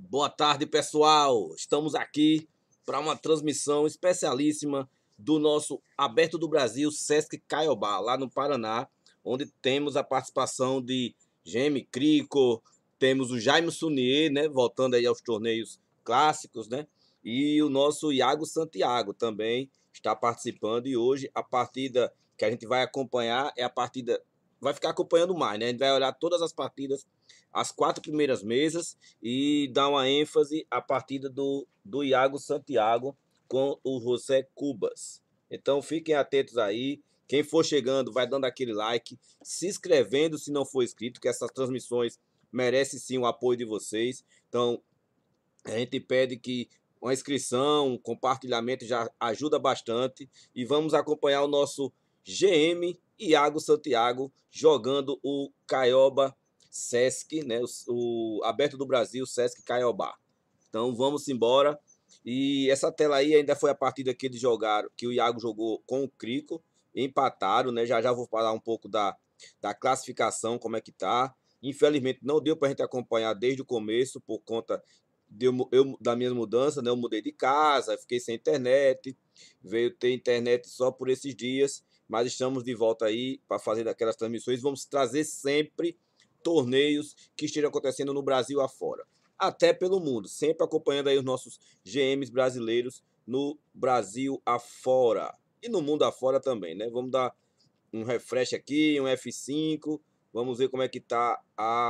Boa tarde, pessoal. Estamos aqui para uma transmissão especialíssima do nosso Aberto do Brasil Sesc Caiobá, lá no Paraná, onde temos a participação de Geme Crico, temos o Jaime Sunier, né, voltando aí aos torneios clássicos, né? E o nosso Iago Santiago também está participando e hoje a partida que a gente vai acompanhar é a partida vai ficar acompanhando mais, né? A gente vai olhar todas as partidas, as 4 primeiras mesas e dar uma ênfase à partida do Iago Santiago com o José Cubas. Então fiquem atentos aí. Quem for chegando, vai dando aquele like, se inscrevendo se não for inscrito, que essas transmissões merecem sim o apoio de vocês. Então a gente pede que uma inscrição, um compartilhamento já ajuda bastante. E vamos acompanhar o nosso GM Iago Santiago jogando o Caioba Sesc, né? O Aberto do Brasil Sesc Caiobá. Então vamos embora. E essa tela aí ainda foi a partida que eles jogaram, que o Iago jogou com o Crico, empataram, né? Já vou falar um pouco da classificação, como é que tá. Infelizmente não deu para a gente acompanhar desde o começo por conta da minha mudança, né? Eu mudei de casa, fiquei sem internet, veio ter internet só por esses dias, mas estamos de volta aí para fazer daquelas transmissões. Vamos trazer sempre torneios que estejam acontecendo no Brasil afora, até pelo mundo, sempre acompanhando aí os nossos GMs brasileiros no Brasil afora e no mundo afora também, né? Vamos dar um refresh aqui, um F5, vamos ver como é que tá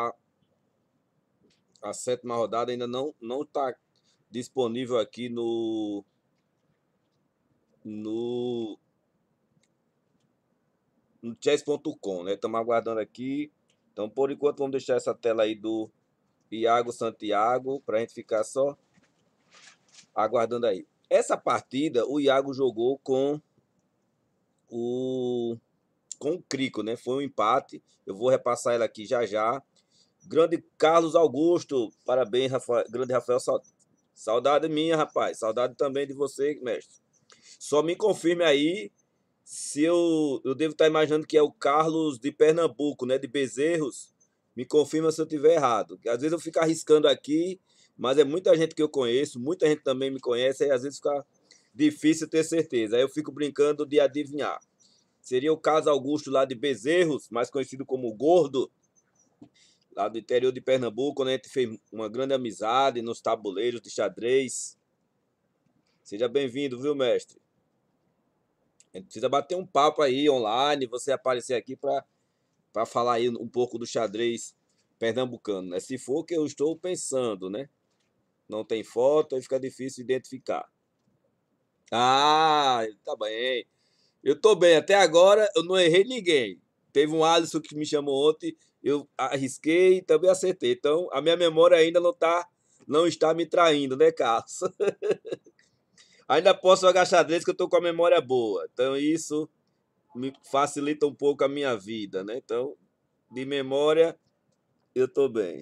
a sétima rodada. Ainda não está disponível aqui no, no chess.com, né? Estamos aguardando aqui. Então, por enquanto, vamos deixar essa tela aí do Iago Santiago para a gente ficar só aguardando aí. Essa partida, o Iago jogou o com o Crico, né? Foi um empate. Eu vou repassar ela aqui já já. Grande Carlos Augusto, parabéns, Rafael, grande Rafael. Saudade minha, rapaz. Saudade também de você, mestre. Só me confirme aí se eu devo estar imaginando que é o Carlos de Pernambuco, né? De Bezerros. Me confirma se eu estiver errado. Às vezes eu fico arriscando aqui, mas é muita gente que eu conheço, muita gente também me conhece, aí às vezes fica difícil ter certeza. Aí eu fico brincando de adivinhar. Seria o Carlos Augusto lá de Bezerros, mais conhecido como Gordo, lá do interior de Pernambuco, onde a gente fez uma grande amizade nos tabuleiros de xadrez. Seja bem-vindo, viu, mestre? A gente precisa bater um papo aí online, você aparecer aqui para falar aí um pouco do xadrez pernambucano, né? Se for o que eu estou pensando, né? Não tem foto, aí fica difícil identificar. Ah, tá bem. Eu tô bem, até agora eu não errei ninguém. Teve um Alisson que me chamou ontem, eu arrisquei e também acertei. Então, a minha memória ainda não está me traindo, né, Carlos? Ainda posso jogar xadrez que eu tô com a memória boa. Então, isso me facilita um pouco a minha vida, né? Então, de memória, eu tô bem.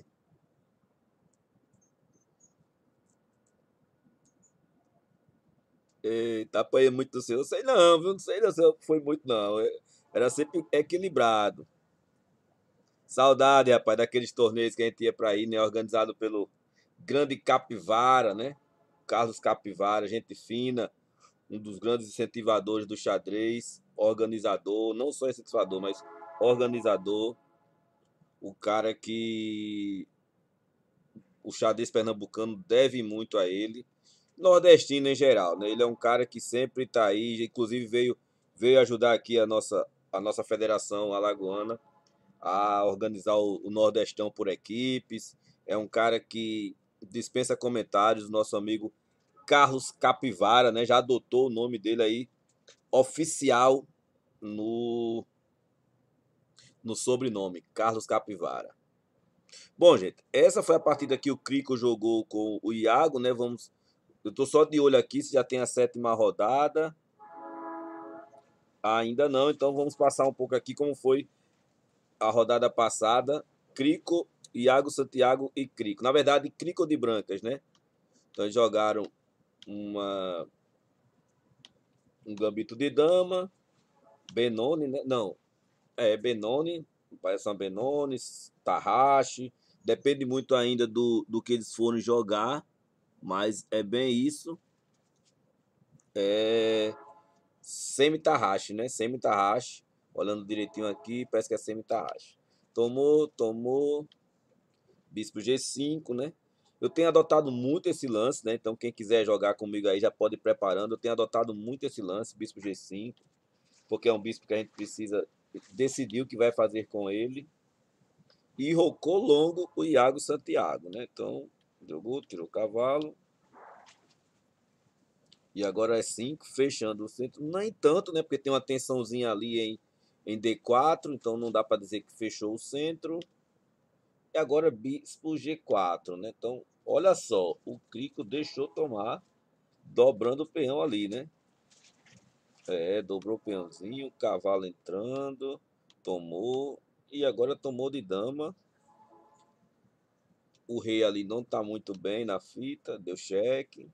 Eita, apanhei muito do seu. Eu sei não, viu? Não sei não se foi muito, não. Era sempre equilibrado. Saudade, rapaz, daqueles torneios que a gente ia pra ir, né? Organizado pelo grande Capivara, né? Carlos Capivara, gente fina, um dos grandes incentivadores do xadrez, organizador, não só incentivador, mas organizador, o cara que o xadrez pernambucano deve muito a ele, nordestino em geral, né? Ele é um cara que sempre está aí, inclusive veio ajudar aqui a nossa federação alagoana a organizar o Nordestão por equipes. É um cara que dispensa comentários, nosso amigo Carlos Capivara, né? Já adotou o nome dele aí oficial no, no sobrenome, Carlos Capivara. Bom, gente, essa foi a partida que o Crico jogou com o Iago, né? Eu tô só de olho aqui se já tem a sétima rodada. Ainda não, então vamos passar um pouco aqui como foi a rodada passada. Crico, Iago Santiago e Crico. Na verdade, Crico de Brancas, né? Então eles jogaram um gambito de dama, Benoni, né? Não, Benoni, parece uma Benoni, Tarrache, Depende muito ainda do que eles forem jogar, mas é bem isso. É semi-tarraxe, né? Semi-tarraxe. Olhando direitinho aqui, parece que é semi-tarraxe. Tomou, tomou. Bispo G5, né? Eu tenho adotado muito esse lance, né? Então quem quiser jogar comigo aí já pode ir preparando. Eu tenho adotado muito esse lance, Bispo G5, porque é um bispo que a gente precisa decidir o que vai fazer com ele. E rocou longo o Iago Santiago, né? Então, jogou, tirou o cavalo. E agora é 5, fechando o centro. Nem tanto, né? Porque tem uma tensãozinha ali em D4, então não dá para dizer que fechou o centro. E agora bispo G4, né? Então, olha só, o Crico deixou tomar, dobrando o peão ali, né? É, dobrou o peãozinho, o cavalo entrando, tomou. E agora tomou de dama. O rei ali não tá muito bem na fita, deu cheque.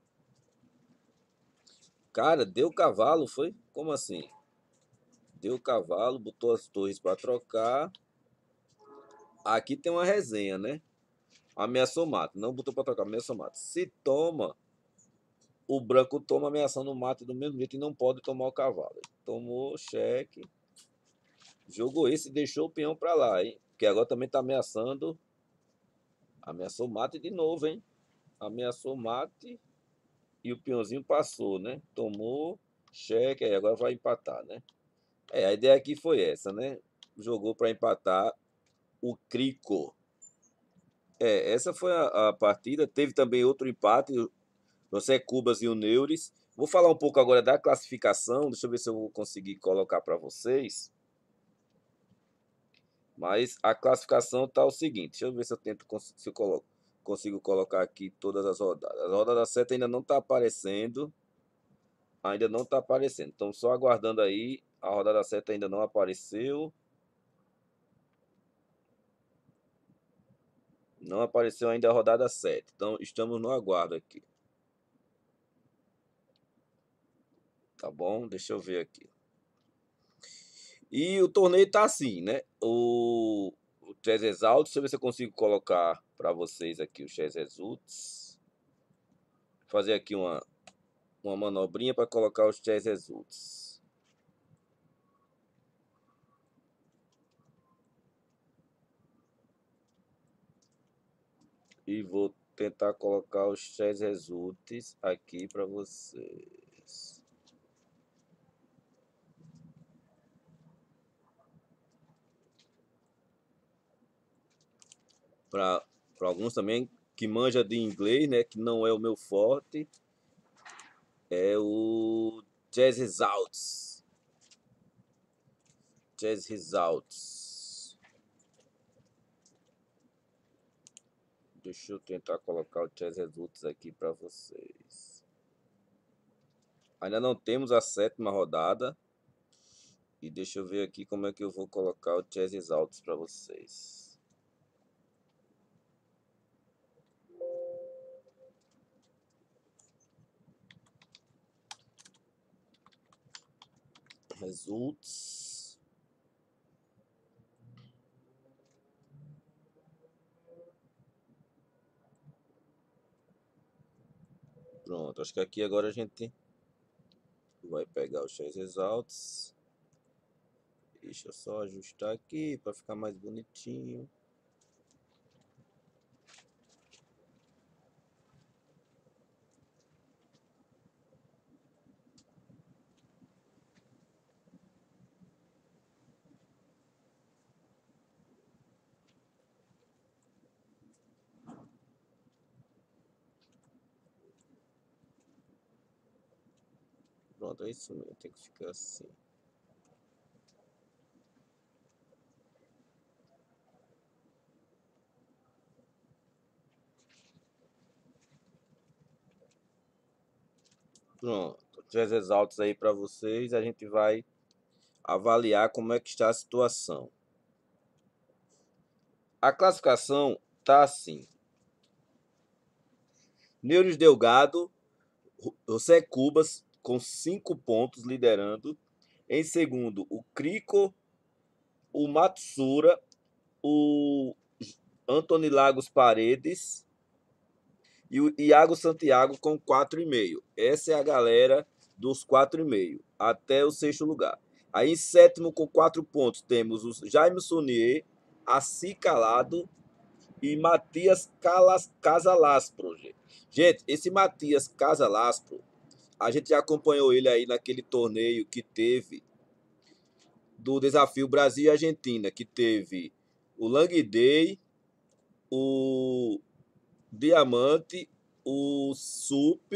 Cara, deu cavalo, foi? Como assim? Deu cavalo, botou as torres para trocar. Aqui tem uma resenha, né? Ameaçou mato. Não botou para trocar, ameaçou mato. Se toma, o branco toma ameaçando o mato do mesmo jeito e não pode tomar o cavalo. Tomou cheque. Jogou esse e deixou o peão para lá, hein? Porque agora também tá ameaçando. Ameaçou mate de novo, hein? Ameaçou mate e o peãozinho passou, né? Tomou cheque, aí agora vai empatar, né? É, a ideia aqui foi essa, né? Jogou para empatar o Crico. É, essa foi a partida. Teve também outro empate, o José Cubas e o Neures. Vou falar um pouco agora da classificação. Deixa eu ver se eu vou conseguir colocar para vocês. Mas a classificação tá o seguinte. Deixa eu ver se eu tento se eu consigo colocar aqui todas as rodadas. A rodada da seta ainda não está aparecendo. Ainda não está aparecendo. Então só aguardando aí. A rodada seta ainda não apareceu. Não apareceu ainda a rodada 7. Então estamos no aguardo aqui. Tá bom? Deixa eu ver aqui. E o torneio tá assim, né? O Chess Exalts, deixa eu ver se eu consigo colocar para vocês aqui o Chess Exalts. Fazer aqui uma manobrinha para colocar os Chess Exalts. E vou tentar colocar os Chess Exalts aqui para vocês. Para alguns também que manja de inglês, né, que não é o meu forte, é o Chess Results. Chess Results. Deixa eu tentar colocar o Chess Results aqui para vocês. Ainda não temos a 7ª rodada. E deixa eu ver aqui como é que eu vou colocar o Chess Results para vocês. Results. Pronto, acho que aqui agora a gente vai pegar o Chess Results. Deixa eu só ajustar aqui para ficar mais bonitinho. Pronto, é isso mesmo, tem que ficar assim. Pronto, Chess Results aí para vocês. A gente vai avaliar como é que está a situação. A classificação tá assim. Neuros Delgado, José Cubas com 5 pontos liderando. Em segundo, o Crico, o Matsura, o Antony Lagos Paredes e o Iago Santiago com 4,5. Essa é a galera dos 4,5 até o sexto lugar. Aí em sétimo com 4 pontos temos o Jaime Sunier, Assi Calado e Matias Casalaspro. Gente, esse Matias Casalaspro, a gente já acompanhou ele aí naquele torneio que teve do Desafio Brasil e Argentina, que teve o Languidei, o Diamante, o Sup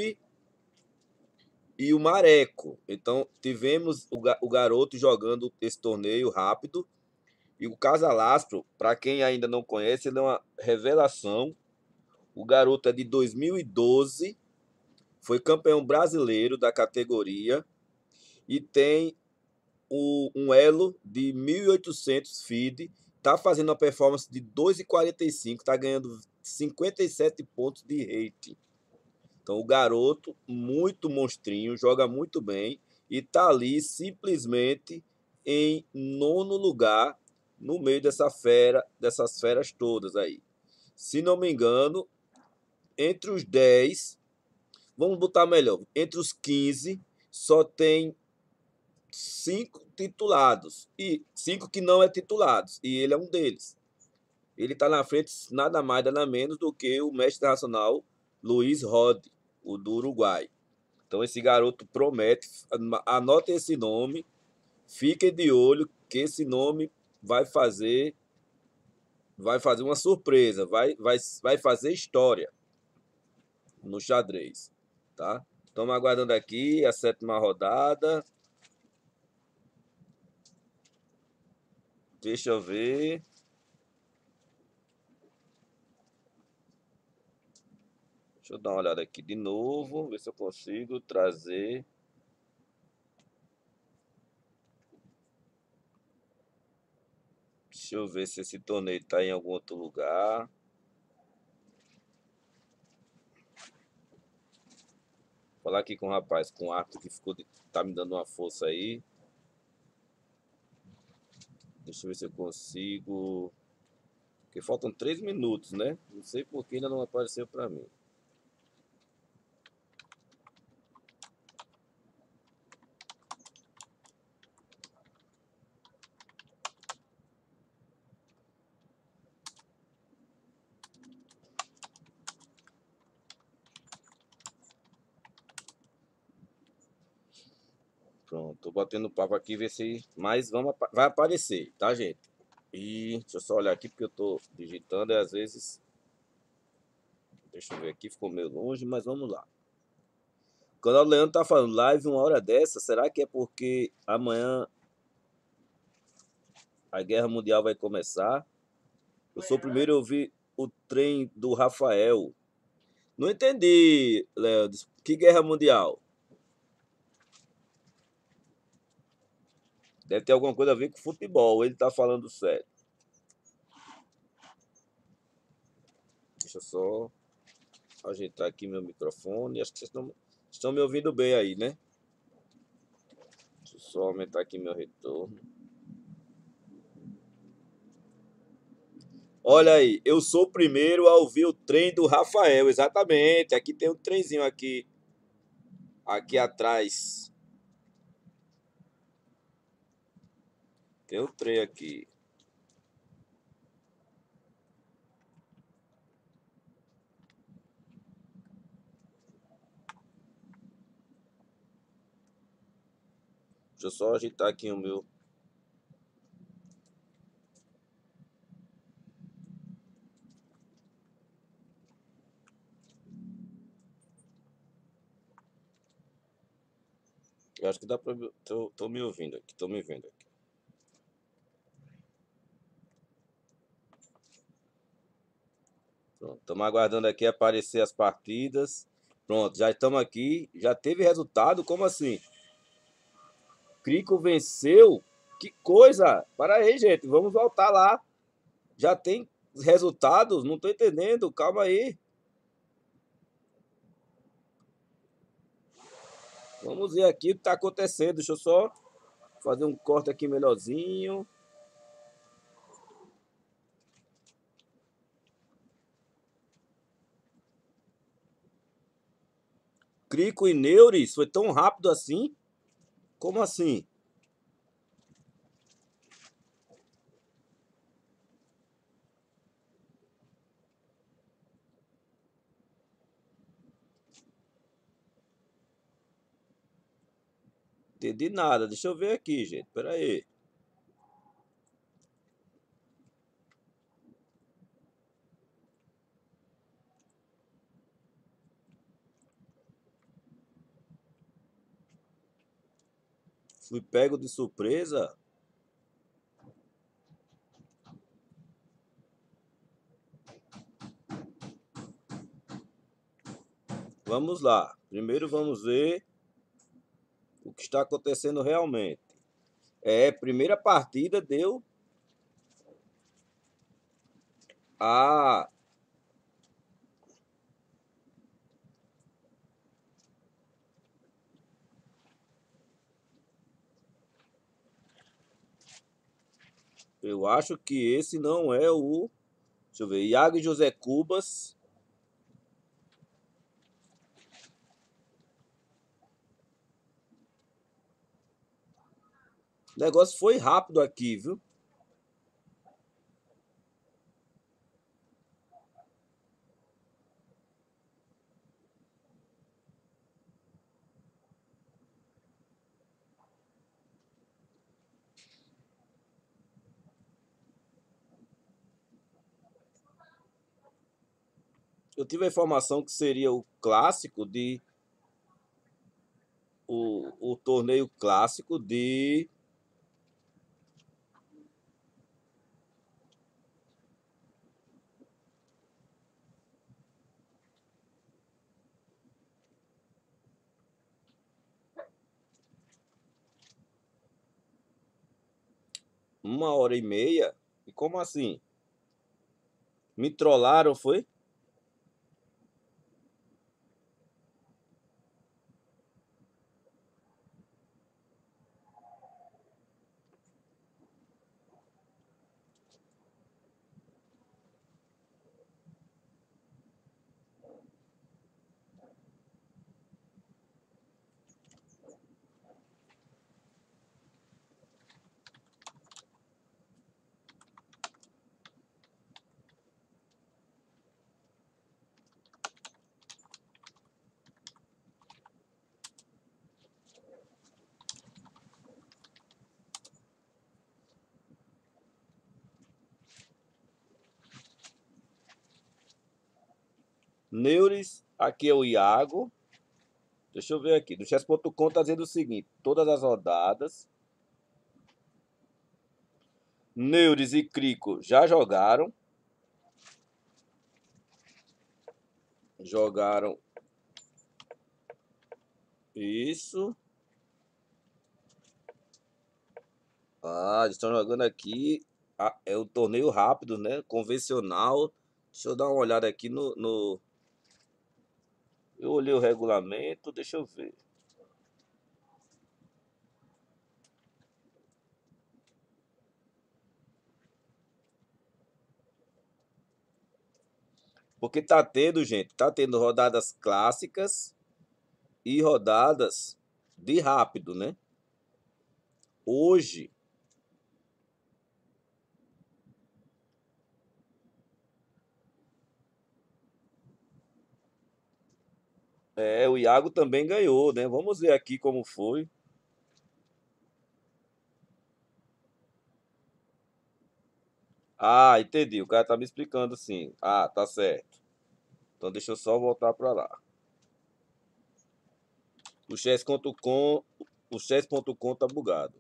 e o Mareco. Então, tivemos o garoto jogando esse torneio rápido. E o Casalaspro, para quem ainda não conhece, ele é uma revelação. O garoto é de 2012, foi campeão brasileiro da categoria e tem um elo de 1.800 feed. Tá fazendo uma performance de 2,45, tá ganhando 57 pontos de rating. Então o garoto, muito monstrinho, joga muito bem e tá ali simplesmente em nono lugar no meio dessas feras todas aí. Se não me engano, entre os 10, vamos botar melhor, entre os 15, só tem 5 titulados e 5 que não é titulados, e ele é um deles. Ele está na frente nada mais, nada menos do que o mestre internacional Luiz Rod, o do Uruguai. Então esse garoto promete, anotem esse nome, fiquem de olho que esse nome vai fazer uma surpresa, vai fazer história no xadrez, tá? Estamos aguardando aqui a sétima rodada. Deixa eu ver. Deixa eu dar uma olhada aqui de novo, ver se eu consigo trazer. Deixa eu ver se esse torneio está em algum outro lugar. Falar aqui com o rapaz, com o árbitro que tá me dando uma força aí. Deixa eu ver se eu consigo. Porque faltam 3 minutos, né? Não sei por que ainda não apareceu para mim. Pronto, tô batendo papo aqui, ver se mais vai aparecer, tá, gente? E deixa eu só olhar aqui porque eu tô digitando e às vezes. Deixa eu ver aqui, ficou meio longe, mas vamos lá. Quando o Leandro tá falando live uma hora dessa, será que é porque amanhã a Guerra Mundial vai começar? Eu sou o primeiro a ouvir o trem do Rafael. Não entendi, Leandro. Que Guerra Mundial? Deve ter alguma coisa a ver com futebol. Ele tá falando sério. Deixa eu só ajeitar aqui meu microfone. Acho que vocês estão me ouvindo bem aí, né? Deixa eu só aumentar aqui meu retorno. Olha aí, eu sou o primeiro a ouvir o trem do Rafael, exatamente. Aqui tem um trenzinho aqui atrás. Tem um trem aqui. Deixa eu só ajeitar aqui o meu. Eu acho que dá pra. Tô me ouvindo aqui, tô me vendo aqui. Pronto, estamos aguardando aqui aparecer as partidas. Pronto, já estamos aqui. Já teve resultado? Como assim? Crico venceu? Que coisa! Para aí, gente, vamos voltar lá. Já tem resultados? Não estou entendendo, calma aí. Vamos ver aqui o que está acontecendo. Deixa eu só fazer um corte aqui melhorzinho. Crico e Neuris foi tão rápido assim? Como assim? Entendi nada. Deixa eu ver aqui, gente. Pera aí. Fui pego de surpresa. Vamos lá. Primeiro vamos ver o que está acontecendo realmente. Primeira partida deu. Ah, eu acho que esse não é o. Deixa eu ver. Iago e José Cubas. O negócio foi rápido aqui, viu? Eu tive a informação que seria o clássico de. O torneio clássico de. Uma hora e meia. E como assim? Me trollaram, foi? Neuris, aqui é o Iago. Deixa eu ver aqui. Do chess.com tá dizendo o seguinte: todas as rodadas. Neuris e Crico já jogaram. Jogaram isso. Ah, eles estão jogando aqui. É o torneio rápido, né? Convencional. Deixa eu dar uma olhada aqui no. Eu olhei o regulamento, deixa eu ver. Porque tá tendo, gente, tá tendo rodadas clássicas e rodadas de rápido, né? Hoje, o Iago também ganhou, né? Vamos ver aqui como foi. Ah, entendi. O cara tá me explicando assim. Ah, tá certo. Então deixa eu só voltar para lá. O chess.com, o chess.com tá bugado.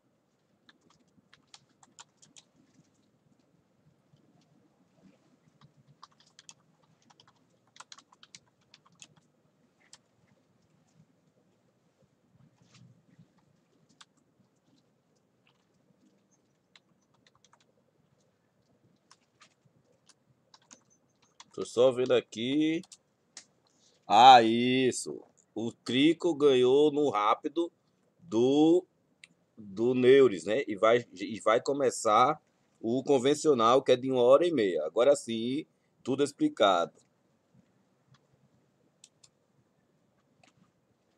Tô só vendo aqui. Ah, isso. O Crico ganhou no rápido do Neuris, né? E vai começar o convencional, que é de 1 hora e meia. Agora sim, tudo explicado.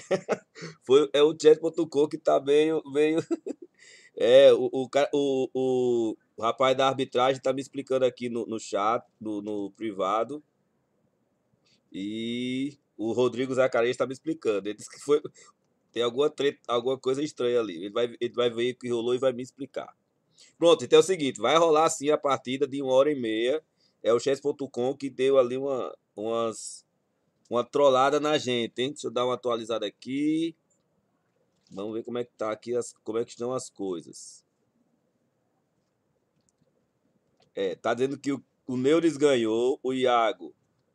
É o chess.com que tá meio. É, o rapaz da arbitragem tá me explicando aqui no chat, no privado, e o Rodrigo Zacarias tá me explicando. Ele disse que tem alguma treta, alguma coisa estranha ali. Ele vai ver o que rolou e vai me explicar. Pronto, então é o seguinte, vai rolar sim a partida de 1h30. É o chess.com que deu ali uma trollada na gente, hein? Deixa eu dar uma atualizada aqui. Vamos ver como é que tá aqui, como é que estão as coisas. Tá dizendo que o Neuris ganhou, o Iago.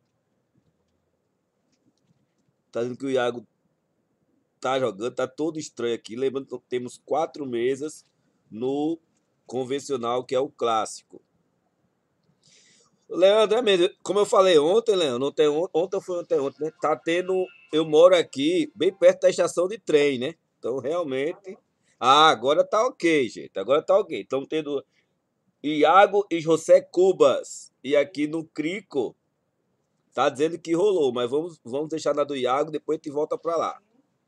Tá dizendo que o Iago tá jogando, tá todo estranho aqui. Lembrando que temos 4 mesas no convencional, que é o clássico. Leandro, é mesmo. Como eu falei ontem, Leandro, ontem foi ontem, né? Tá tendo. Eu moro aqui, bem perto da estação de trem, né? Então, realmente. Ah, agora tá ok, gente. Agora tá ok. Estamos tendo Iago e José Cubas. E aqui no Crico, tá dizendo que rolou, mas vamos deixar na do Iago, depois a gente volta pra lá.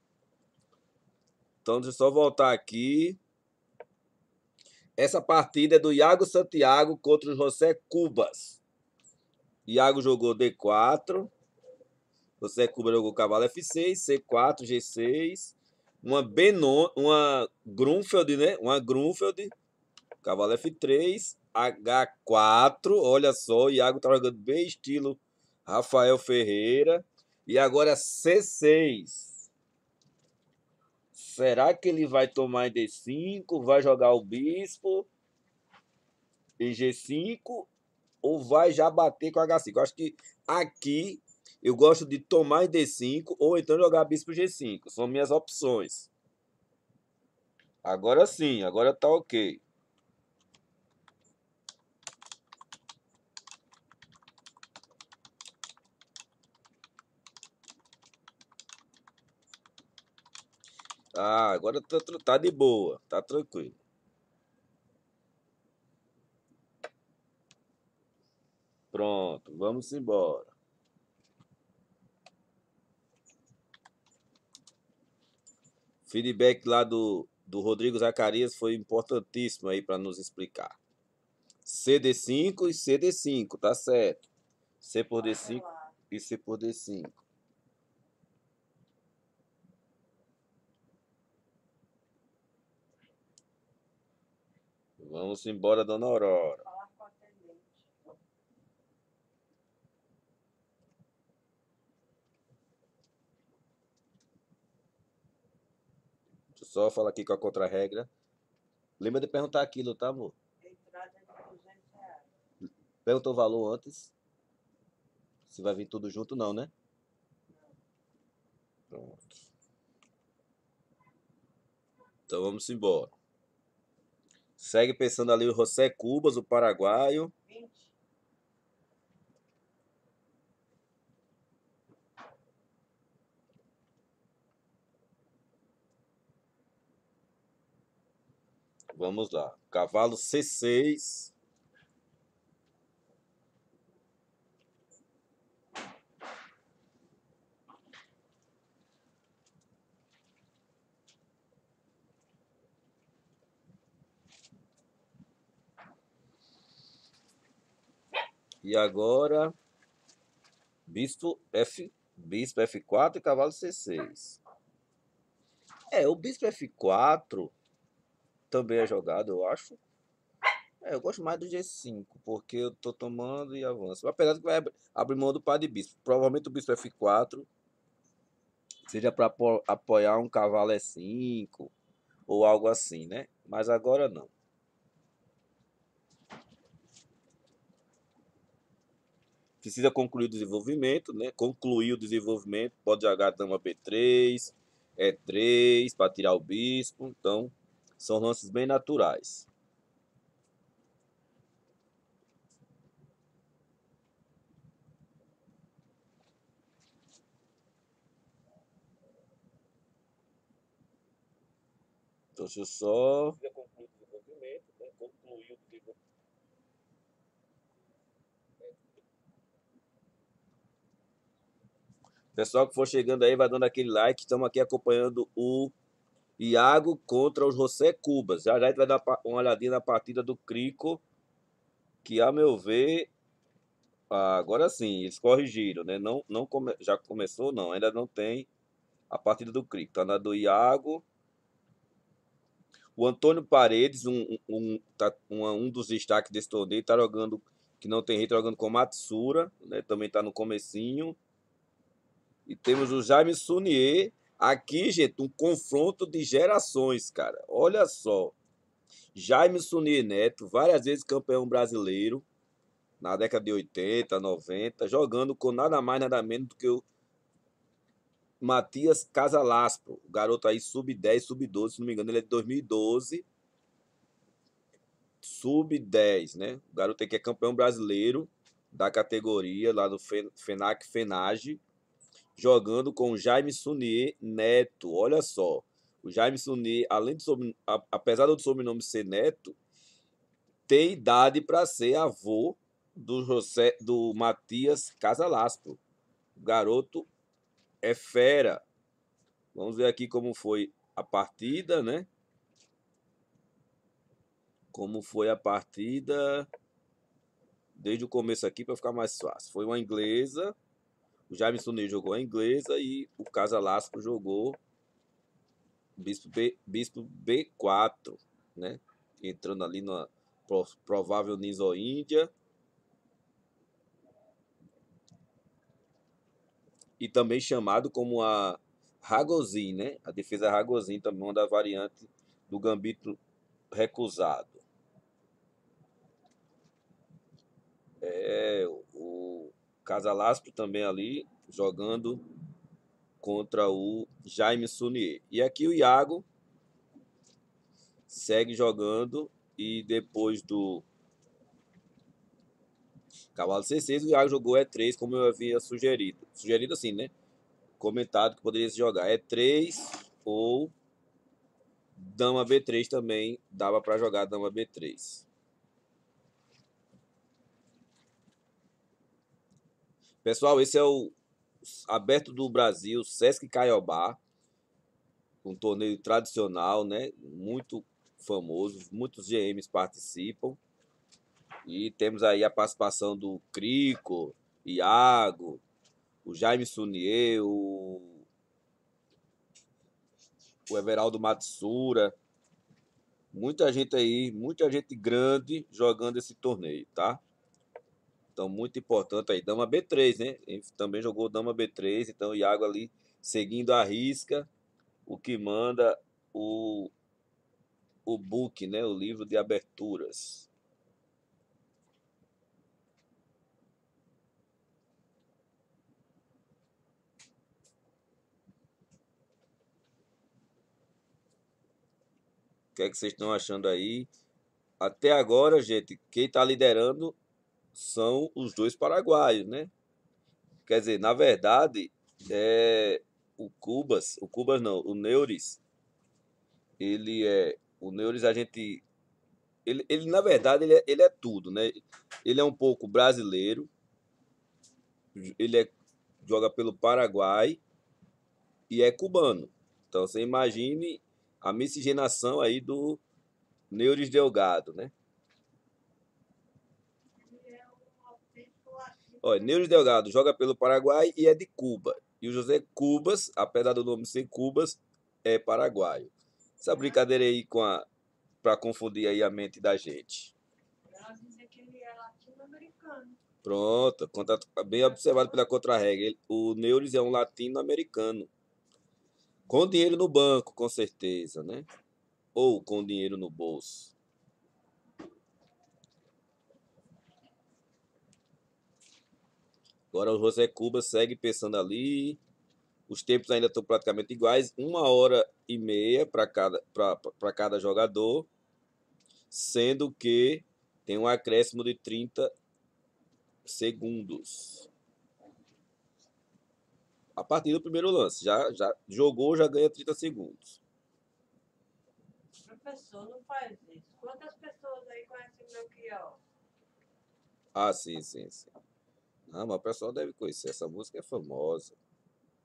Então, deixa eu só voltar aqui. Essa partida é do Iago Santiago contra o José Cubas. Iago jogou D4. José Cubas jogou cavalo F6, C4, G6. Uma Grunfeld, né? Uma Grunfeld. Cavalo F3, H4. Olha só, Iago tá jogando bem estilo Rafael Ferreira. E agora C6. Será que ele vai tomar em D5? Vai jogar o bispo em G5? Ou vai já bater com H5? Eu acho que aqui eu gosto de tomar em D5 ou então jogar bispo G5. São minhas opções. Agora sim, agora tá ok. Ah, agora tá de boa, tá tranquilo. Pronto, vamos embora. Feedback lá do Rodrigo Zacarias foi importantíssimo aí para nos explicar. CD5 e CD5, tá certo. C por D5 e C por D5. Vamos embora, dona Aurora. Deixa eu só falar aqui com a contra-regra. Lembra de perguntar aquilo, tá, amor? Perguntou o valor antes. Se vai vir tudo junto, não, né? Pronto. Então vamos embora. Segue pensando ali o José Cubas, o paraguaio. Vamos lá. Cavalo C6. E agora, bispo F4 e cavalo C6. O bispo F4 também é jogado, eu acho. Eu gosto mais do G5, porque eu tô tomando e avanço. Apesar de que vai abrir mão do par de bispo. Provavelmente o bispo F4 seja para apoiar um cavalo E5 ou algo assim, né? Mas agora não. Precisa concluir o desenvolvimento, né? Concluir o desenvolvimento, pode jogar dama B3, E3 para tirar o bispo. Então, são lances bem naturais. Então, deixa eu só. Pessoal que for chegando aí, vai dando aquele like. Estamos aqui acompanhando o Iago contra os José Cubas. Já já a gente vai dar uma olhadinha na partida do Crico, que a meu ver, agora sim, eles corrigiram, né? Já começou? Não, ainda não tem a partida do Crico. Tá na do Iago. O Antônio Paredes, um dos destaques desse torneio, tá jogando, que não tem rei, tá jogando com Matsura, né? Também tá no comecinho. E temos o Jaime Sunier. Aqui, gente, um confronto de gerações, cara. Olha só. Jaime Sunier Neto, várias vezes campeão brasileiro, na década de 80, 90, jogando com nada mais, nada menos do que o Matias Casalaspro. O garoto aí sub-10, sub-12, se não me engano, ele é de 2012. Sub-10, né? O garoto aí que é campeão brasileiro da categoria, lá do FENAC FENAGE, jogando com o Jaime Sunier Neto. Olha só, o Jaime Sunier, além de apesar do sobrenome ser Neto, tem idade para ser avô do Matias Casalaspro. O garoto é fera. Vamos ver aqui como foi a partida, né? Como foi a partida desde o começo aqui para ficar mais fácil. Foi uma inglesa. O Jaime Sunier jogou a inglesa e o Casalaspro jogou Bispo B4, né? Entrando ali na provável Niso-Índia. E também chamado como a Ragozin, né? A defesa Ragozin também, uma das variantes do gambito recusado. O Casalaspro também ali jogando contra o Jaime Sunier. E aqui o Iago segue jogando e depois do cavalo C6, o Iago jogou E3, como eu havia sugerido. Sugerido assim, né? Comentado que poderia se jogar E3 ou Dama B3 também dava para jogar Dama B3. Pessoal, esse é o Aberto do Brasil, Sesc Caiobá, um torneio tradicional, né? Muito famoso, muitos GMs participam. E temos aí a participação do Crico, Iago, o Jaime Sunier, o Everaldo Matsura. Muita gente aí, muita gente grande jogando esse torneio, tá? Então, muito importante aí. Dama B3, né? Ele também jogou Dama B3, então o Iago ali seguindo a risca, o que manda o book, né? O livro de aberturas. O que é que vocês estão achando aí? Até agora, gente, quem está liderando são os dois paraguaios, né? Quer dizer, na verdade, o Cubas não, o Neuris, o Neuris a gente, ele na verdade, ele é tudo, né? Ele é um pouco brasileiro, joga pelo Paraguai e é cubano. Então, você imagine a miscigenação aí do Neuris Delgado, né? Olha, Neuris Delgado joga pelo Paraguai e é de Cuba. E o José Cubas, apesar do nome ser Cubas, é paraguaio. Essa brincadeira aí para confundir aí a mente da gente. Ela dizia que ele é latino-americano. Pronto, bem observado pela contra-regra. O Neuris é um latino-americano. Com dinheiro no banco, com certeza, né? Ou com dinheiro no bolso. Agora o José Cuba segue pensando ali. Os tempos ainda estão praticamente iguais. 1h30 para cada jogador. Sendo que tem um acréscimo de 30 segundos. A partir do primeiro lance. Já jogou, já ganha 30 segundos. Professor, não faz isso. Quantas pessoas aí conhecem Belchior? Ah, sim, sim, sim. Ah, mas o pessoal deve conhecer. Essa música é famosa.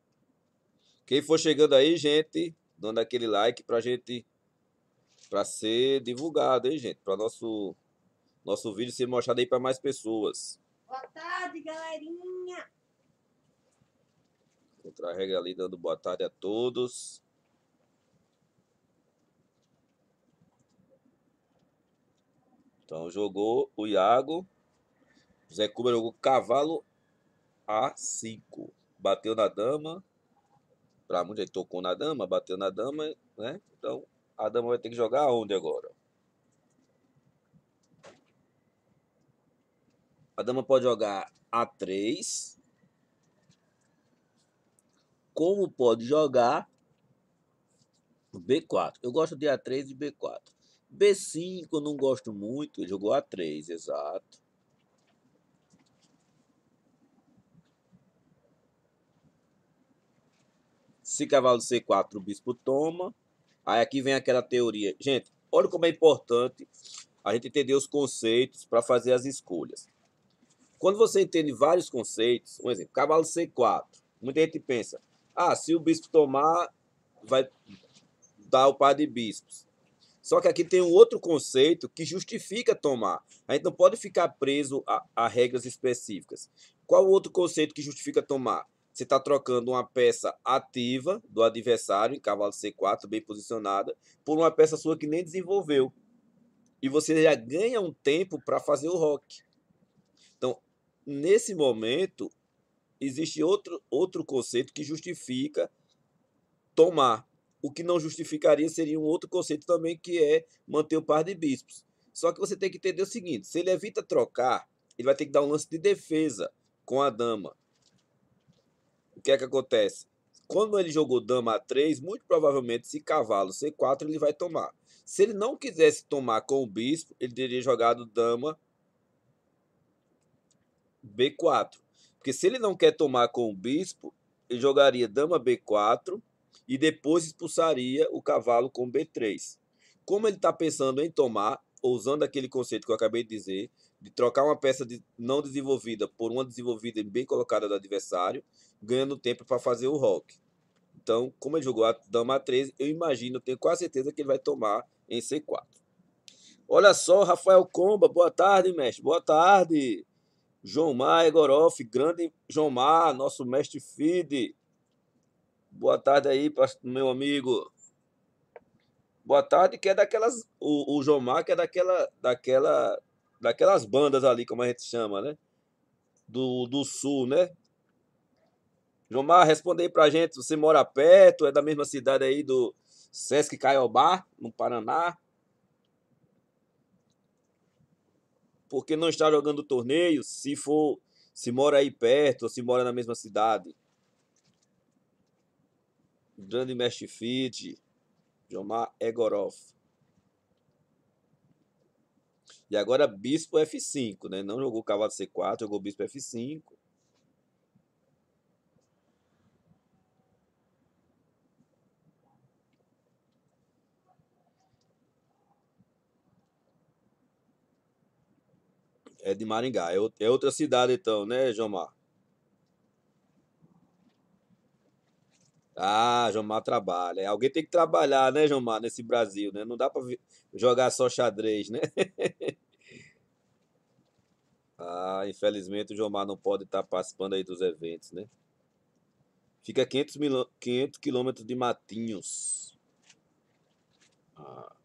Quem for chegando aí, gente, dando aquele like pra gente, pra ser divulgado, hein, gente? Pra nosso vídeo ser mostrado aí pra mais pessoas. Boa tarde, galerinha. Contra-regra ali dando boa tarde a todos. Então jogou o Iago. Zé Cuba jogou cavalo A5. Bateu na dama. Pra muita gente tocou na dama, bateu na dama, né? Então a dama vai ter que jogar onde agora? A dama pode jogar A3. Como pode jogar B4. Eu gosto de A3 e B4. B5 eu não gosto muito. Ele jogou A3, exato. Se cavalo C4, o bispo toma. Aí aqui vem aquela teoria. Gente, olha como é importante a gente entender os conceitos para fazer as escolhas. Quando você entende vários conceitos, um exemplo, cavalo C4, muita gente pensa, se o bispo tomar, vai dar o par de bispos. Só que aqui tem um outro conceito que justifica tomar. A gente não pode ficar preso a regras específicas. Qual o outro conceito que justifica tomar? Você está trocando uma peça ativa do adversário, em cavalo C4, bem posicionada, por uma peça sua que nem desenvolveu. E você já ganha um tempo para fazer o roque. Então, nesse momento, existe outro conceito que justifica tomar. O que não justificaria seria um outro conceito também, que é manter o par de bispos. Só que você tem que entender o seguinte: se ele evita trocar, ele vai ter que dar um lance de defesa com a dama. O que é que acontece? Quando ele jogou dama A3, muito provavelmente, se cavalo C4, ele vai tomar. Se ele não quisesse tomar com o bispo, ele teria jogado dama B4. Porque se ele não quer tomar com o bispo, ele jogaria dama B4 e depois expulsaria o cavalo com B3. Como ele está pensando em tomar, usando aquele conceito que eu acabei de dizer, de trocar uma peça não desenvolvida por uma desenvolvida e bem colocada do adversário, ganhando tempo para fazer o roque. Então, como ele jogou a dama A3, eu imagino, eu tenho quase certeza que ele vai tomar em C4. Olha só, Rafael Comba, boa tarde, mestre. Boa tarde. João Mar Egoroff, grande João Mar, nosso mestre feed. Boa tarde aí, meu amigo. Boa tarde, que é daquelas. O João Mar, que é daquelas bandas ali, como a gente chama, né? Do sul, né? João Mar, responde aí pra gente. Você mora perto, é da mesma cidade aí do Sesc Caiobá, no Paraná? Por que não está jogando torneio? Se mora aí perto, ou se mora na mesma cidade? Grande mestre feed. Jomar Egoroff. E agora bispo F5, né? Não jogou cavalo C4, jogou bispo F5. É de Maringá. É outra cidade então, né, Jomar? Jomar trabalha. Alguém tem que trabalhar, né, Jomar, nesse Brasil, né? Não dá para jogar só xadrez, né? Infelizmente o Jomar não pode estar participando aí dos eventos, né? Fica 500 quilômetros de Matinhos. Ah,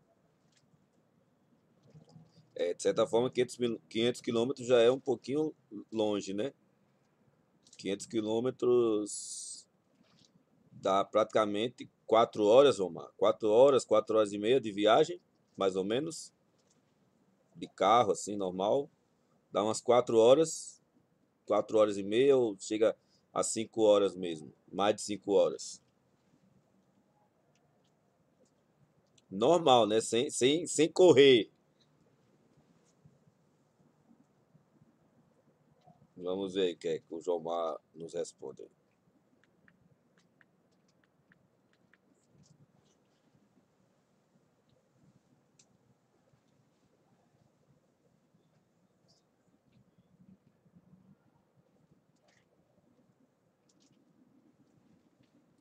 de certa forma, 500 quilômetros já é um pouquinho longe, né? 500 quilômetros dá praticamente 4 horas, Omar. 4 horas, 4 horas e meia de viagem, mais ou menos, de carro, assim, normal. Dá umas 4 horas, 4 horas e meia, ou chega a 5 horas mesmo, mais de 5 horas. Normal, né? Sem correr. Vamos ver o que é que o João Mar nos responde.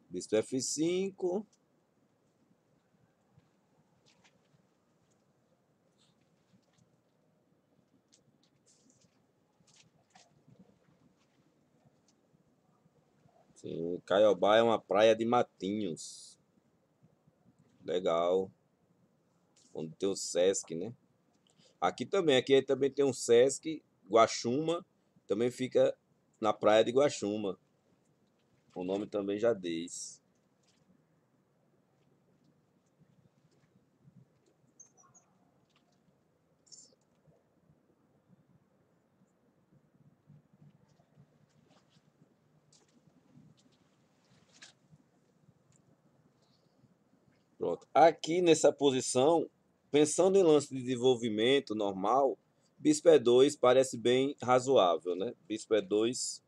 Bispo F5. Sim, Caiobá é uma praia de matinhos. Legal. Onde tem o Sesc, né? Aqui também tem um Sesc, Guaxuma, também fica na praia de Guaxuma. O nome também já diz. Pronto. Aqui nessa posição, pensando em lance de desenvolvimento normal, Bispo E2 parece bem razoável, né? Bispo E2.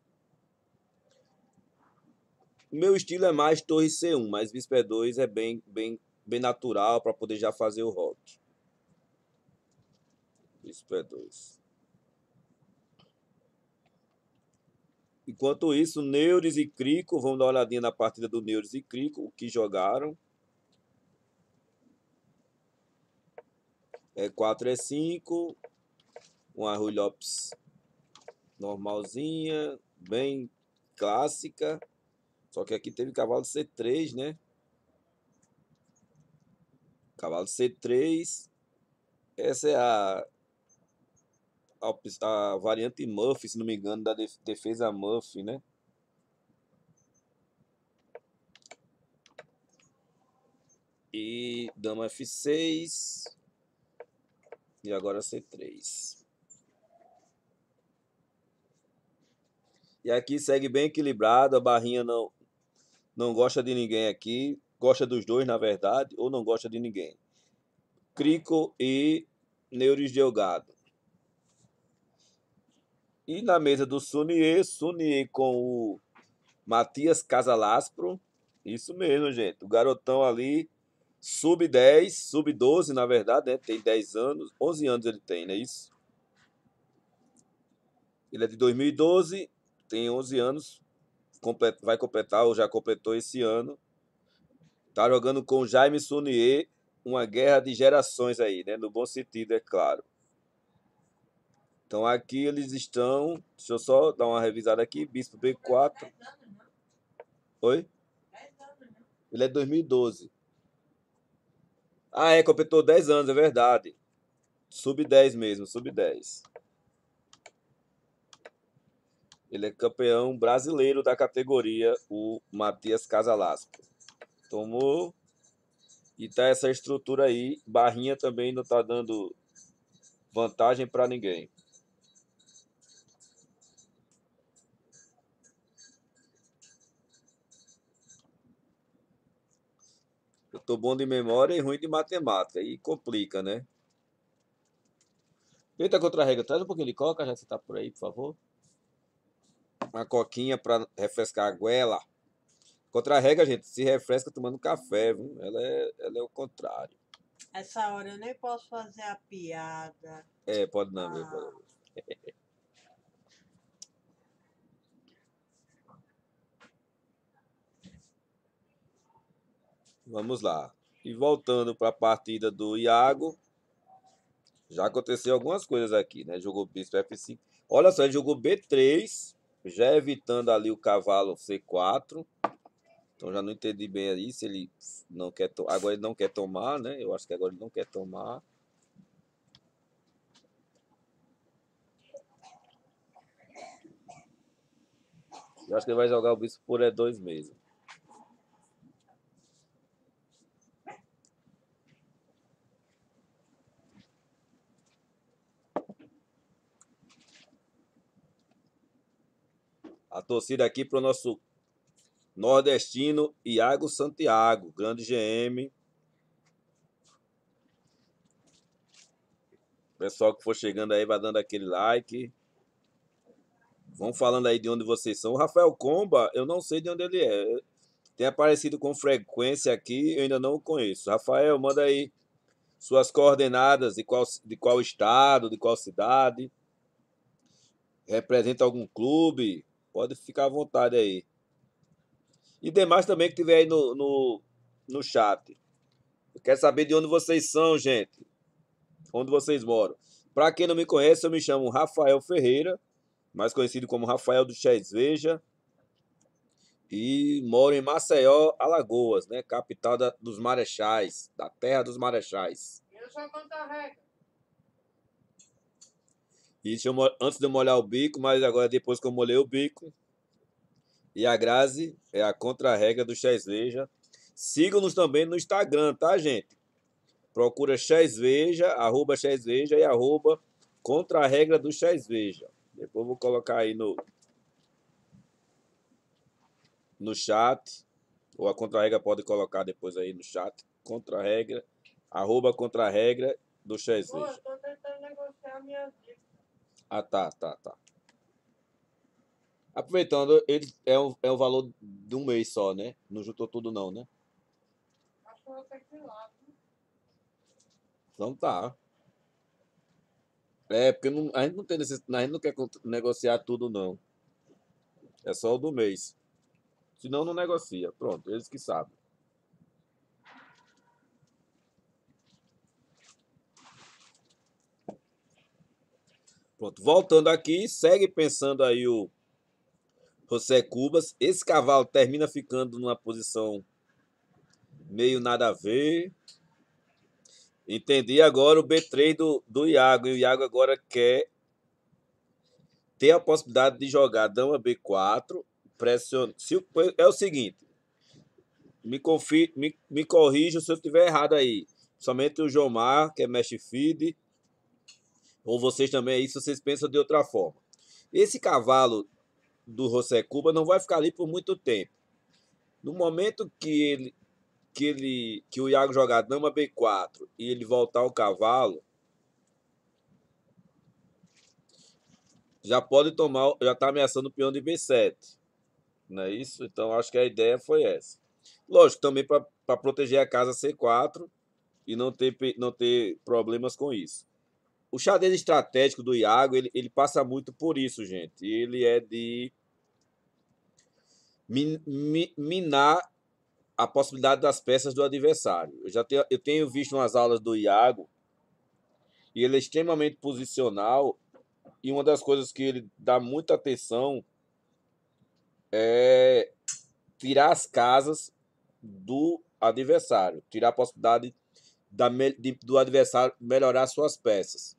O meu estilo é mais Torre C1, mas Bispo E2 é bem natural para poder já fazer o rock. Bispo E2. Enquanto isso, Neures e Crico, vamos dar uma olhadinha na partida do Neures e Crico, o que jogaram. É 4 E5, uma Rui Lopes normalzinha, bem clássica. Só que aqui teve cavalo C3, né? Cavalo C3. Essa é a variante Muff, se não me engano, da defesa Muff, né? E dama F6. E agora C3. E aqui segue bem equilibrado. A barrinha não gosta de ninguém aqui. Gosta dos dois, na verdade, ou não gosta de ninguém. Crico e Neures Delgado. E na mesa do Sunier com o Matias Casalaspro. Isso mesmo, gente. O garotão ali, sub-10, sub-12, na verdade, né? Tem 10 anos, 11 anos ele tem, não é isso? Ele é de 2012, tem 11 anos, vai completar ou já completou esse ano. Tá jogando com o Jaime Sunier, uma guerra de gerações aí, né? No bom sentido, é claro. Então aqui eles estão. Deixa eu só dar uma revisada aqui. Bispo B4. Oi? Ele é de 2012. Ah, é, completou 10 anos, é verdade. Sub-10 mesmo, sub-10. Ele é campeão brasileiro da categoria, o Matias Casalasco. Tomou. E tá essa estrutura aí. Barrinha também não tá dando vantagem para ninguém. Eu tô bom de memória e ruim de matemática. Aí complica, né? Eita, contra-regra, traz um pouquinho de coca, já que você tá por aí, por favor. Uma coquinha para refrescar a goela. Contra-regra, gente, se refresca tomando café, viu? Ela é o contrário. Essa hora eu nem posso fazer a piada. É, pode não, meu. Pode. Vamos lá. E voltando para a partida do Iago, já aconteceu algumas coisas aqui, né? Jogou bispo F5. Olha só, ele jogou B3, já evitando ali o cavalo C4. Então já não entendi bem aí se ele não quer agora ele não quer tomar, né? Eu acho que agora ele não quer tomar. Eu acho que ele vai jogar o bispo por E2 mesmo. A torcida aqui para o nosso nordestino Iago Santiago, grande GM. Pessoal que for chegando aí vai dando aquele like. Vão falando aí de onde vocês são. O Rafael Comba, eu não sei de onde ele é. Tem aparecido com frequência aqui, eu ainda não o conheço. Rafael, manda aí suas coordenadas de qual estado, de qual cidade. Representa algum clube? Pode ficar à vontade aí. E demais também que tiver aí no chat. Eu quero saber de onde vocês são, gente. Onde vocês moram. Para quem não me conhece, eu me chamo Rafael Ferreira, mais conhecido como Rafael do Chés Veja, e moro em Maceió, Alagoas, né? Capital dos Marechais, da terra dos Marechais. Eu sou contra-regra. Isso antes de eu molhar o bico, mas agora depois que eu molhei o bico. E a Grazi é a contra-regra do Chés Veja. Sigam-nos também no Instagram, tá, gente? Procura Chés Veja, arroba Chés Veja e arroba contra-regra do Chés Veja. Depois eu vou colocar aí no chat. Ou a contra-regra pode colocar depois aí no chat. Contra-regra, arroba contra-regra do Chés Pô, eu Veja. tô tentando negociar minhas dívidas. Ah, tá. Aproveitando, ele é um valor de um mês só, né? Não juntou tudo não, né? Acho que eu vou ter que ir lá. Então tá. É, porque a gente não tem necessidade, a gente não quer negociar tudo, não. É só o do mês. Senão não negocia. Pronto, eles que sabem. Pronto, voltando aqui, segue pensando aí o José Cubas. Esse cavalo termina ficando numa posição meio nada a ver. Entendi agora o B3 do Iago. E o Iago agora quer ter a possibilidade de jogar dama B4. Pressiona. É o seguinte, me corrija se eu estiver errado aí. Somente o Jomar, que é mestre feed, ou vocês também aí, se vocês pensam de outra forma. Esse cavalo do José Cuba não vai ficar ali por muito tempo. No momento que o Iago jogar dama B4 e ele voltar ao cavalo, já pode tomar, já está ameaçando o peão de B7. Não é isso? Então acho que a ideia foi essa. Lógico, também para proteger a casa C4 e não ter problemas com isso. O xadrez estratégico do Iago, ele passa muito por isso, gente. Ele é de minar a possibilidade das peças do adversário. Eu tenho visto umas aulas do Iago e ele é extremamente posicional e uma das coisas que ele dá muita atenção é tirar as casas do adversário, tirar a possibilidade do adversário melhorar suas peças.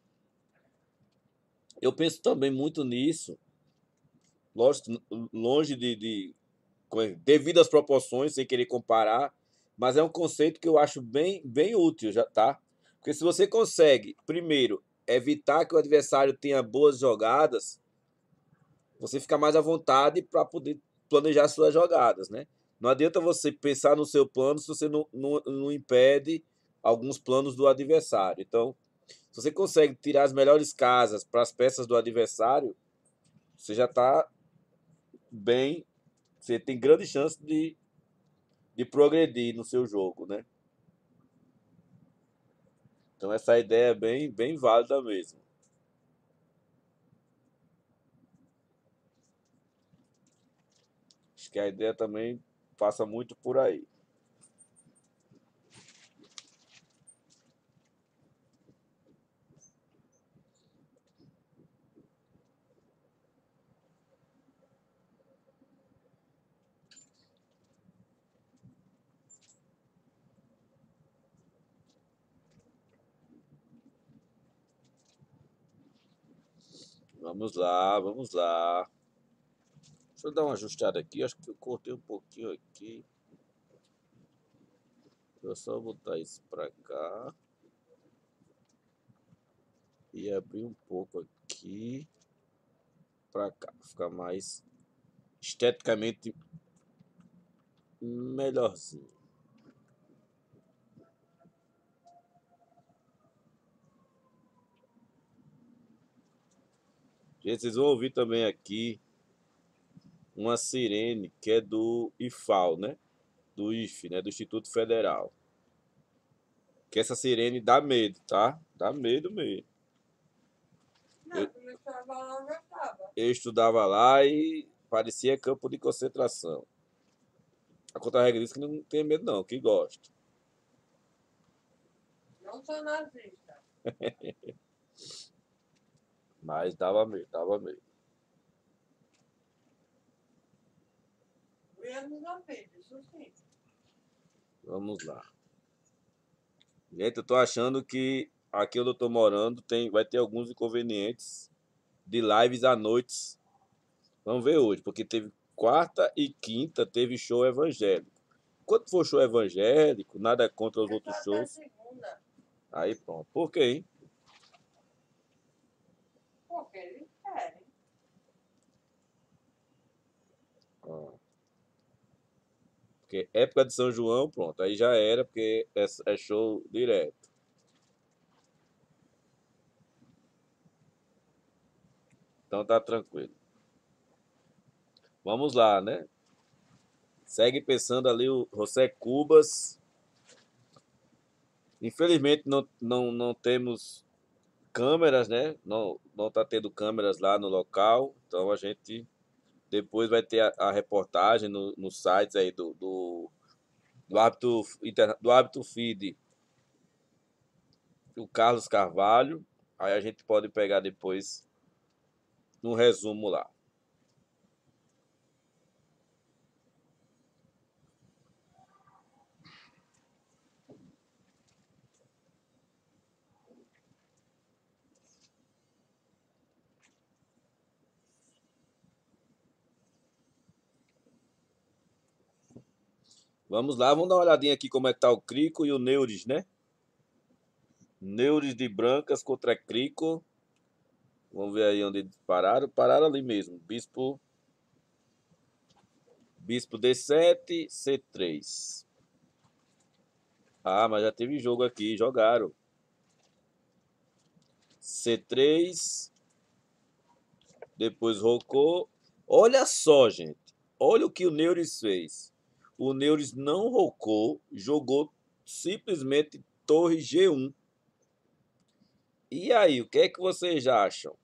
Eu penso também muito nisso, lógico, longe devido às proporções, sem querer comparar, mas é um conceito que eu acho bem útil, já tá? Porque se você consegue, primeiro, evitar que o adversário tenha boas jogadas, você fica mais à vontade para poder planejar suas jogadas, né? Não adianta você pensar no seu plano se você não impede alguns planos do adversário. Então, se você consegue tirar as melhores casas para as peças do adversário, você já está bem. Você tem grande chance de progredir no seu jogo, né? Então essa ideia é bem válida mesmo. Acho que a ideia também passa muito por aí. Vamos lá, vamos lá. Deixa eu dar uma ajustada aqui. Acho que eu cortei um pouquinho aqui. Vou só botar isso para cá. E abrir um pouco aqui para cá. Ficar mais esteticamente melhorzinho. Gente, vocês vão ouvir também aqui uma sirene que é do IFAL, né? Do IFE, né? Do Instituto Federal. Que essa sirene dá medo, tá? Dá medo mesmo. Não, quando eu estava lá, eu já estava. Eu estudava lá e parecia campo de concentração. A contra-regra diz que não tem medo, não, que gosta. Não sou nazista. Mas dava medo, dava medo. Menos a vida, isso sim. Vamos lá. Gente, eu tô achando que aqui onde eu tô morando vai ter alguns inconvenientes de lives à noite. Vamos ver hoje, porque teve quarta e quinta, teve show evangélico. Quando for show evangélico, nada contra os É só outros até shows. segunda. Aí pronto. Por quê, hein? Porque eles querem. Ah, porque época de São João, pronto. Aí já era, porque é show direto. Então tá tranquilo. Vamos lá, né? Segue pensando ali o José Cubas. Infelizmente não temos câmeras, né? Não tá tendo câmeras lá no local. Então a gente depois vai ter a reportagem nos sites aí do Hábito Feed, o Carlos Carvalho. Aí a gente pode pegar depois no resumo lá. Vamos lá, vamos dar uma olhadinha aqui como é que tá o Crico e o Neuris, né? Neuris de Brancas contra Crico. Vamos ver aí onde eles pararam. Pararam ali mesmo. Bispo D7, C3. Ah, mas já teve jogo aqui, jogaram. C3, depois rocou. Olha só, gente. Olha o que o Neuris fez. O Neuris não rocou, jogou simplesmente torre G1. E aí, o que é que vocês acham?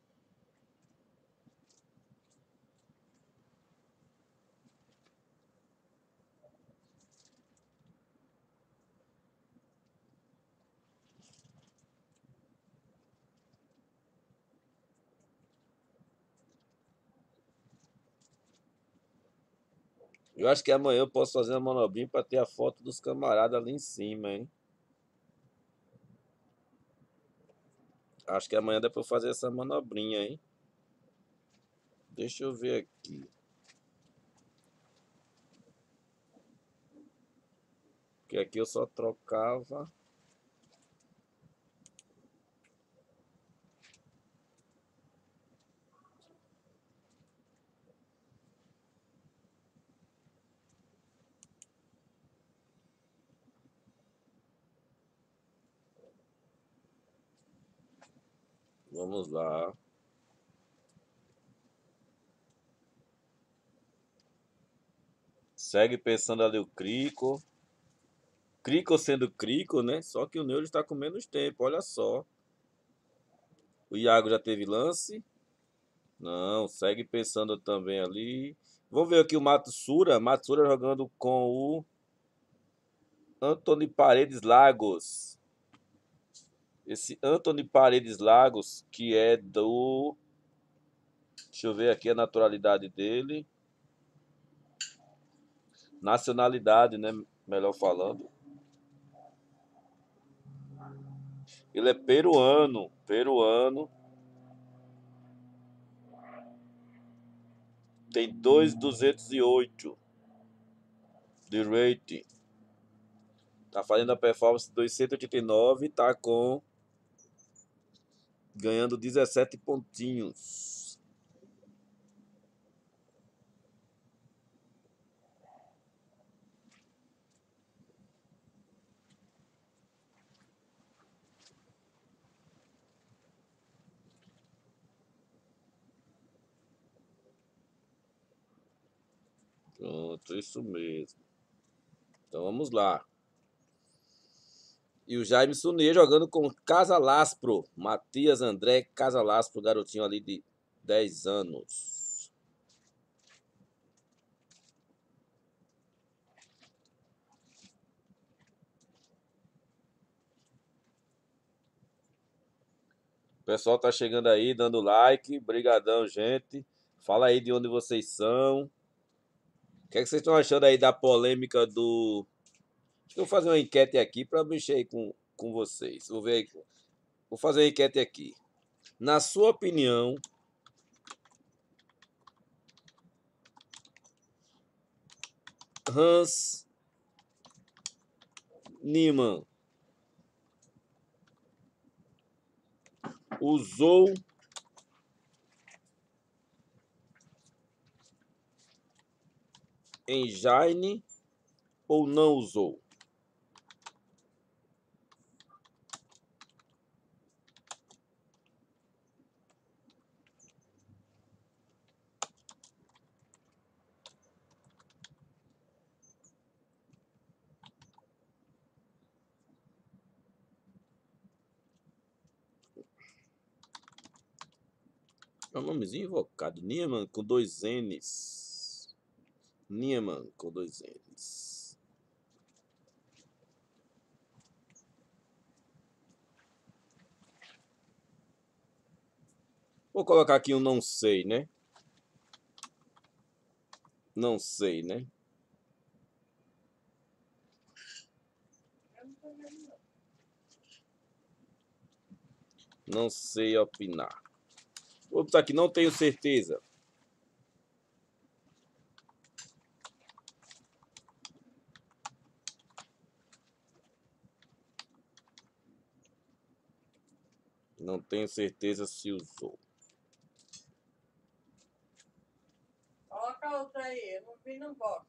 Eu acho que amanhã eu posso fazer uma manobrinha para ter a foto dos camaradas ali em cima, hein? Acho que amanhã dá para fazer essa manobrinha, hein? Deixa eu ver aqui. Porque aqui eu só trocava. Vamos lá. Segue pensando ali o Crico. Crico sendo Crico, né? Só que o Neuro está com menos tempo, olha só. O Iago já teve lance? Não, segue pensando também ali. Vamos ver aqui o Matsura. Matsura jogando com o Anthony Paredes Lagos. Esse Anthony Paredes Lagos, que é do. Deixa eu ver aqui a naturalidade dele. Nacionalidade, né? Melhor falando. Ele é peruano. Peruano. Tem 2,208 de rating. Tá fazendo a performance de 289 e tá com ganhando 17 pontinhos. Pronto, isso mesmo. Então vamos lá. E o Jaime Sunê jogando com Casalaspro. Matias André Casalaspro, garotinho ali de 10 anos. O pessoal tá chegando aí, dando like. Brigadão, gente. Fala aí de onde vocês são. O que é que vocês estão achando aí da polêmica do... Acho que eu vou fazer uma enquete aqui para mexer aí com vocês. Vou ver aí. Vou fazer uma enquete aqui. Na sua opinião, Hans Niemann usou engine ou não usou? É um nomezinho invocado. Niemann com dois N's. Niemann com dois N's. Vou colocar aqui um não sei, né? Não sei, né? Não sei opinar. Vou botar aqui, não tenho certeza. Não tenho certeza se usou. Coloca outra aí, eu não vi no box.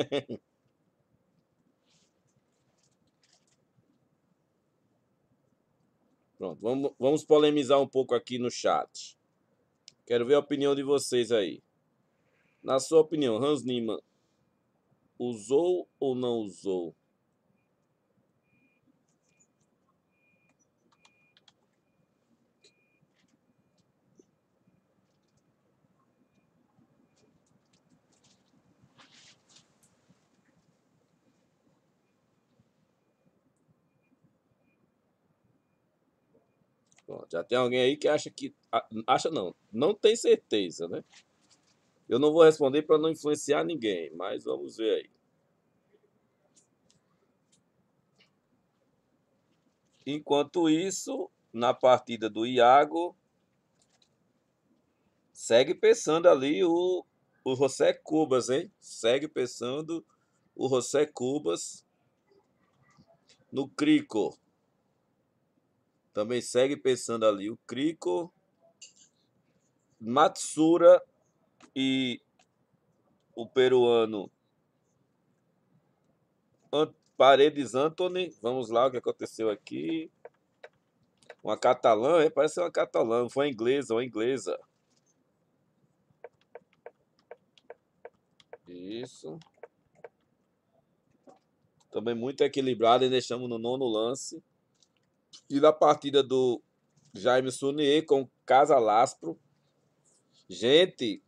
Pronto, vamos polemizar um pouco aqui no chat. Quero ver a opinião de vocês aí. Na sua opinião, Hans Niemann usou ou não usou? Pronto, já tem alguém aí que acha que... Acha não, não tem certeza, né? Eu não vou responder para não influenciar ninguém, mas vamos ver aí. Enquanto isso, na partida do Iago, segue pensando ali o José Cubas, hein? Segue pensando o José Cubas no Crico. Também segue pensando ali o Crico, Matsura e o peruano Paredes Anthony. Vamos lá, o que aconteceu aqui. Uma catalã, parece ser uma catalã. Foi uma inglesa, uma inglesa. Isso. Também muito equilibrado, e deixamos no nono lance. E na partida do Jaime Sunier com Casa Laspro. Gente,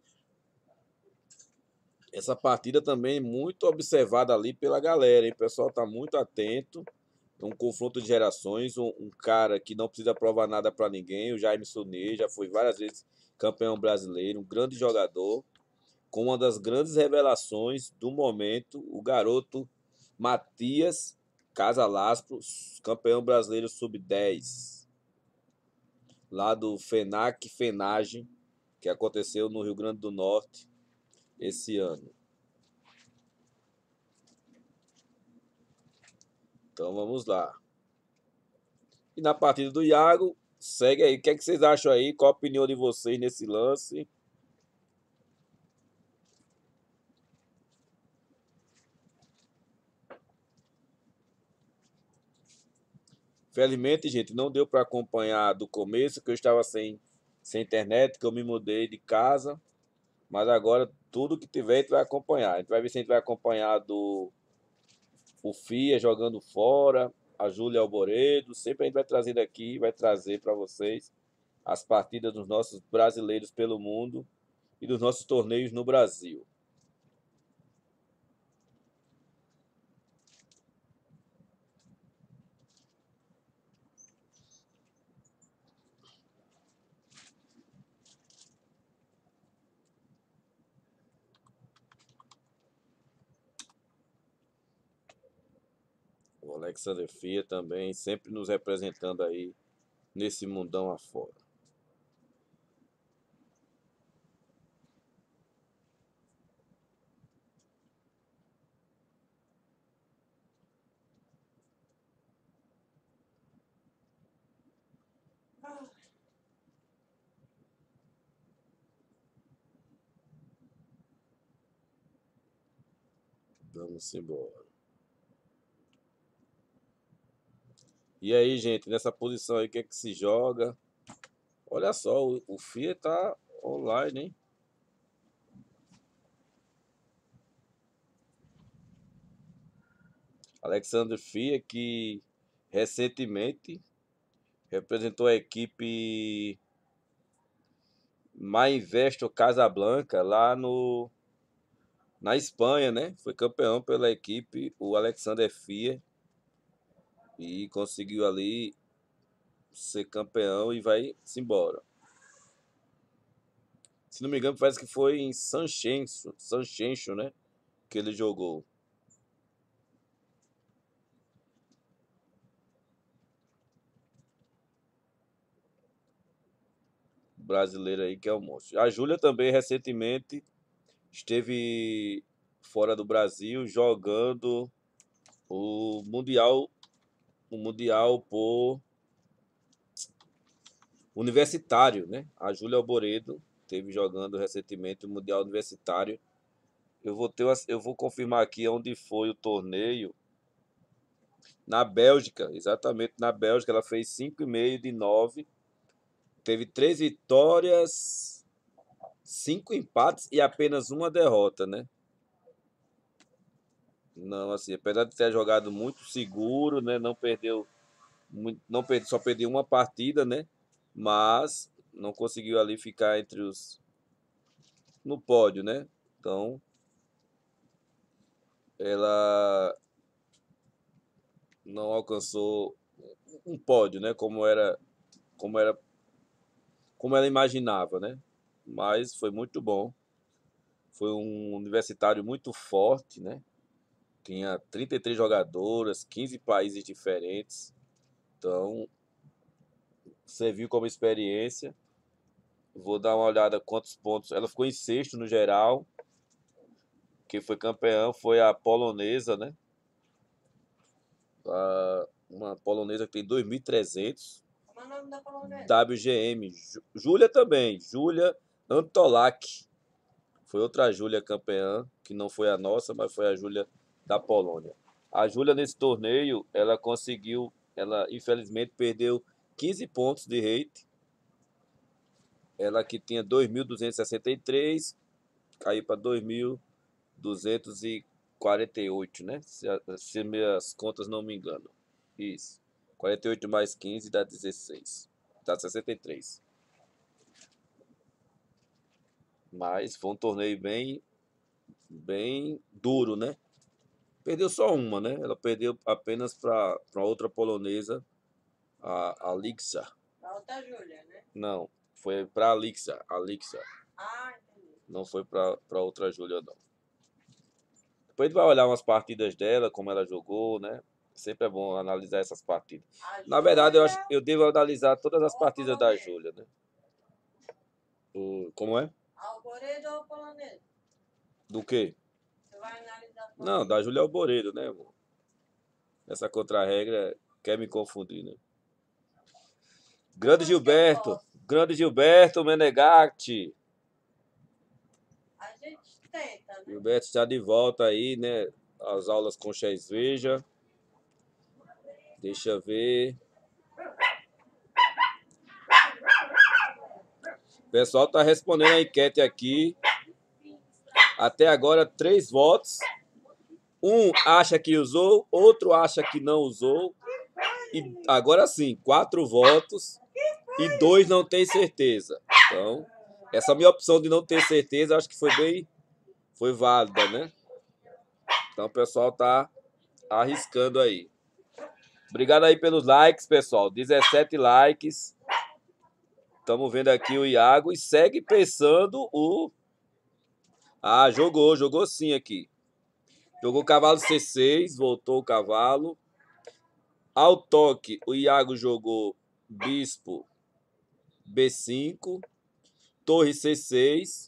essa partida também muito observada ali pela galera, hein? O pessoal tá muito atento. Um confronto de gerações, um cara que não precisa provar nada para ninguém, o Jaime Sunier, já foi várias vezes campeão brasileiro, um grande jogador, com uma das grandes revelações do momento, o garoto Matias Casalaspro, campeão brasileiro sub-10, lá do FENAC Fenagem, que aconteceu no Rio Grande do Norte esse ano. Então vamos lá. E na partida do Iago, segue aí. O que é que vocês acham aí? Qual a opinião de vocês nesse lance? Felizmente, gente, não deu para acompanhar do começo, que eu estava sem internet, que eu me mudei de casa. Mas agora, tudo que tiver, a gente vai acompanhar. A gente vai ver se a gente vai acompanhar do o FIA jogando fora, a Júlia Alboredo. Sempre a gente vai trazer daqui, vai trazer para vocês as partidas dos nossos brasileiros pelo mundo e dos nossos torneios no Brasil. Alexander Fia também, sempre nos representando aí nesse mundão afora. Vamos embora. E aí, gente, nessa posição aí, o que é que se joga? Olha só, o FIA tá online, hein? Alexander Fia, que recentemente representou a equipe Mainvesto Casablanca lá na Espanha, né? Foi campeão pela equipe, o Alexander Fia, e conseguiu ali ser campeão e vai-se embora. Se não me engano, parece que foi em Sanxenxo, né? Que ele jogou. Brasileiro aí que é o monstro. A Júlia também recentemente esteve fora do Brasil jogando o Mundial por universitário, né? A Júlia Alboredo esteve jogando recentemente o Mundial Universitário. Eu vou confirmar aqui onde foi o torneio. Na Bélgica, exatamente na Bélgica. Ela fez 5,5 de 9. Teve 3 vitórias, 5 empates e apenas uma derrota, né? Não, assim, apesar de ter jogado muito seguro, né? Não perdeu, só perdeu uma partida, né? Mas não conseguiu ali ficar entre os no pódio, né? Então, ela não alcançou um pódio, né? Como era, como ela imaginava, né? Mas foi muito bom. Foi um universitário muito forte, né? Tinha 33 jogadoras, 15 países diferentes. Então, serviu como experiência. Vou dar uma olhada quantos pontos. Ela ficou em sexto no geral. Quem foi campeão foi a polonesa, né? Uma polonesa que tem 2.300. Como é o nome da polonesa? WGM. Júlia também. Júlia Antolak. Foi outra Júlia campeã, que não foi a nossa, mas foi a Júlia da Polônia. A Júlia, nesse torneio, ela conseguiu. Ela, infelizmente, perdeu 15 pontos de rate. Ela que tinha 2.263, caiu para 2.248, né? Se minhas contas não me enganam. Isso. 48 mais 15 dá 16. Dá 63. Mas foi um torneio bem duro, né? Perdeu só uma, né? Ela perdeu apenas para outra polonesa, a Lixa. A outra Júlia, né? Não, foi para a Lixa. Ah, entendi. Não foi para outra Júlia, não. Depois a gente vai olhar umas partidas dela, como ela jogou, né? Sempre é bom analisar essas partidas. Na verdade, eu devo analisar todas as partidas da Júlia, né? Como é? Alboredo ou polonês? Do quê? Você vai analisar. Não, da Júlia Alboredo, né, amor? Essa contra-regra quer me confundir, né? Grande Gilberto Menegatti. A gente tenta, né? Gilberto está de volta aí, né? As aulas com Chés Veja. Deixa eu ver. O pessoal está respondendo a enquete aqui. Até agora, 3 votos. Um acha que usou, outro acha que não usou. E agora sim, 4 votos e 2 não tem certeza. Então, essa minha opção de não ter certeza, acho que foi válida, né? Então, o pessoal tá arriscando aí. Obrigado aí pelos likes, pessoal. 17 likes. Estamos vendo aqui o Iago e segue pensando o... Ah, jogou sim aqui. Jogou cavalo C6, voltou o cavalo. Ao toque, o Iago jogou bispo B5, torre C6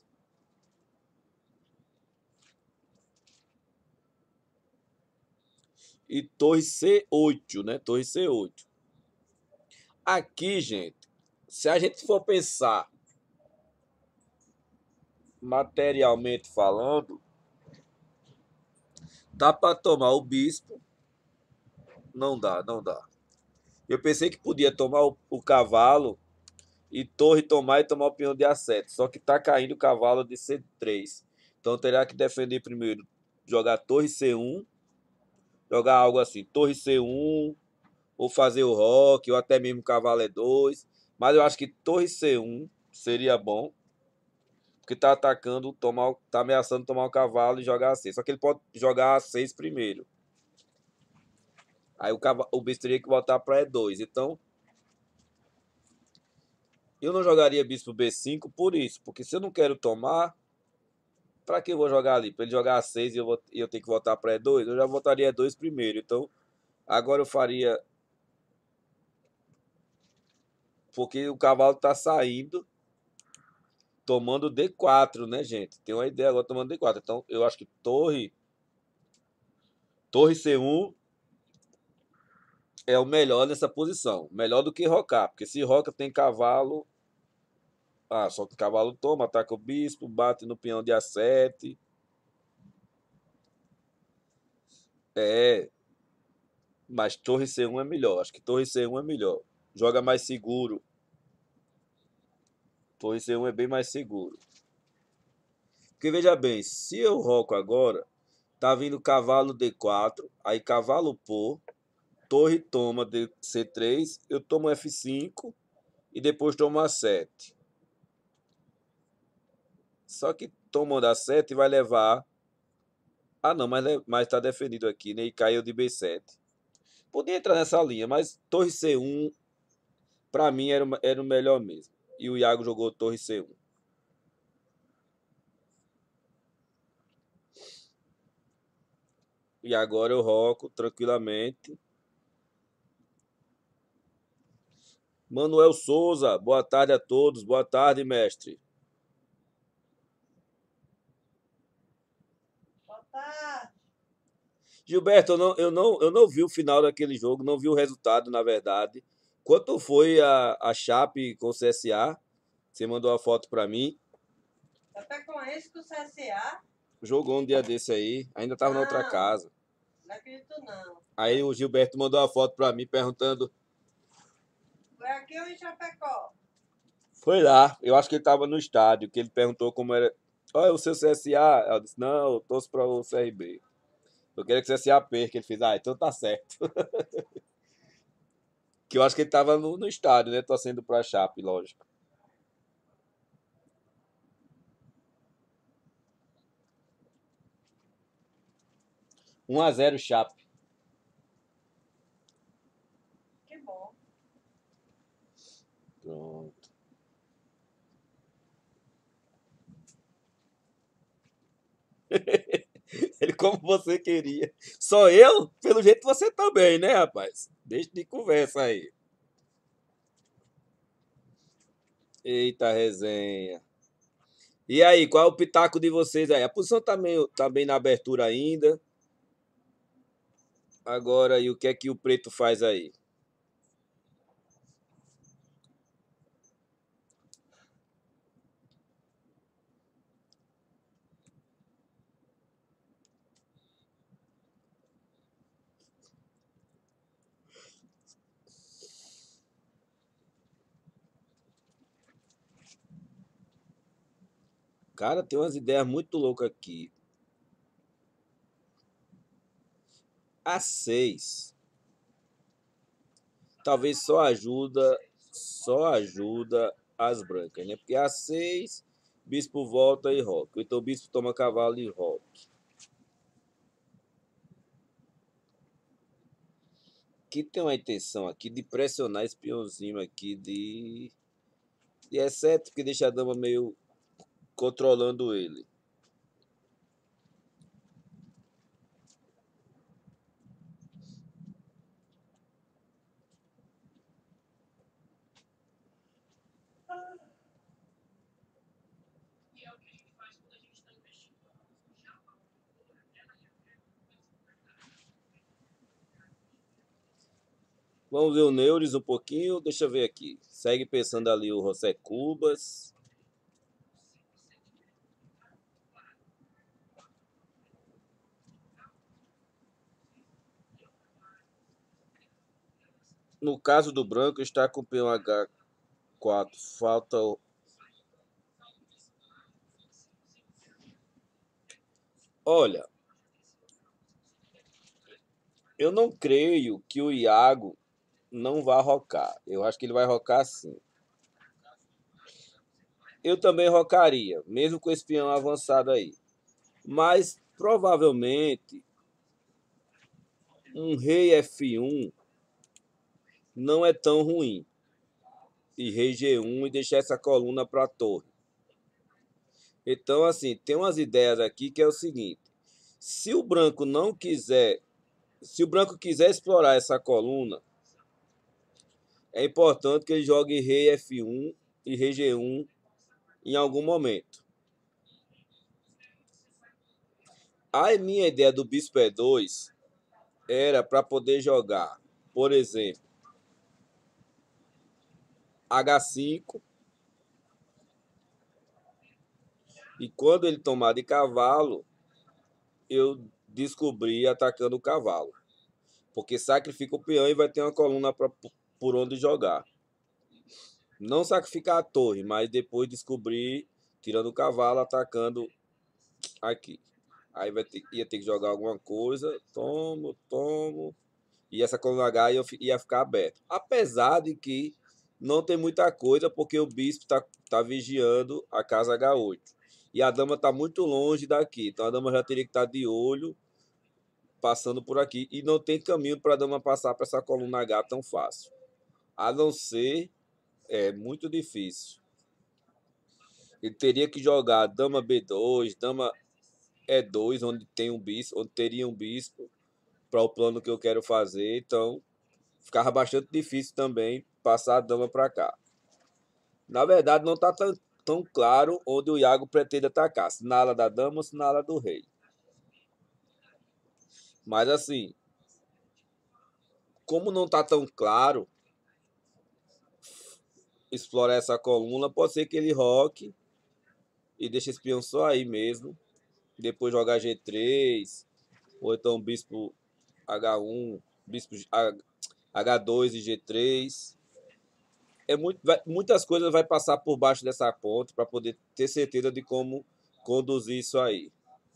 e torre C8, né? Torre C8. Aqui, gente, se a gente for pensar materialmente falando, dá para tomar o bispo? Não dá, não dá. Eu pensei que podia tomar o cavalo e torre tomar e tomar o peão de A7. Só que tá caindo o cavalo de C3. Então terá que defender primeiro, jogar torre C1, jogar algo assim, torre C1, ou fazer o roque, ou até mesmo cavalo E2. Mas eu acho que torre C1 seria bom, porque tá atacando, tá ameaçando tomar o cavalo e jogar A6. Só que ele pode jogar A6 primeiro. Aí o bispo teria que voltar para E2. Então, eu não jogaria bispo B5 por isso, porque se eu não quero tomar, para que eu vou jogar ali? Para ele jogar A6 e eu tenho que voltar para E2? Eu já voltaria E2 primeiro. Então, agora eu faria. Porque o cavalo está saindo, tomando D4, né, gente? Tem uma ideia agora tomando D4. Então, eu acho que torre C1 é o melhor nessa posição. Melhor do que rocar. Porque se roca tem cavalo. Ah, só que o cavalo toma, ataca o bispo, bate no peão de A7. É, mas torre C1 é melhor. Acho que torre C1 é melhor. Joga mais seguro. Torre C1 é bem mais seguro. Porque veja bem, se eu roco agora, tá vindo cavalo D4, aí cavalo por, torre toma C3, eu tomo F5 e depois tomo A7. Só que tomando A7 vai levar. Ah, não, mas tá defendido aqui, né? E caiu de B7. Podia entrar nessa linha, mas torre C1, pra mim, era o melhor mesmo. E o Iago jogou torre C1. E agora eu roco tranquilamente. Manuel Souza, boa tarde a todos. Boa tarde, mestre. Boa tarde. Gilberto, eu não vi o final daquele jogo, não vi o resultado, na verdade. Quanto foi a Chape com o CSA? Você mandou a foto para mim. Chapecoense com o CSA? Jogou um dia desse aí, ainda estava na outra Não, casa. não acredito não. Aí o Gilberto mandou a foto para mim perguntando. Foi aqui ou em Chapecó? Foi lá, eu acho que ele estava no estádio, que ele perguntou como era. Olha, o seu CSA? Ela disse, não, eu torço para o CRB. Eu queria que o CSA perca. Ele fez, então tá certo. Que eu acho que ele estava no estádio, né? Torcendo para a Chape, lógico. 1-0 Chape. Que bom. Pronto. Ele como você queria. Só eu? Pelo jeito você também, né, rapaz? Deixa de conversa aí. Eita resenha. E aí, qual é o pitaco de vocês aí? A posição tá bem na abertura ainda. Agora, e o que é que o preto faz aí? Cara, tem umas ideias muito loucas aqui. A6 talvez só ajuda as brancas, né? Porque A6, bispo volta e roca. Então o bispo toma cavalo e roca. Aqui tem uma intenção aqui de pressionar esse peãozinho aqui de E7, porque deixa a dama meio controlando ele. Vamos ver o Neures um pouquinho. Deixa eu ver aqui. Segue pensando ali o José Cubas. No caso do branco, está com o peão H4. Falta o... Olha, eu não creio que o Iago não vá rocar. Eu acho que ele vai rocar sim. Eu também rocaria, mesmo com esse peão avançado aí. Mas provavelmente um rei F1 não é tão ruim. E rei G1 e deixar essa coluna para a torre. Então, assim, tem umas ideias aqui que é o seguinte: se o branco não quiser, se o branco quiser explorar essa coluna, é importante que ele jogue rei F1 e rei G1 em algum momento. A minha ideia do bispo E2 era para poder jogar, por exemplo, H5, e quando ele tomar de cavalo, eu descobri atacando o cavalo. Porque sacrifica o peão e vai ter uma coluna por onde jogar. Não sacrificar a torre, mas depois descobrir tirando o cavalo, atacando aqui. Aí ia ter que jogar alguma coisa. Tomo. E essa coluna H ia ficar aberta. Apesar de que não tem muita coisa, porque o bispo tá vigiando a casa H8. E a dama está muito longe daqui. Então a dama já teria que estar de olho passando por aqui. E não tem caminho para a dama passar para essa coluna H tão fácil. A não ser, é muito difícil. Ele teria que jogar dama B2, dama E2, onde tem um bispo, onde teria um bispo para o plano que eu quero fazer. Então, ficava bastante difícil também passar a dama para cá. Na verdade, não está tão claro onde o Iago pretende atacar, se na ala da dama ou se na ala do rei. Mas assim, como não está tão claro explorar essa coluna, pode ser que ele roque e deixe esse peão só aí mesmo. Depois jogar G3, ou então bispo H1, bispo H2 e G3. Muitas coisas vai passar por baixo dessa ponte para poder ter certeza de como conduzir isso aí.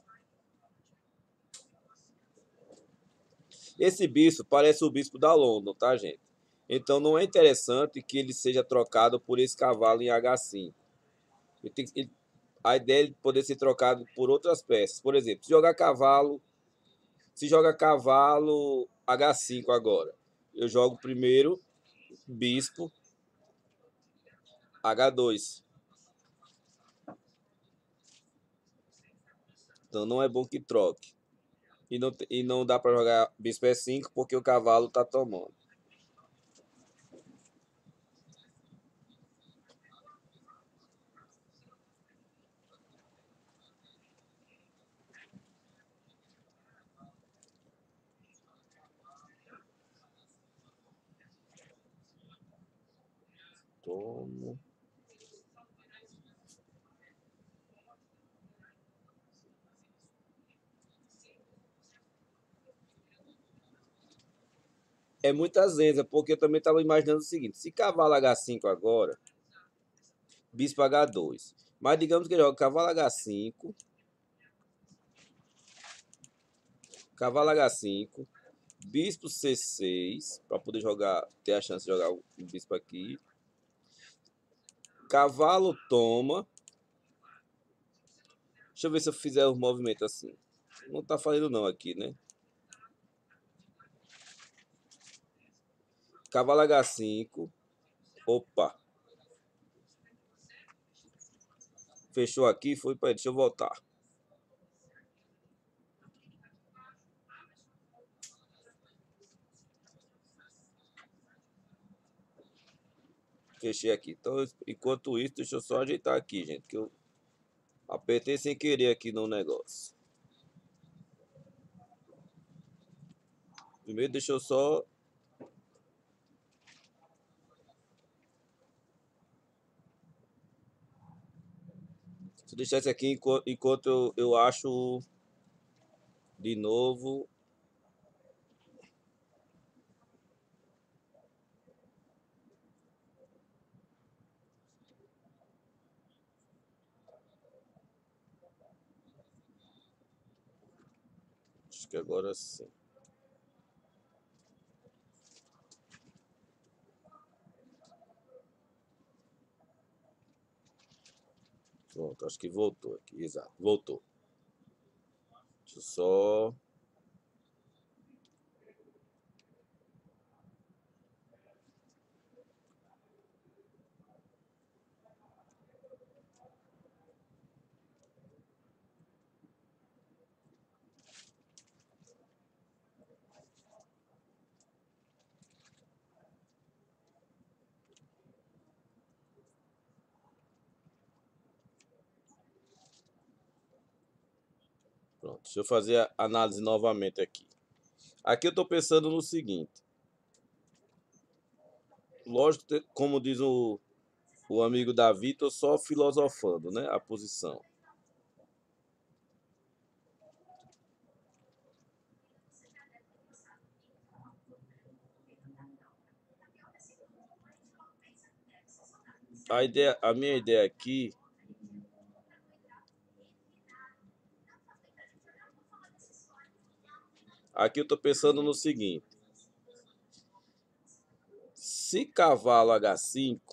Esse bispo parece o bispo da London, tá, gente? Então não é interessante que ele seja trocado por esse cavalo em H5. A ideia é ele poder ser trocado por outras peças. Por exemplo, se joga cavalo H5 agora, eu jogo primeiro bispo H2. Então não é bom que troque. E não dá para jogar bispo E5 porque o cavalo tá tomando. Tomo. É muita zenza, porque eu também estava imaginando o seguinte: se cavalo H5 agora, bispo H2. Mas digamos que ele joga cavalo H5, bispo C6, para poder ter a chance de jogar o bispo aqui. Cavalo toma. Deixa eu ver se eu fizer os movimentos assim. Não tá fazendo não aqui, né? Cavalo H5. Opa. Fechou aqui, foi para ele. Deixa eu voltar. Fechei aqui. Então, enquanto isso, deixa eu só ajeitar aqui, gente, que eu apertei sem querer aqui no negócio. Primeiro, deixa eu só Se eu deixar isso aqui enquanto eu acho de novo. Acho que agora sim. Pronto, acho que voltou aqui. Exato, voltou. Deixa eu só. Pronto, deixa eu fazer a análise novamente aqui. Aqui eu estou pensando no seguinte. Lógico, como diz o amigo Davi, estou só filosofando, né? A posição. A minha ideia aqui. Aqui eu estou pensando no seguinte. Se cavalo H5.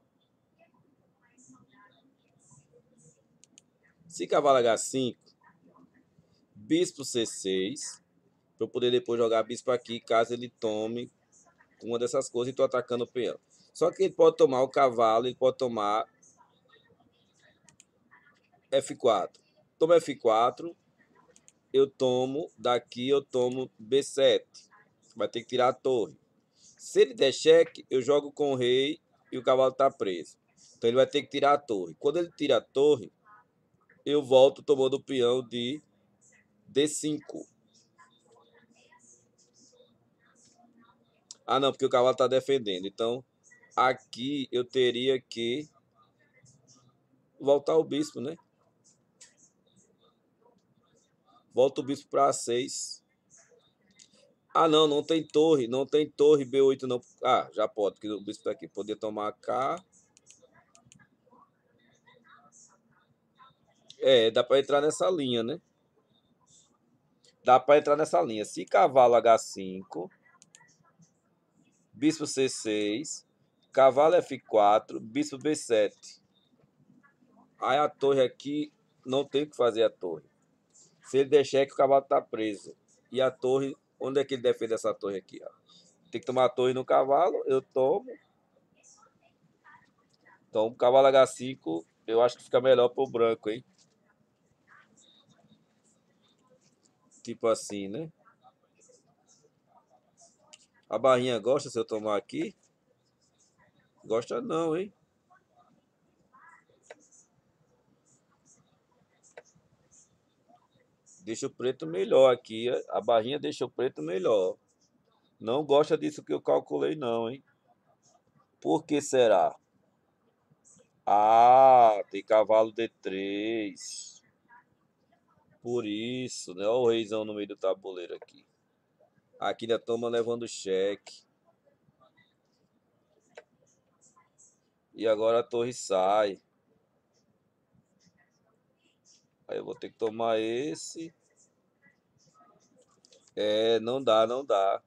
Se cavalo H5, bispo C6. Para eu poder depois jogar bispo aqui, caso ele tome uma dessas coisas e estou atacando o peão. Só que ele pode tomar o cavalo, ele pode tomar F4. Toma F4, eu tomo, daqui eu tomo B7. Vai ter que tirar a torre. Se ele der cheque, eu jogo com o rei e o cavalo está preso. Então ele vai ter que tirar a torre. Quando ele tira a torre, eu volto tomando o peão de D5. Ah, não, porque o cavalo está defendendo. Então, aqui eu teria que voltar o bispo, né? Volta o bispo para A6. Ah, não, não tem torre. Não tem torre B8, não. Ah, já pode, porque o bispo está aqui. Poder tomar K. É, dá para entrar nessa linha, né? Dá para entrar nessa linha. Se cavalo H5, bispo C6, cavalo F4, bispo B7. Aí a torre aqui, não tem o que fazer a torre. Se ele der cheque, o cavalo está preso. E a torre, onde é que ele defende essa torre aqui? Ó? Tem que tomar a torre no cavalo, eu tomo. Então, o cavalo H5, eu acho que fica melhor pro branco, hein? Tipo assim, né? A barrinha gosta se eu tomar aqui? Gosta não, hein? Deixa o preto melhor aqui. A barrinha deixa o preto melhor. Não gosta disso que eu calculei não, hein? Por que será? Ah, tem cavalo D3. Por isso, né? Olha o reizão no meio do tabuleiro aqui. Aqui ainda toma levando cheque. E agora a torre sai. Aí eu vou ter que tomar esse. É, não dá, não dá.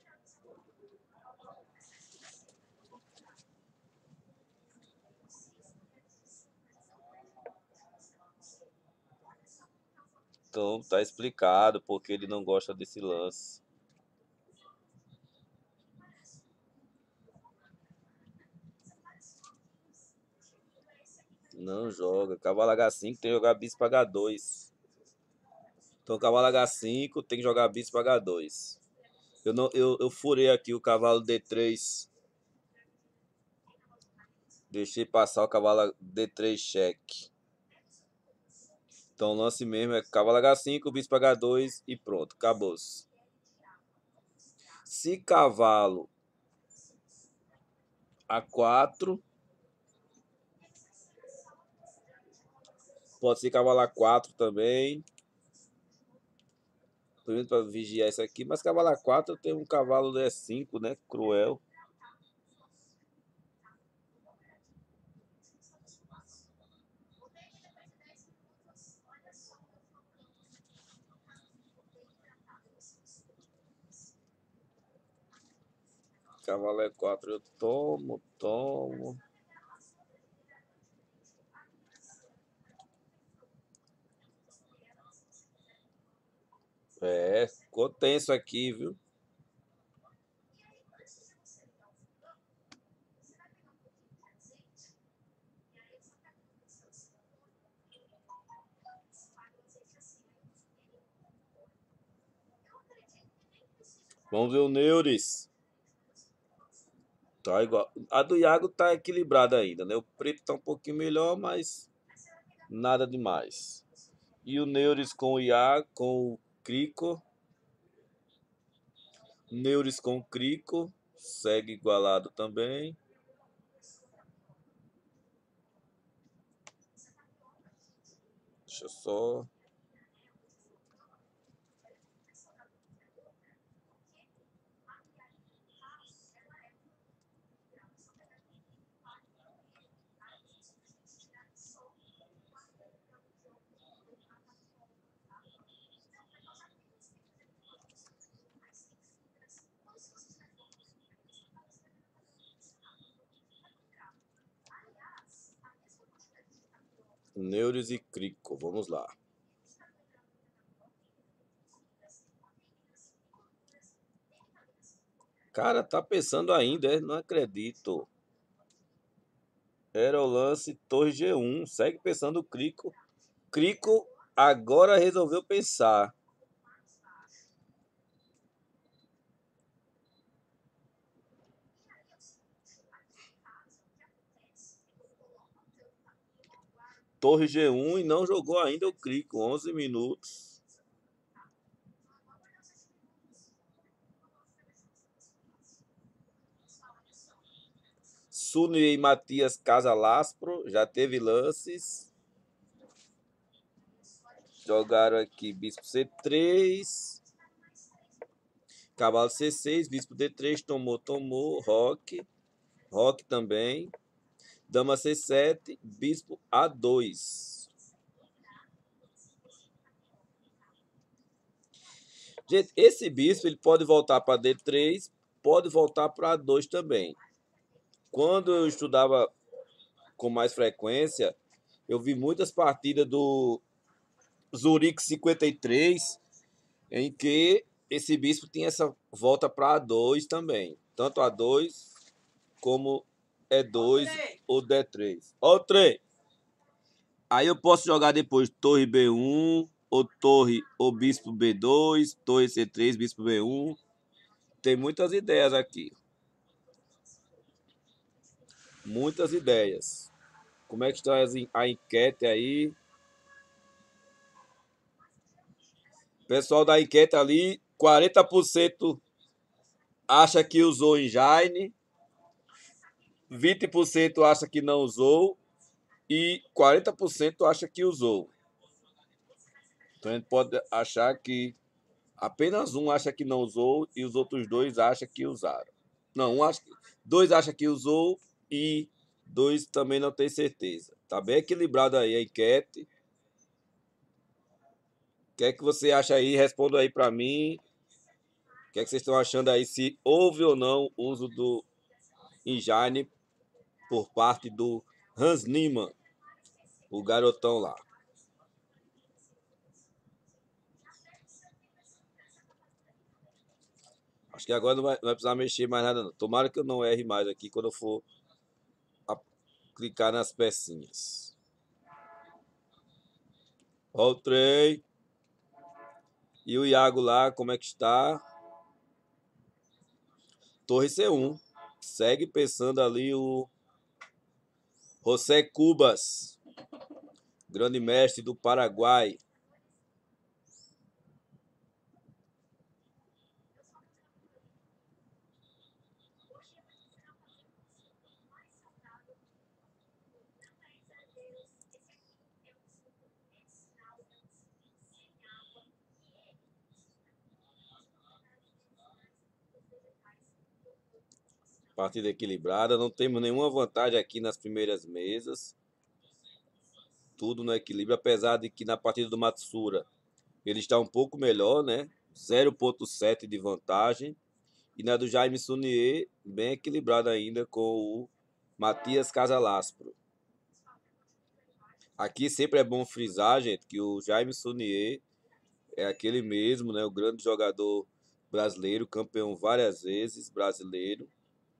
Então tá explicado porque ele não gosta desse lance. Não joga. Cavalo H5 tem que jogar bispo H2. Então cavalo H5 tem que jogar bispo H2. Eu furei aqui o cavalo D3. Deixei passar o cavalo D3 cheque. Então o lance mesmo é cavalo H5, bispo H2 e pronto, acabou-se. Se cavalo A4, Pode ser cavalo A4 também. Tô indo para vigiar isso aqui. Mas cavalo A4 tem um cavalo do E5, né? Cruel. Cavalo E4 eu tomo. É, ficou tenso aqui, viu? Vamos ver o Neures. Tá igual. A do Iago tá equilibrada ainda, né? O preto tá um pouquinho melhor, mas nada demais. E o Neures com o Iago, com o Crico. Neures com o Crico. Segue igualado também. Deixa eu só. Neures e Crico. Vamos lá. Cara, tá pensando ainda, é? Não acredito. Era o lance Torre G1. Segue pensando o Crico. Crico agora resolveu pensar. Torre G1 e não jogou ainda o Crico. 11 minutos. Suni e Matias Casalaspro. Já teve lances. Jogaram aqui Bispo C3. Cavalo C6. Bispo D3. Tomou. Roque também. Dama C7. Bispo A2. Gente, esse bispo ele pode voltar para D3, pode voltar para A2 também. Quando eu estudava com mais frequência, eu vi muitas partidas do Zurique 53, em que esse bispo tinha essa volta para A2 também. Tanto A2 como E2 ou D3. Ó o trem. Aí eu posso jogar depois torre B1, ou bispo B2, torre C3, bispo B1. Tem muitas ideias aqui. Muitas ideias. Como é que está a enquete aí? Pessoal da enquete ali, 40% acha que usou engine, 20% acha que não usou e 40% acha que usou. Então a gente pode achar que apenas um acha que não usou e os outros dois acham que usaram. Não, dois acham que usou e dois também não tem certeza. Tá bem equilibrado aí a enquete. O que é que você acha aí? Responda aí para mim. O que é que vocês estão achando aí? Se houve ou não uso do engine por parte do Hans Niemann, o garotão lá. Acho que agora não vai precisar mexer mais nada não. Tomara que eu não erre mais aqui quando eu for clicar nas pecinhas. Voltei. E o Iago lá, como é que está? Torre C1. Segue pensando ali o José Cubas, grande mestre do Paraguai. Partida equilibrada. Não temos nenhuma vantagem aqui nas primeiras mesas. Tudo no equilíbrio, apesar de que na partida do Matsura ele está um pouco melhor, né? 0,7 de vantagem. E na do Jaime Sunier, bem equilibrada ainda com o Matias Casalaspro. Aqui sempre é bom frisar, gente, que o Jaime Sunier é aquele mesmo, né? O grande jogador brasileiro, campeão várias vezes brasileiro.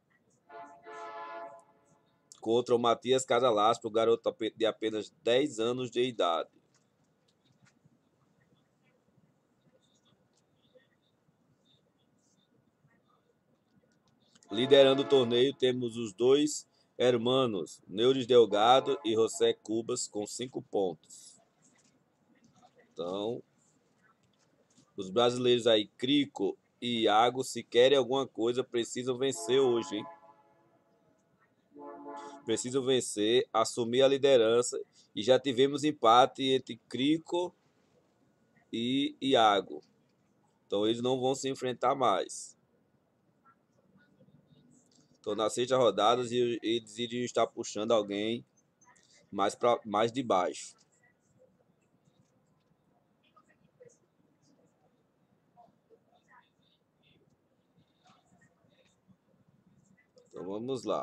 Contra o Matias Casalaspro, garoto de apenas 10 anos de idade. Liderando o torneio, temos os dois hermanos, Neuris Delgado e José Cubas, com 5 pontos. Então, os brasileiros aí, Crico e Iago, se querem alguma coisa, precisam vencer hoje, hein? Precisam vencer, assumir a liderança. E já tivemos empate entre Crico e Iago. Então, eles não vão se enfrentar mais. Então, nas 6 rodadas, eles iriam estar puxando alguém mais de baixo. Então, vamos lá.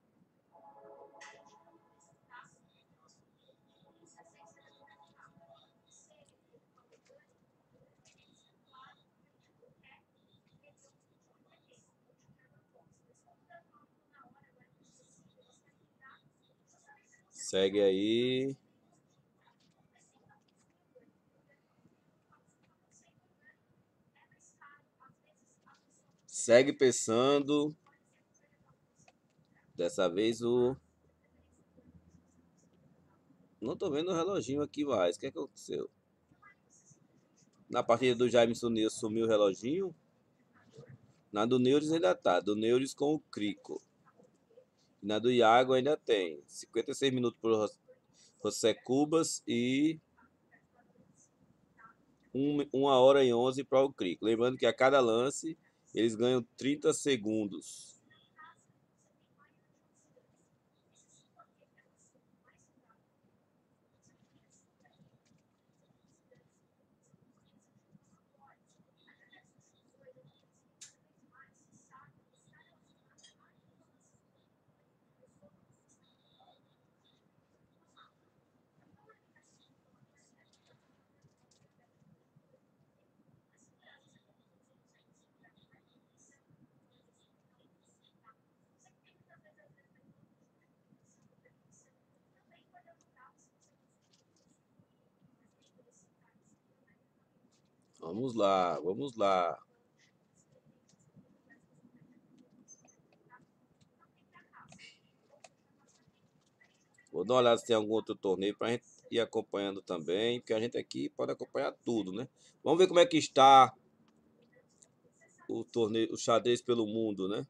Segue aí. Segue pensando. Dessa vez o... Não tô vendo o reloginho aqui mais. O que aconteceu? Na partida do Jaime Sunil sumiu o reloginho. Na do Neuris ainda tá. Do Neuris com o Crico. Na do Iago ainda tem. 56 minutos pro José Cubas e 1h11 para o Crico. Lembrando que a cada lance eles ganham 30 segundos. Vamos lá, vamos lá. Vou dar uma olhada se tem algum outro torneio para a gente ir acompanhando também, porque a gente aqui pode acompanhar tudo, né? Vamos ver como é que está o torneio, o xadrez pelo mundo, né?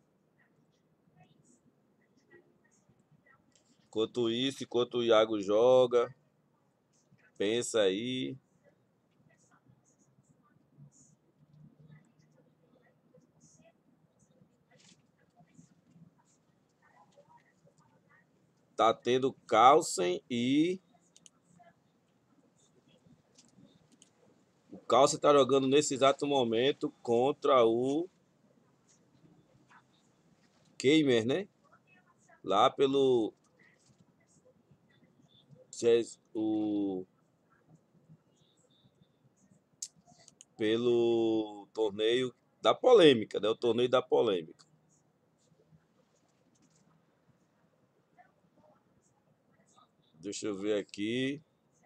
Enquanto isso, enquanto o Iago joga, pensa aí. Tá tendo Carlsen e... O Carlsen tá jogando nesse exato momento contra o Keimer, né? Lá pelo... O... Pelo torneio da polêmica, né? O torneio da polêmica. Deixa eu ver aqui.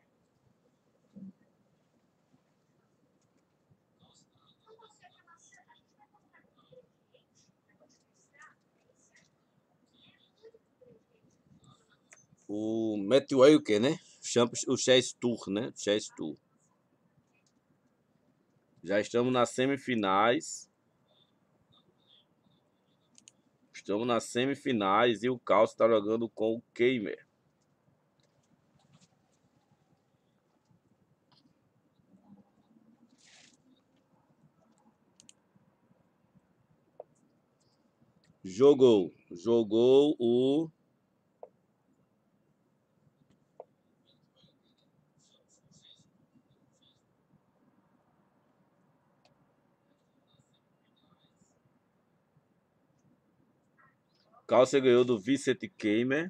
O Matt Walker, né? O Chess Tour, né? Chess Tour. Já estamos nas semifinais. Estamos nas semifinais e o Carlsen está jogando com o Keimer. Jogou. Jogou o... Calça ganhou do Vicente Keimer.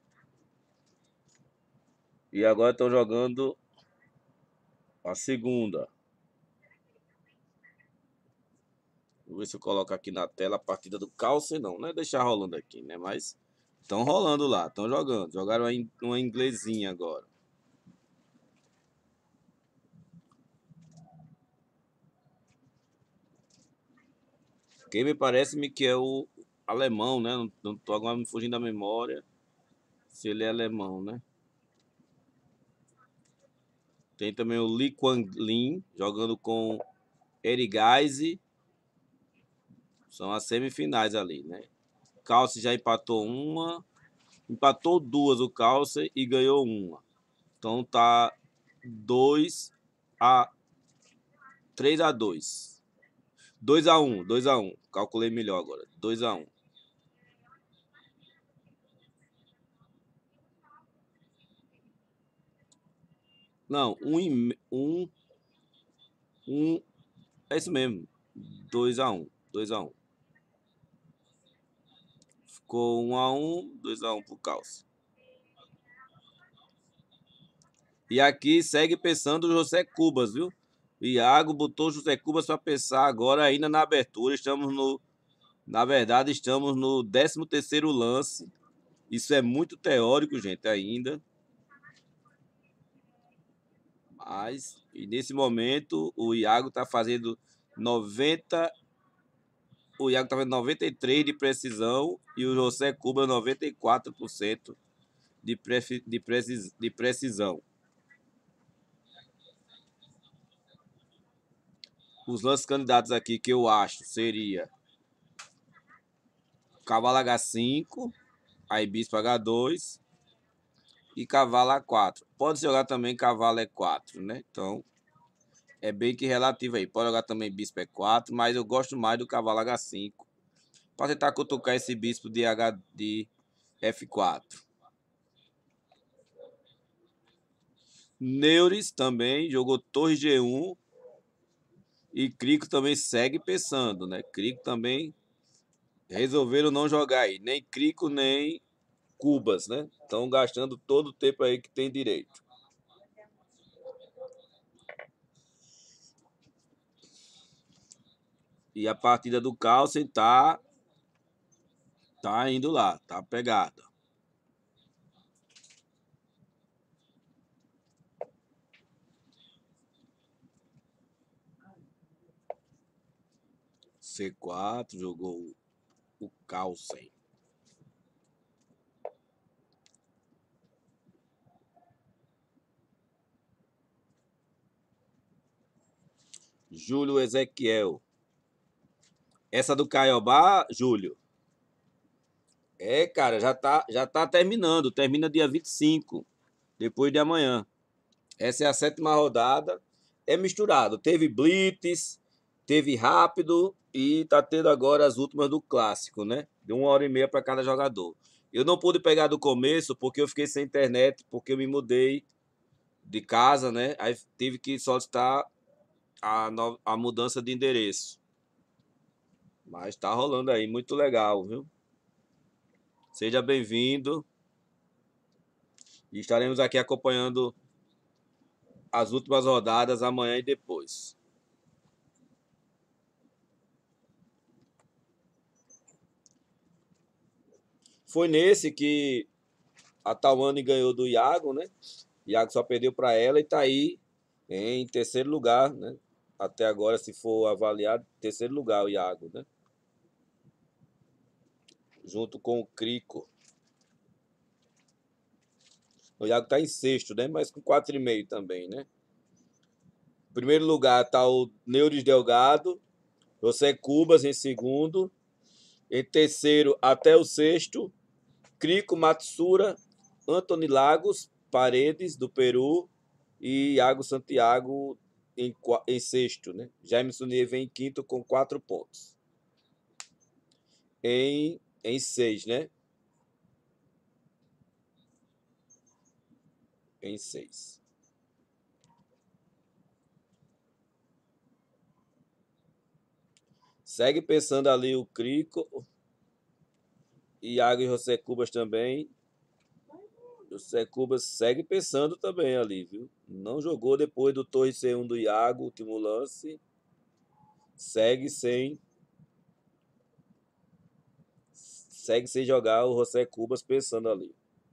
E agora estão jogando a segunda. Vou ver se eu coloco aqui na tela a partida do Calce. Não é deixar rolando aqui, né? Mas estão rolando lá, estão jogando. Jogaram uma inglesinha agora. Quem me parece-me que é o alemão, né? Não tô agora me fugindo da memória se ele é alemão, né? Tem também o Li Quanlin jogando com Erigaise. São as semifinais ali, né? Calce já empatou uma, empatou duas o Calce e ganhou uma. Então tá 3-2. 2-1, 2-1. Calculei melhor agora. 2-1. Não, é isso mesmo. 2-1. 2-1. Ficou 1-1, 2-1 pro Calce. E aqui segue pensando o José Cubas, viu? O Iago botou o José Cubas para pensar agora ainda na abertura. Na verdade, estamos no 13º lance. Isso é muito teórico, gente, ainda. Mas, e nesse momento, o Iago está fazendo 90. O Iago está fazendo 93 de precisão e o José Cubas 94% de precisão. Os lances candidatos aqui que eu acho seria cavalo H5, aí bispo H2 e cavalo A4. Pode jogar também cavalo E4, né? Então, é bem que relativo aí. Pode jogar também bispo E4, mas eu gosto mais do cavalo H5 para tentar cutucar esse bispo de F4. Neures também jogou torre G1 e Crico também segue pensando, né? Crico também resolveram não jogar aí, nem Crico nem Cubas, né? Estão gastando todo o tempo aí que tem direito. E a partida do Carlsen tá indo lá, tá pegada. C4 jogou o Carlsen. Júlio Ezequiel. Essa do Caiobá, Júlio. Cara, já tá terminando. Termina dia 25, depois de amanhã. Essa é a 7ª rodada. É misturado. Teve blitz, teve rápido e tá tendo agora as últimas do clássico, né? De 1h30 para cada jogador. Eu não pude pegar do começo porque eu fiquei sem internet, porque eu me mudei de casa, né? Aí tive que solicitar a mudança de endereço. Mas tá rolando aí, muito legal, viu? Seja bem-vindo. E estaremos aqui acompanhando as últimas rodadas amanhã e depois. Foi nesse que a Tawane ganhou do Iago, né? Iago só perdeu para ela e tá aí em terceiro lugar, né? Até agora, se for avaliado, terceiro lugar o Iago, né? Junto com o Crico. O Iago tá em sexto, né? Mas com 4,5 também, né? Em primeiro lugar tá o Neuris Delgado, José Cubas em segundo. Em terceiro até o sexto, Crico Matsura, Antony Lagos, Paredes, do Peru, e Iago Santiago em sexto, né? Jaime Sunier vem em quinto com 4 pontos. Em Em 6, né? Em 6. Segue pensando ali o Crico. Iago e José Cubas também. José Cubas segue pensando também ali, viu? Não jogou depois do Torre C1 do Iago, último lance. Segue sem. Segue sem jogar o José Cubas pensando ali.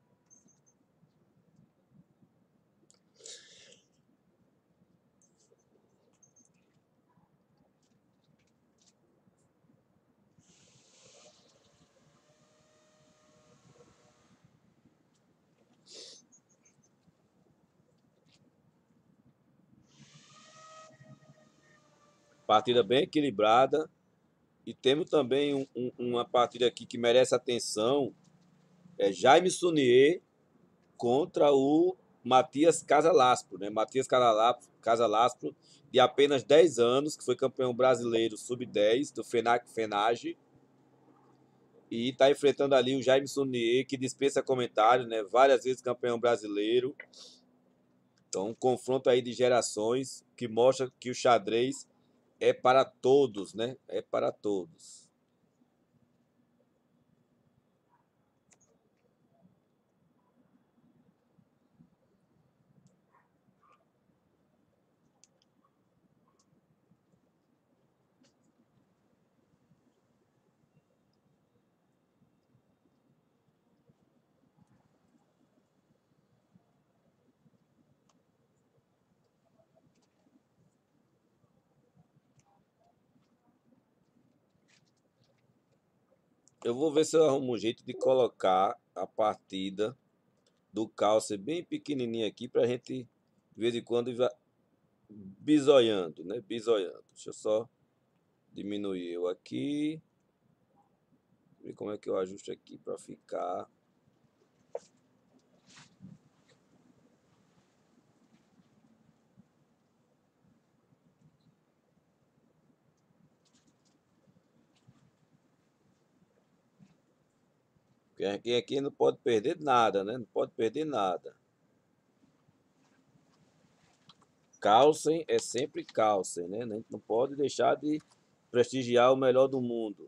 Partida bem equilibrada. E temos também uma partida aqui que merece atenção. É Jaime Sunier contra o Matias Casalaspro, né? Matias Casalaspro, de apenas 10 anos, que foi campeão brasileiro sub-10 do FENAC Fenage. E está enfrentando ali o Jaime Sunier, que dispensa comentários, né? Várias vezes campeão brasileiro. Então, um confronto aí de gerações que mostra que o xadrez é para todos, né? É para todos. Eu vou ver se eu arrumo um jeito de colocar a partida do cálcio bem pequenininha aqui para a gente, de vez em quando, ir bisoiando, né? Bisoiando. Deixa eu só diminuir eu aqui. Ver como é que eu ajusto aqui para ficar. Porque quem aqui não pode perder nada, né? Não pode perder nada. Carlsen é sempre Carlsen, né? A gente não pode deixar de prestigiar o melhor do mundo.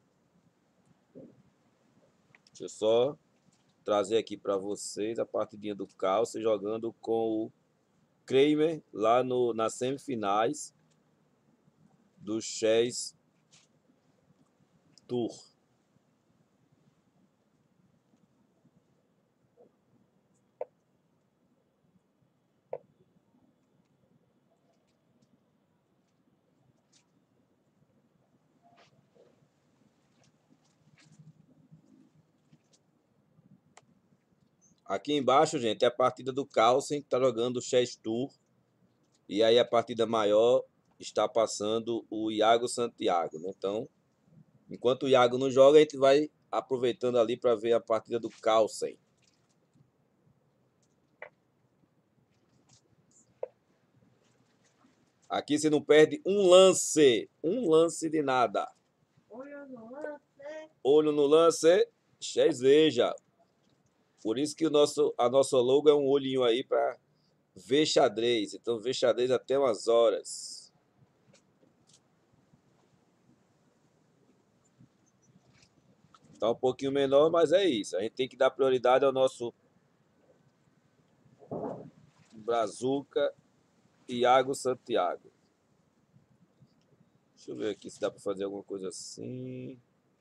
Deixa eu só trazer aqui para vocês a partidinha do Carlsen jogando com o Kramer lá nas semifinais do Chess Tour. Aqui embaixo, gente, é a partida do Carlsen, que está jogando o Chess Tour. E aí a partida maior está passando o Iago Santiago, né? Então, enquanto o Iago não joga, a gente vai aproveitando ali para ver a partida do Carlsen. Aqui você não perde um lance de nada. Olho no lance. Olho no lance, Chess veja. Por isso que a nossa logo é um olhinho aí para ver xadrez. Então, ver xadrez até umas horas. Tá um pouquinho menor, mas é isso. A gente tem que dar prioridade ao nosso Brazuca Iago Santiago. Deixa eu ver aqui se dá para fazer alguma coisa assim.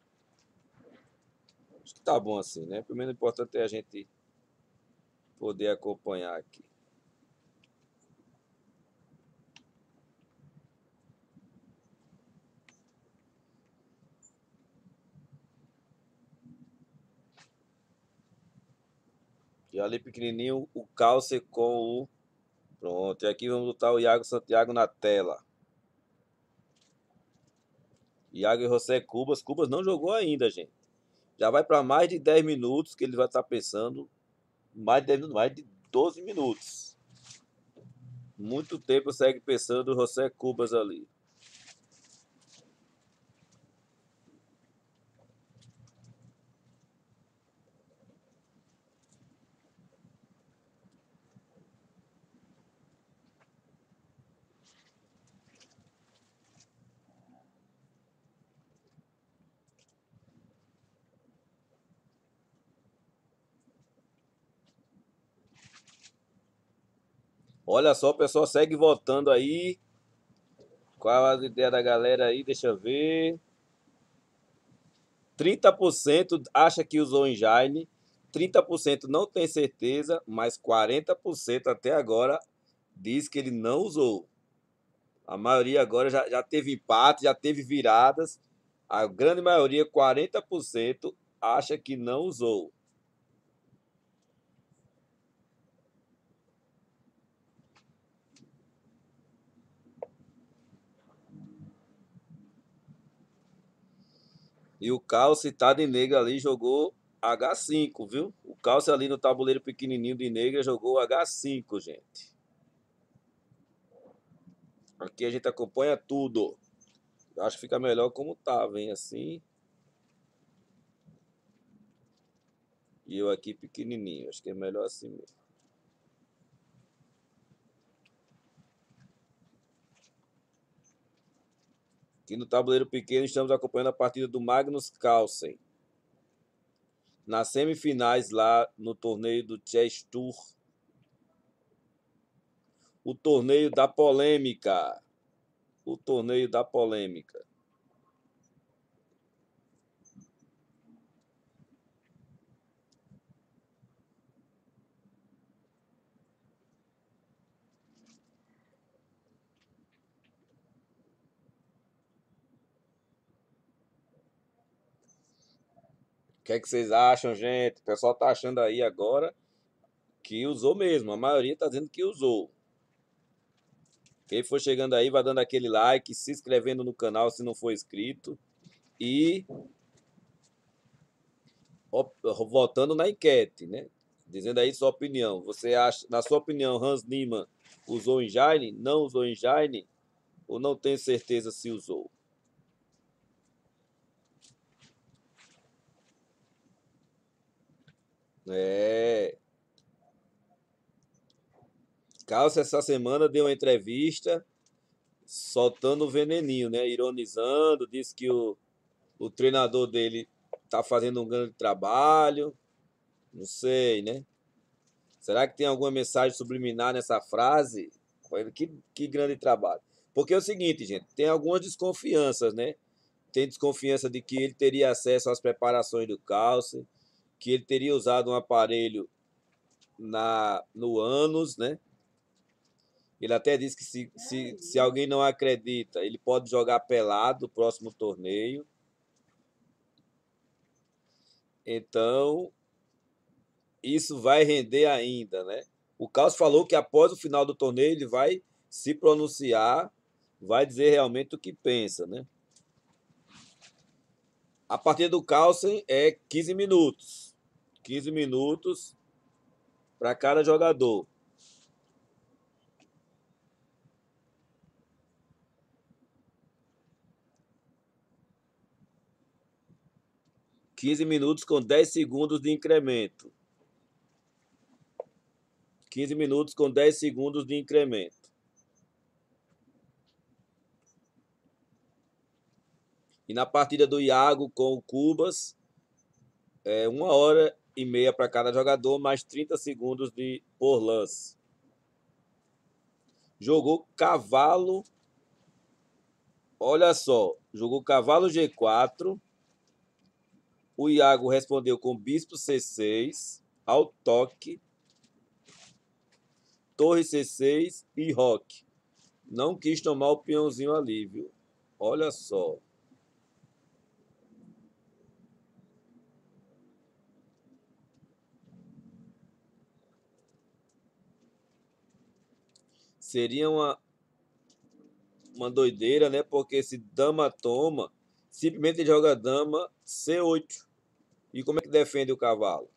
Acho que tá bom assim, né? Primeiro, o importante é a gente poder acompanhar aqui. E ali pequenininho, o calce com o... Pronto, e aqui vamos botar o Iago Santiago na tela. Iago e José Cubas. Cubas não jogou ainda, gente. Já vai para mais de 10 minutos que ele vai estar pensando. Mais de 10 minutos, mais de 12 minutos. Muito tempo segue pensando o José Cubas ali. Olha só, o pessoal segue votando aí. Qual a ideia da galera aí? Deixa eu ver. 30% acha que usou engine, 30% não tem certeza, mas 40% até agora diz que ele não usou. A maioria agora já teve empate, já teve viradas. A grande maioria, 40%, acha que não usou. E o Calce tá de negra ali, jogou H5, viu? O Calce ali no tabuleiro pequenininho de negra jogou H5, gente. Aqui a gente acompanha tudo. Eu acho que fica melhor como tá, vem assim. E eu aqui pequenininho. Acho que é melhor assim mesmo. Aqui no tabuleiro pequeno estamos acompanhando a partida do Magnus Carlsen. Nas semifinais lá no torneio do Chess Tour. O torneio da polêmica. O torneio da polêmica. O que é que vocês acham, gente? O pessoal tá achando aí agora que usou mesmo. A maioria tá dizendo que usou. Quem for chegando aí, vai dando aquele like, se inscrevendo no canal se não for inscrito. E votando na enquete, né? Dizendo aí sua opinião. Você acha, na sua opinião, Hans Niemann usou engine? Não usou engine? Ou não tem certeza se usou? É. Calça essa semana deu uma entrevista soltando o veneninho, né? Ironizando, disse que o treinador dele tá fazendo um grande trabalho. Não sei, né? Será que tem alguma mensagem subliminar nessa frase? Que grande trabalho. Porque é o seguinte, gente, tem algumas desconfianças, né? Tem desconfiança de que ele teria acesso às preparações do cálcio, que ele teria usado um aparelho no ânus, né? Ele até disse que se alguém não acredita, ele pode jogar pelado no próximo torneio. Então, isso vai render ainda, né? O Carlos falou que após o final do torneio ele vai se pronunciar, vai dizer realmente o que pensa, né? A partida do Carlsen é 15 minutos. 15 minutos para cada jogador. 15 minutos com 10 segundos de incremento. 15 minutos com 10 segundos de incremento. E na partida do Iago com o Cubas, é 1h30 para cada jogador, mais 30 segundos por lance. Jogou cavalo. Olha só, jogou cavalo G4. O Iago respondeu com bispo C6, ao toque, torre C6 e roque. Não quis tomar o peãozinho ali, viu? Olha só. Seria uma doideira, né? Porque se dama toma, simplesmente ele joga dama C8. E como é que defende o cavalo?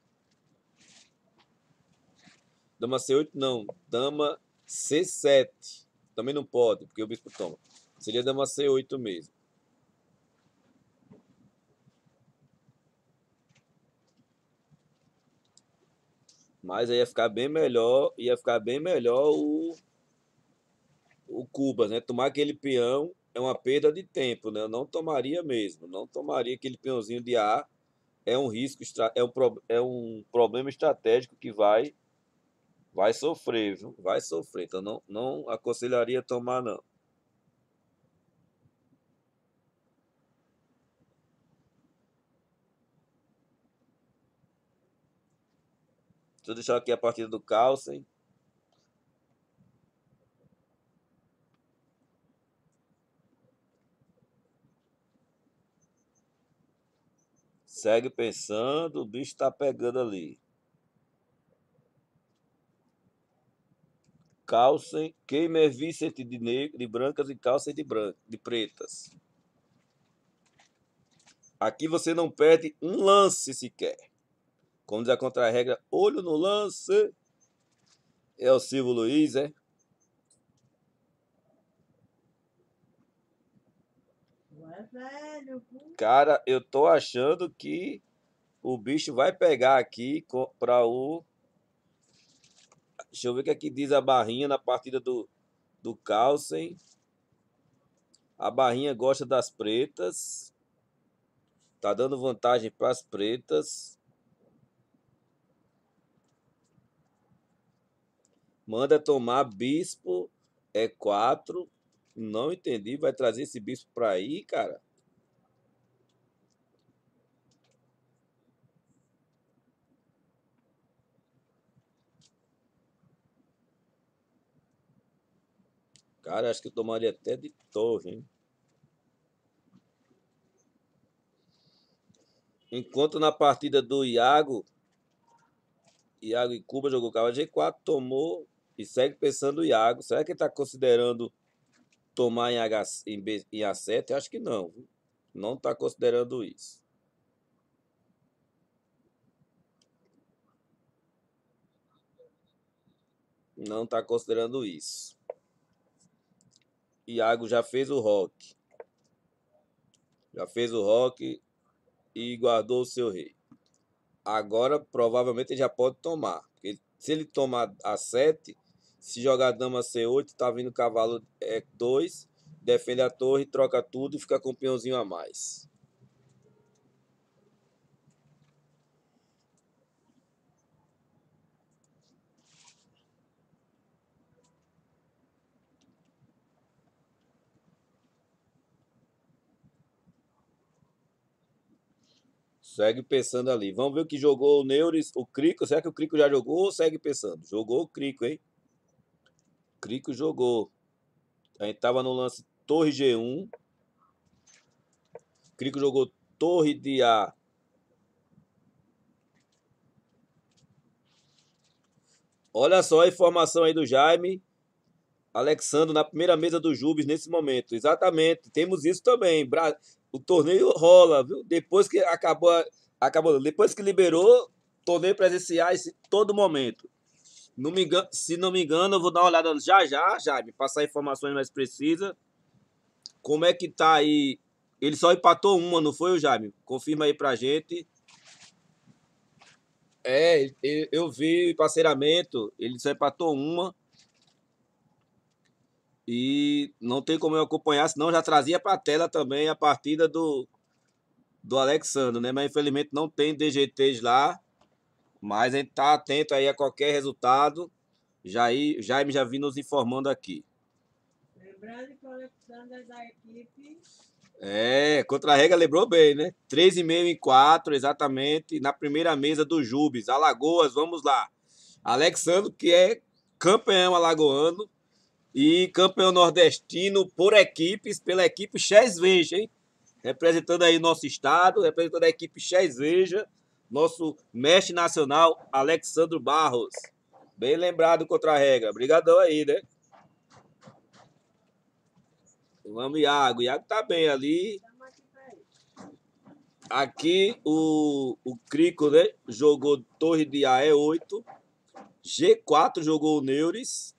Dama C8 não, dama C7. Também não pode, porque o bispo toma. Seria dama C8 mesmo. Mas aí ia ficar bem melhor o Cubas, né? Tomar aquele peão é uma perda de tempo, né? Eu não tomaria mesmo, não tomaria aquele peãozinho de A. É um risco, é um problema estratégico que vai Vai sofrer, viu? Vai sofrer. Então não aconselharia tomar, não. Deixa eu deixar aqui a partida do Carlsen. Segue pensando, o bicho tá pegando ali. Carlsen, Keimer Vicent de brancas e Carlsen de pretas. Aqui você não perde um lance sequer. Como diz a contra-regra, olho no lance. É o Silvio Luiz, é? Não é velho, viu? Cara, eu tô achando que o bicho vai pegar aqui para o. Deixa eu ver o que aqui diz a barrinha na partida do Carlsen. A barrinha gosta das pretas. Tá dando vantagem para as pretas. Manda tomar bispo E4. Não entendi. Vai trazer esse bispo para aí, cara? Cara, acho que eu tomaria até de torre, hein? Enquanto na partida do Iago e Cuba jogou cavalo G4, tomou e segue pensando o Iago. Será que ele está considerando tomar em A7? Acho que não. Não está considerando isso. Não está considerando isso. Iago já fez o rock. Já fez o rock e guardou o seu rei. Agora, provavelmente, ele já pode tomar. Porque se ele tomar A7, se jogar dama C8, tá vindo cavalo E2, defende a torre, troca tudo e fica com um peãozinho a mais. Segue pensando ali. Vamos ver o que jogou o Neuris, o Crico. Será que o Crico já jogou ou segue pensando? Jogou o Crico, hein? Crico jogou. A gente tava no lance torre G1. Crico jogou torre de A. Olha só a informação aí do Jaime. Alexandre na primeira mesa do Jubes nesse momento. Exatamente. Temos isso também. O torneio rola, viu? Depois que acabou, depois que liberou, torneio presenciais todo momento. Não me engano, se não me engano, eu vou dar uma olhada já, me passar informações mais precisas. Como é que tá aí? Ele só empatou uma, não foi, o Jaime? Confirma aí pra gente. Eu vi o parceiramento, ele só empatou uma. E não tem como eu acompanhar, senão já trazia pra tela também a partida do Alexandre, né? Mas infelizmente não tem DGTs lá. Mas a gente tá atento aí a qualquer resultado. Jaime já vi nos informando aqui. Lembrando que o Alexandre é da equipe. Contra-regra lembrou bem, né? 3,5 em 4, exatamente, na primeira mesa do Jubes. Alagoas, vamos lá. Alexandre, que é campeão alagoano e campeão nordestino por equipes, pela equipe Chesveja, hein? Representando aí nosso estado, representando a equipe Chesveja, nosso mestre nacional, Alexandre Barros. Bem lembrado contra-regra. Obrigadão aí, né? Vamos, Iago. Iago tá bem ali. Aqui o Crico, né? Jogou torre de A E8. G4 jogou o Neuris.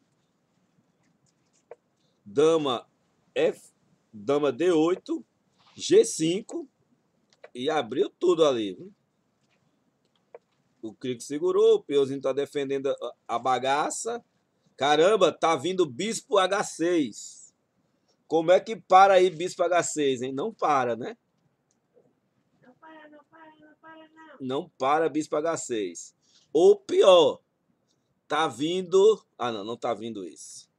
Dama Dama D8. G5. E abriu tudo ali. Viu? O Crico segurou. O peãozinho tá defendendo a bagaça. Caramba, tá vindo Bispo H6. Como é que para aí Bispo H6, hein? Não para, né? Não para, não. Não para Bispo H6. Ou pior, Tá vindo... Ah, não, não tá vindo isso.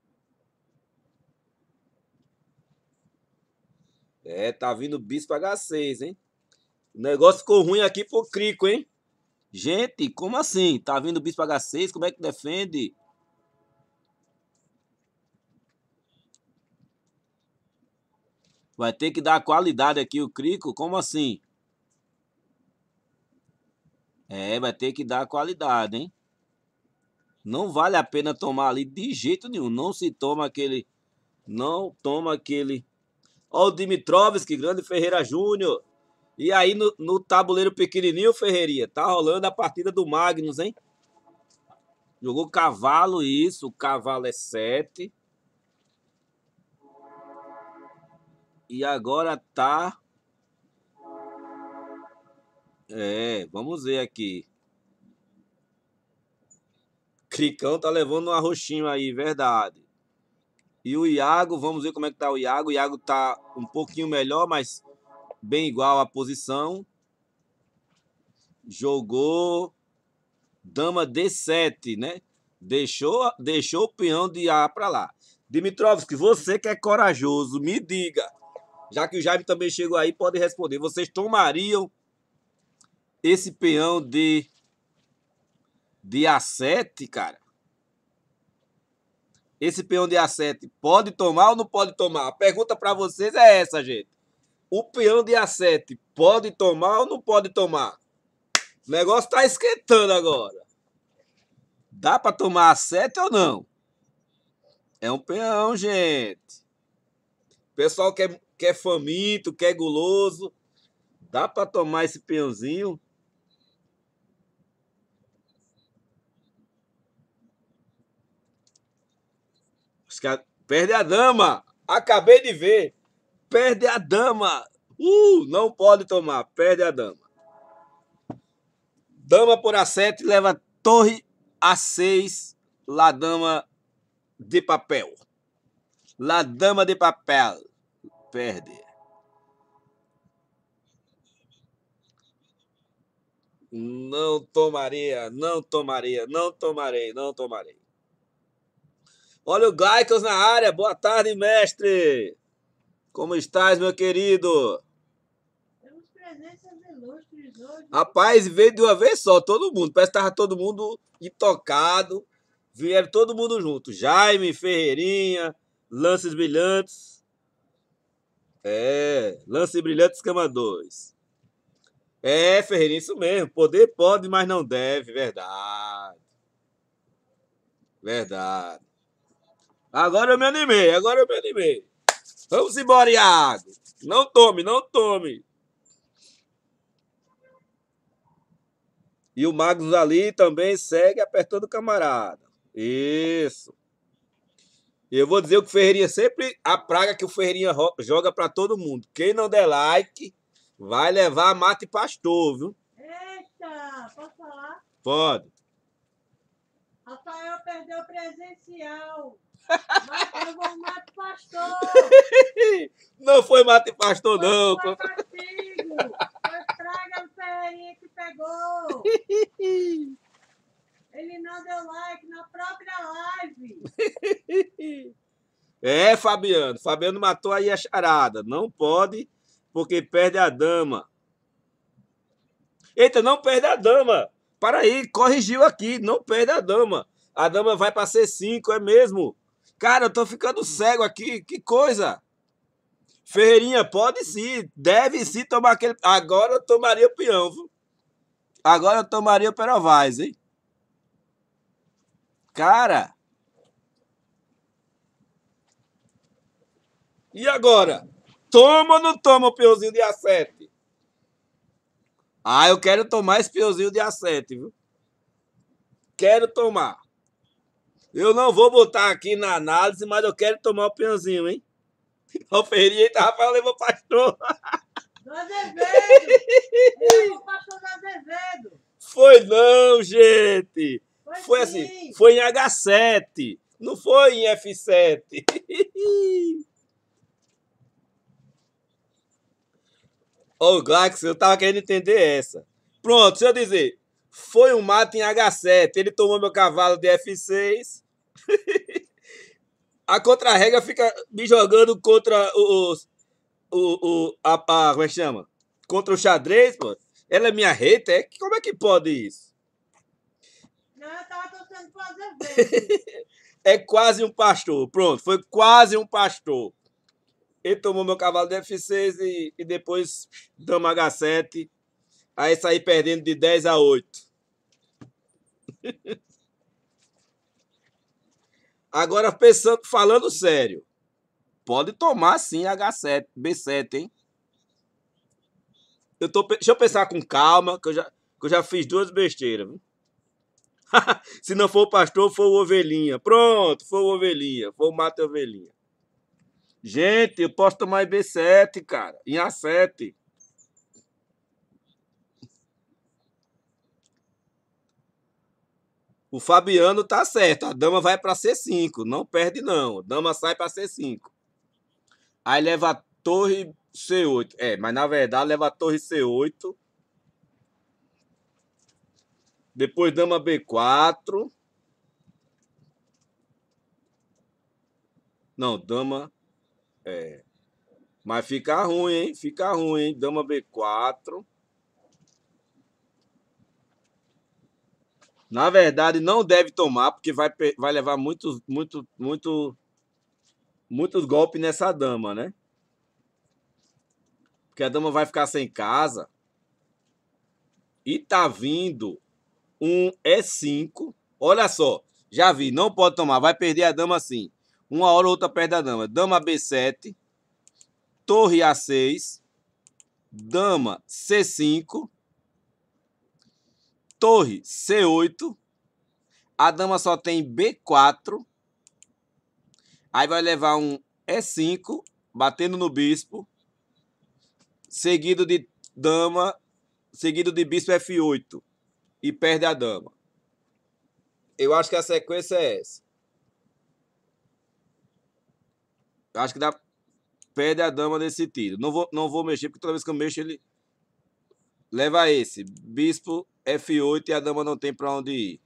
É, tá vindo bispo H6, hein? O negócio ficou ruim aqui pro Crico, hein? Gente, como assim? Tá vindo bispo H6? Como é que defende? Vai ter que dar qualidade aqui o Crico? Como assim? É, vai ter que dar qualidade, hein? Não vale a pena tomar ali de jeito nenhum. Não se toma aquele... Não toma aquele... Ó o Dimitrovski, grande Ferreira Júnior. E aí no tabuleiro pequenininho, Ferreirinha, tá rolando a partida do Magnus, hein? Jogou cavalo, isso. O cavalo é 7. E agora tá... É, vamos ver aqui. Cricão tá levando um arroxinho aí, verdade. E o Iago, vamos ver como é que tá o Iago. O Iago tá um pouquinho melhor, mas bem igual a posição. Jogou dama D7, né? Deixou o peão de A para lá. Dimitrovski, você que é corajoso, me diga. Já que o Jaime também chegou aí, pode responder. Vocês tomariam esse peão de A7, cara? Esse peão de A7 pode tomar ou não pode tomar? A pergunta para vocês é essa, gente. O peão de A7 pode tomar ou não pode tomar? O negócio tá esquentando agora. Dá para tomar A7 ou não? É um peão, gente. Pessoal que é faminto, que é guloso. Dá para tomar esse peãozinho? Perde a dama. Acabei de ver. Perde a dama. Não pode tomar. Perde a dama. Dama por A7 leva torre A6. La dama de papel. La dama de papel. Perde. Não tomaria, não tomaria, não tomarei, não tomarei. Olha o Gaicos na área. Boa tarde, mestre. Como estás, meu querido? Temos presenças ilustres hoje. Rapaz, veio de uma vez só, todo mundo. Parece que estava todo mundo intocado. Vieram todo mundo junto. Jaime, Ferreirinha, Lances Brilhantes. É, Lances Brilhantes Cama 2. É, Ferreirinha, isso mesmo. Poder pode, mas não deve. Verdade. Verdade. Agora eu me animei, agora eu me animei. Vamos embora, Iago. Não tome, não tome. E o Magnus ali também segue apertando o camarada. Isso. Eu vou dizer o que o Ferreirinha sempre... A praga que o Ferreirinha joga pra todo mundo. Quem não der like, vai levar mate pastor, viu? Eita, posso falar? Pode. Rafael perdeu presencial. Mas pegou o mato pastor. Não foi mate pastor, não. Foi castigo. Foi praga do Ferreirinha que pegou. Ele não deu like na própria live. É, Fabiano. Fabiano matou aí a charada. Não pode, porque perde a dama. Eita, não perde a dama. Para aí, corrigiu aqui. Não perde a dama. A dama vai para C5, é mesmo. Cara, eu tô ficando cego aqui. Que coisa. Ferreirinha, pode sim. Deve sim tomar aquele... Agora eu tomaria o peão, viu? Agora eu tomaria o Perovaz, hein? Cara. E agora? Toma ou não toma o peãozinho de A7? Ah, eu quero tomar esse peãozinho de A7, viu? Quero tomar. Eu não vou botar aqui na análise, mas eu quero tomar o peãozinho, hein? O Ferreirinha, eita, Rafael levou pastor. Do Azevedo. Ele levou o pastor do Azevedo. Foi não, gente. Foi sim. assim, foi em H7, não foi em F7. Ô, Glax, eu tava querendo entender essa. Pronto, deixa eu dizer. Foi um mate em H7. Ele tomou meu cavalo de F6. A contra-regra fica me jogando contra como é que chama? Contra o xadrez, pô. Ela é minha hater? Como é que pode isso? Não, eu tava torcendo pro Azevedo. É quase um pastor. Pronto, foi quase um pastor. Ele tomou meu cavalo de F6 e depois dama H7. Aí saí perdendo de 10-8. Agora pensando, falando sério. Pode tomar sim H7, B7, hein? Deixa eu pensar com calma, que eu já fiz duas besteiras. Viu? Se não for o pastor, foi o ovelhinha. Pronto, foi o ovelhinha. Foi o mate ovelhinha. Gente, eu posso tomar em B7, cara. Em A7. O Fabiano tá certo. A dama vai pra C5. Não perde, não. A dama sai pra C5. Aí leva a torre C8. Mas na verdade leva a torre C8. Depois dama B4. Não, dama. Mas fica ruim, hein? Fica ruim, hein? Dama B4. Na verdade, não deve tomar, porque vai levar muitos golpes nessa dama, né? Porque a dama vai ficar sem casa. E tá vindo um E5. Olha só, já vi, não pode tomar, vai perder a dama assim. Uma hora ou outra perde a dama. Dama B7, torre A6, dama C5, torre C8. A dama só tem B4. Aí vai levar um E5, batendo no bispo, seguido de dama, seguido de bispo F8. E perde a dama. Eu acho que a sequência é essa. Eu acho que perde a dama desse tiro. Não vou mexer, porque toda vez que eu mexo, ele leva esse. Bispo F8 e a dama não tem pra onde ir.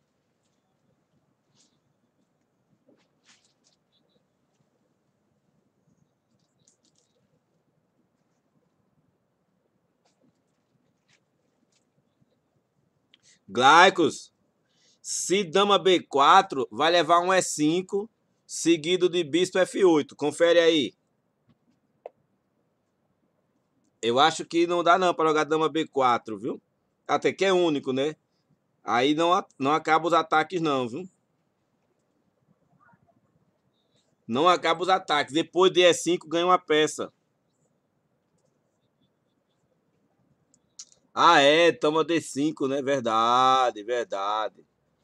Glaicos, se dama B4, vai levar um E5, seguido de bispo F8. Confere aí. Eu acho que não dá não para jogar dama B4, viu? Até que é único, né? Aí não acaba os ataques não, viu? Não acaba os ataques. Depois de E5 ganha uma peça. Ah, toma D5, né? Verdade, verdade.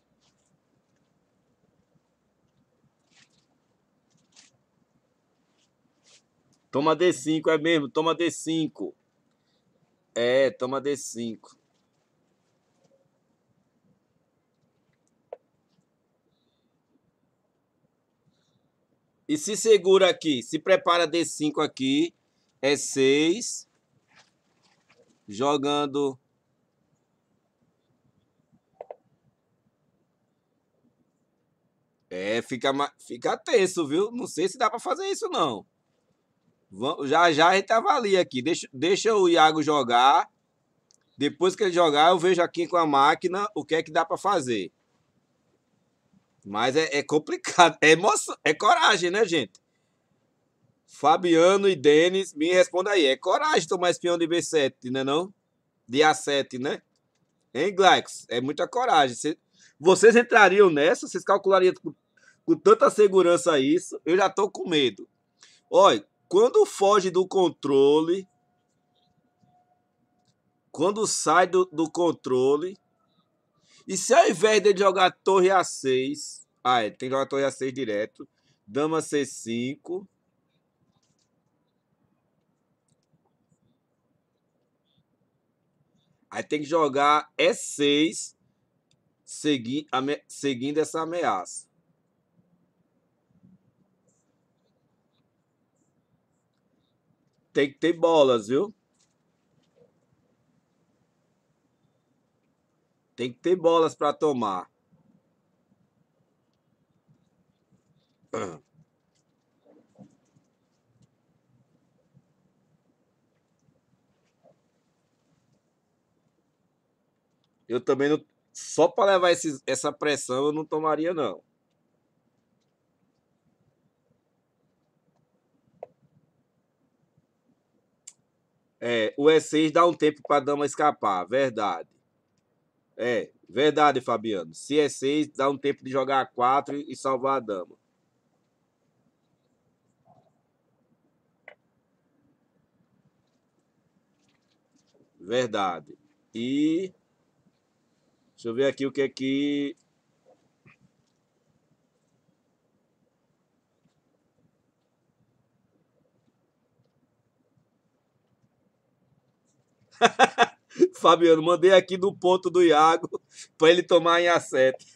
Toma D5, é mesmo, toma D5. Toma D5. E se segura aqui, se prepara D5 aqui, é 6. Jogando. Fica tenso, viu? Não sei se dá pra fazer isso, não. Já já a gente avalia aqui. Deixa o Iago jogar. Depois que ele jogar, eu vejo aqui com a máquina o que é que dá pra fazer. Mas é complicado. É emoção, é coragem, né, gente? Fabiano e Denis, me responda aí. É coragem tomar espião de B7, né não? De A7, né? Hein, Glax? É muita coragem. Vocês entrariam nessa? Vocês calculariam com tanta segurança isso? Eu já tô com medo. Olha, quando foge do controle, quando sai do controle, e se ao invés de jogar torre A6, tem que jogar torre A6 direto, dama C5, aí tem que jogar E6, seguindo essa ameaça. Tem que ter bolas, viu? Tem que ter bolas para tomar. Eu também não. Só para levar essa pressão eu não tomaria, não. É, o E6 dá um tempo para a dama escapar, verdade. É, verdade, Fabiano. Se E6 dá um tempo de jogar A4 e salvar a dama. Verdade. E deixa eu ver aqui o que é que. Fabiano, mandei aqui no ponto do Iago para ele tomar em A7.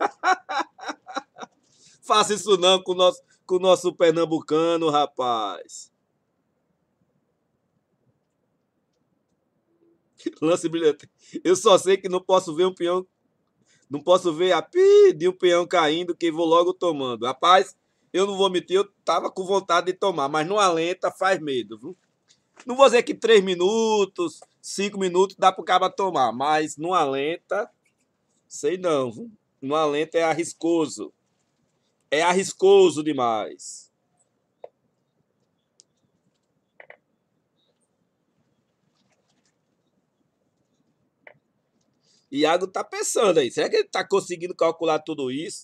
Faça isso não com o nosso pernambucano, rapaz. Lance brilhante. Eu só sei que não posso ver um peão. Não posso ver a pi de um peão caindo que vou logo tomando. Rapaz, eu não vou mentir, eu tava com vontade de tomar, mas numa lenta faz medo, viu? Não vou dizer que 3 minutos, 5 minutos dá pro cara tomar, mas numa lenta, sei não, viu? Numa lenta é arriscoso. É arriscoso demais. Iago tá pensando aí, será que ele tá conseguindo calcular tudo isso?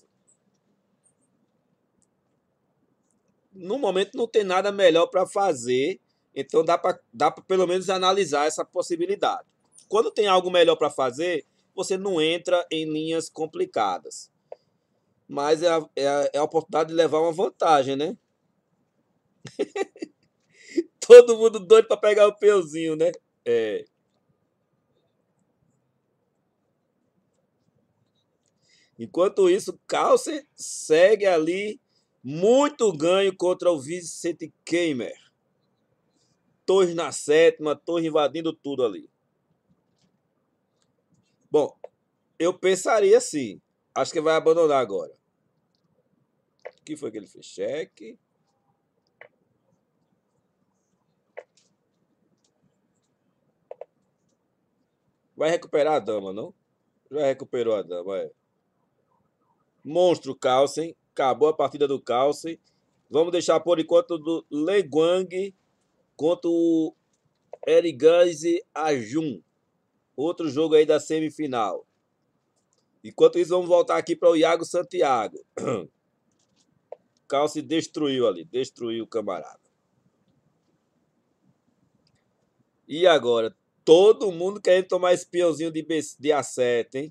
No momento não tem nada melhor para fazer, então dá pra pelo menos analisar essa possibilidade. Quando tem algo melhor para fazer, você não entra em linhas complicadas. Mas é a oportunidade de levar uma vantagem, né? Todo mundo doido para pegar o peãozinho, né? É. Enquanto isso, Carlsen segue ali muito ganho contra o Vicente Keimer. Torres na sétima, Torres invadindo tudo ali. Bom, eu pensaria assim. Acho que vai abandonar agora. O que foi que ele fez? Cheque. Vai recuperar a dama, não? Já recuperou a dama, é. Monstro Carlsen. Acabou a partida do Carlsen. Vamos deixar por enquanto do Le Guang contra o Erigaise Ajun. Outro jogo aí da semifinal. Enquanto isso, vamos voltar aqui para o Iago Santiago. Carlsen destruiu ali. Destruiu o camarada. E agora? Todo mundo querendo tomar esse peãozinho de A7, hein?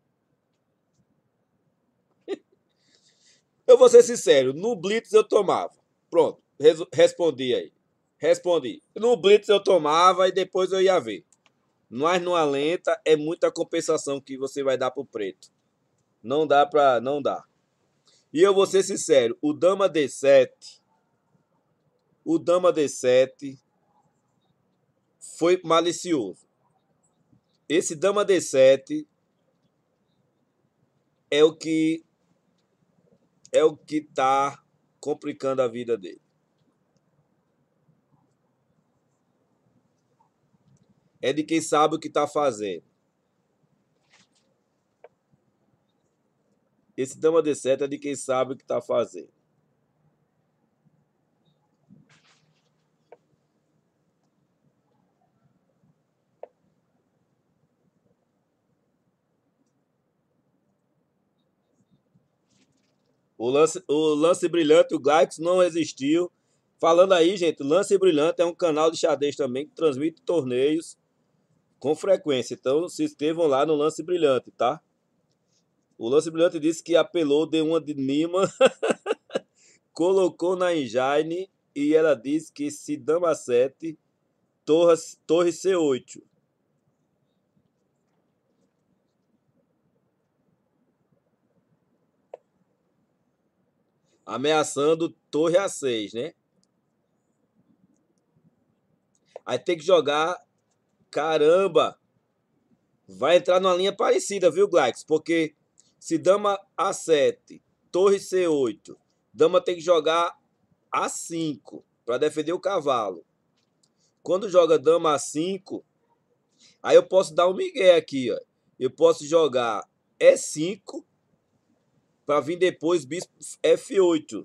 Eu vou ser sincero, no Blitz eu tomava. Pronto, respondi aí. Respondi. No Blitz eu tomava e depois eu ia ver. Mas numa lenta é muita compensação que você vai dar pro preto. Não dá pra. Não dá. E eu vou ser sincero, o Dama D7. O Dama D7 foi malicioso. Esse Dama D7 é o que tá complicando a vida dele. É de quem sabe o que tá fazendo. Esse Dama D7 é de quem sabe o que tá fazendo. O lance brilhante, o Gaix não resistiu. Falando aí, gente, Lance Brilhante é um canal de xadrez também que transmite torneios com frequência. Então se inscrevam lá no Lance Brilhante, tá? O Lance Brilhante disse que apelou de uma de Nima, colocou na engine e ela disse que se dama 7, torre C8. Ameaçando torre A6, né? Aí tem que jogar. Caramba! Vai entrar numa linha parecida, viu, Glax? Porque se dama A7, torre C8, dama tem que jogar A5 para defender o cavalo. Quando joga dama A5, aí eu posso dar um migué aqui, ó. Eu posso jogar E5 para vir depois bispo F8.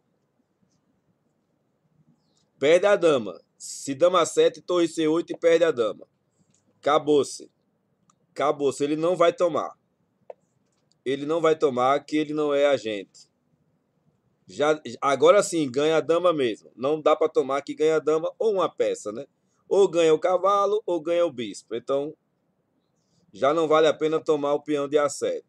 Perde a dama. Se dama A7, torre C8 e perde a dama. Acabou-se. Acabou-se. Ele não vai tomar. Ele não vai tomar, que ele não é agente. Já, agora sim, ganha a dama mesmo. Não dá para tomar que ganha a dama ou uma peça, né? Ou ganha o cavalo ou ganha o bispo. Então, já não vale a pena tomar o peão de A7.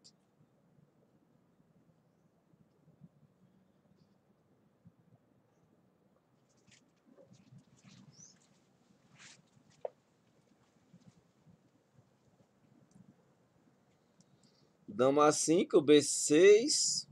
Dama A5, B6.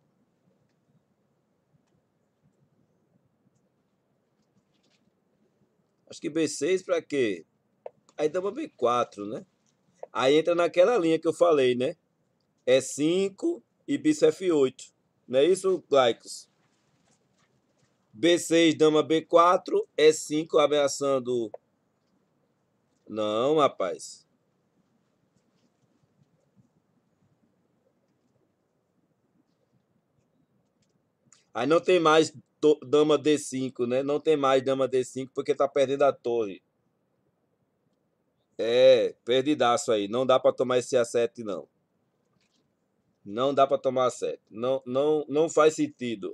Acho que B6 para quê? Aí dama B4, né? Aí entra naquela linha que eu falei, né? E5 e bispo F8. Não é isso, Glaicos? B6, dama B4, E5 ameaçando. Não, rapaz. Aí não tem mais dama D5, né? Não tem mais dama D5 porque tá perdendo a torre. É, perdidaço aí. Não dá para tomar esse A7, não. Não dá para tomar A7. Não, não faz sentido.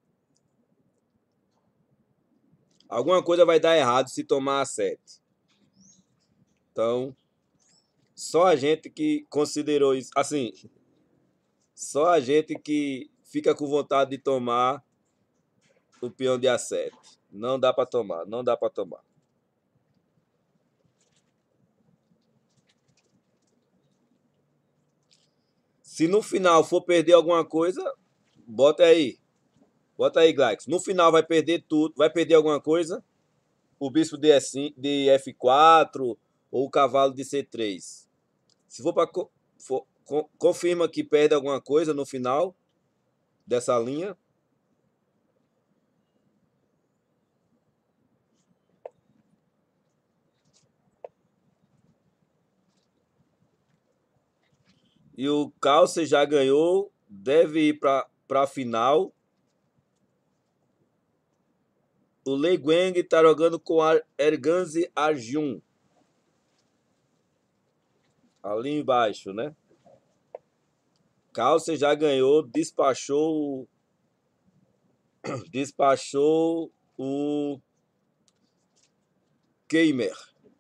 Alguma coisa vai dar errado se tomar A7. Então, só a gente que considerou isso. Assim, só a gente que fica com vontade de tomar o peão de A7. Não dá para tomar, não dá para tomar. Se no final for perder alguma coisa, bota aí. Bota aí, Glax. No final vai perder tudo. Vai perder alguma coisa? O bispo de, de F4 ou o cavalo de C3. Se for para. Confirma que perde alguma coisa no final dessa linha. E o Calce já ganhou. Deve ir para a final. O Lei Gueng está jogando com a Erganzi Arjun. Ali embaixo, né? Calce já ganhou, despachou o Keimer.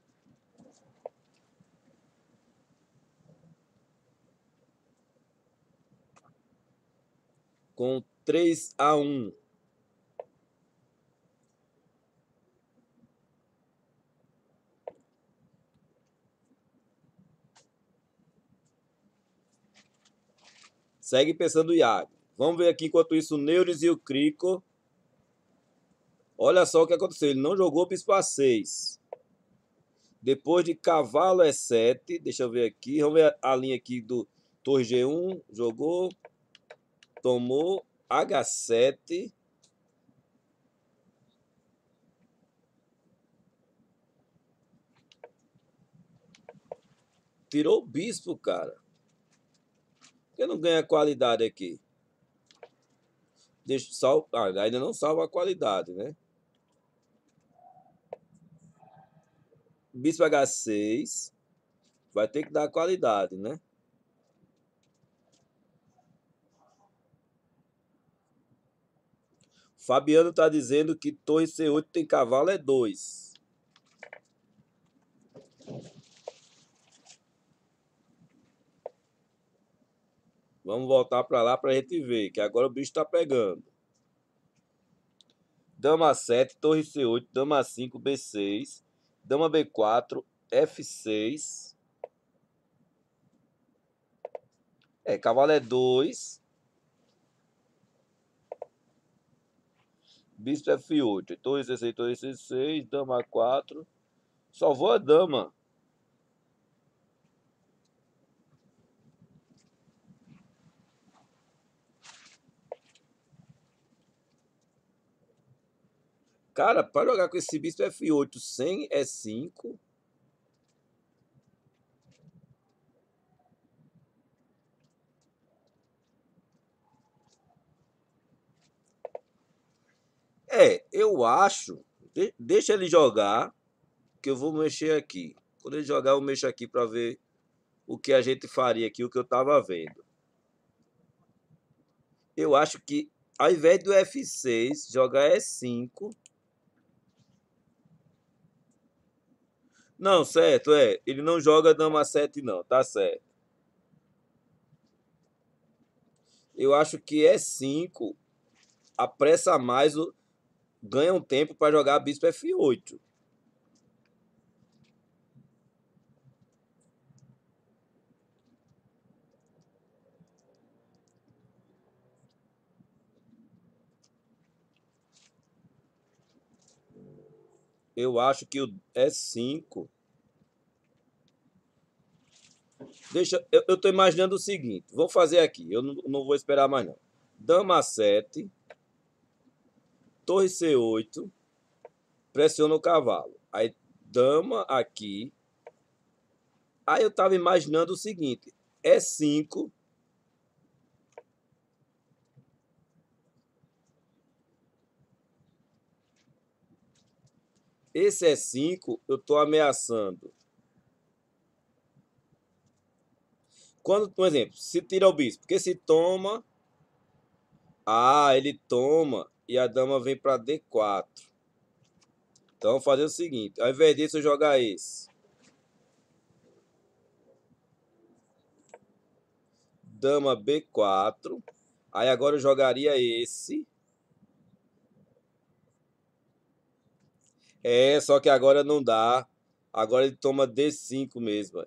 Com 3-1. Segue pensando o Iago. Vamos ver aqui enquanto isso o Neuris e o Crico. Olha só o que aconteceu. Ele não jogou bispo A6. Depois de cavalo E7. Deixa eu ver aqui. Vamos ver a linha aqui do torre G1. Jogou. Tomou. H7. Tirou o bispo, cara. Por que não ganha qualidade aqui? Deixa, ainda não salva a qualidade, né? Bispo H6. Vai ter que dar qualidade, né? Fabiano está dizendo que torre C8 tem cavalo é 2. Vamos voltar para lá para a gente ver, que agora o bicho está pegando. Dama 7, torre C8, dama 5, B6, dama B4, F6. Cavalo é 2. Bispo F8, torre C6, torre C6, dama 4. Só vou a dama. Cara, para jogar com esse bispo F8 sem E5. Eu acho. Deixa ele jogar, que eu vou mexer aqui. Quando ele jogar, eu mexo aqui para ver o que a gente faria aqui, o que eu tava vendo. Eu acho que ao invés do F6, jogar E5. Não, certo, ele não joga dama 7 não, tá certo. Eu acho que E5 apressa mais, ganha um tempo para jogar bispo F8. Eu acho que o E5. Deixa, eu tô imaginando o seguinte, vou fazer aqui, eu não vou esperar mais não. Dama 7, torre C8, pressiona o cavalo. Aí dama aqui. Aí eu tava imaginando o seguinte, E5. Esse E5 eu tô ameaçando. Quando, por exemplo, se tira o bispo, porque se toma, ele toma e a dama vem para D4. Então, vou fazer o seguinte, ao invés disso eu jogar esse. Dama B4. Aí agora eu jogaria esse. Só que agora não dá. Agora ele toma D5 mesmo.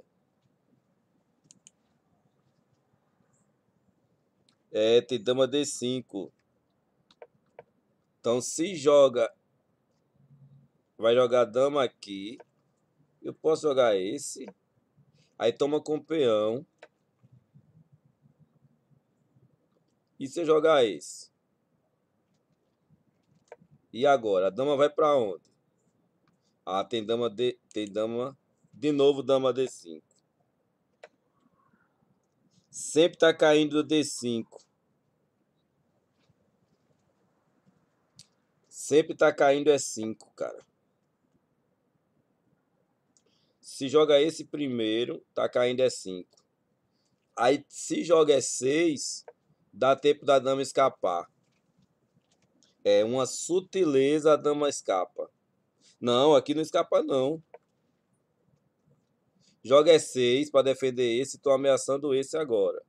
Tem dama D5. Então se joga, vai jogar dama aqui. Eu posso jogar esse. Aí toma com peão. E se eu jogar esse? E agora? A dama vai para onde? Tem dama de novo dama D5. Sempre tá caindo D5. Sempre tá caindo E5, cara. Se joga esse primeiro, tá caindo E5. Aí se joga E6, dá tempo da dama escapar. É uma sutileza, a dama escapa. Não, aqui não escapa não. Joga E6 para defender esse, tô ameaçando esse agora.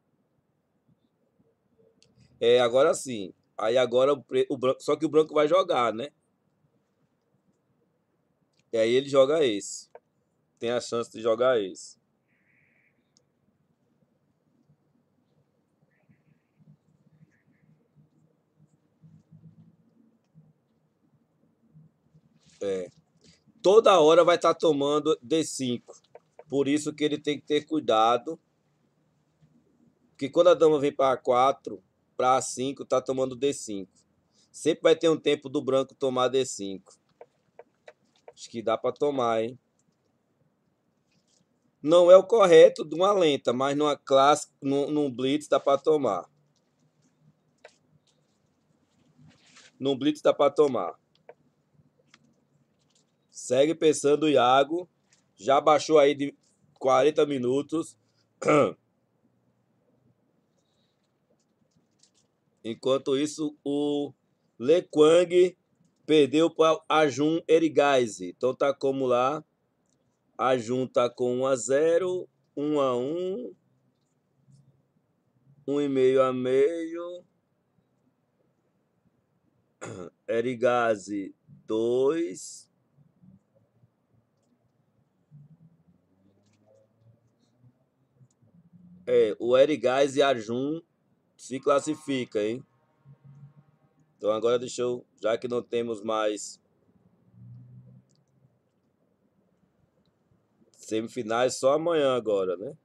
Agora sim. Aí agora o branco, só que o branco vai jogar, né? E aí ele joga esse. Tem a chance de jogar esse. Toda hora vai estar tomando D5. Por isso que ele tem que ter cuidado. Porque quando a dama vem para A4, para A5, tá tomando D5. Sempre vai ter um tempo do branco tomar D5. Acho que dá para tomar, hein? Não é o correto de uma lenta, mas numa classe, num blitz dá para tomar. Num blitz dá para tomar. Segue pensando, Iago. Já baixou aí de 40 minutos. Enquanto isso, o Le Quang perdeu para a Jun Erigaise. Então tá como lá. A Jun tá com 1-0, 1-1, 1,5 a meio. Erigaise 2. O Erigaise e a Jun se classifica, hein? Então agora deixa eu, já que não temos mais semifinais, só amanhã agora, né?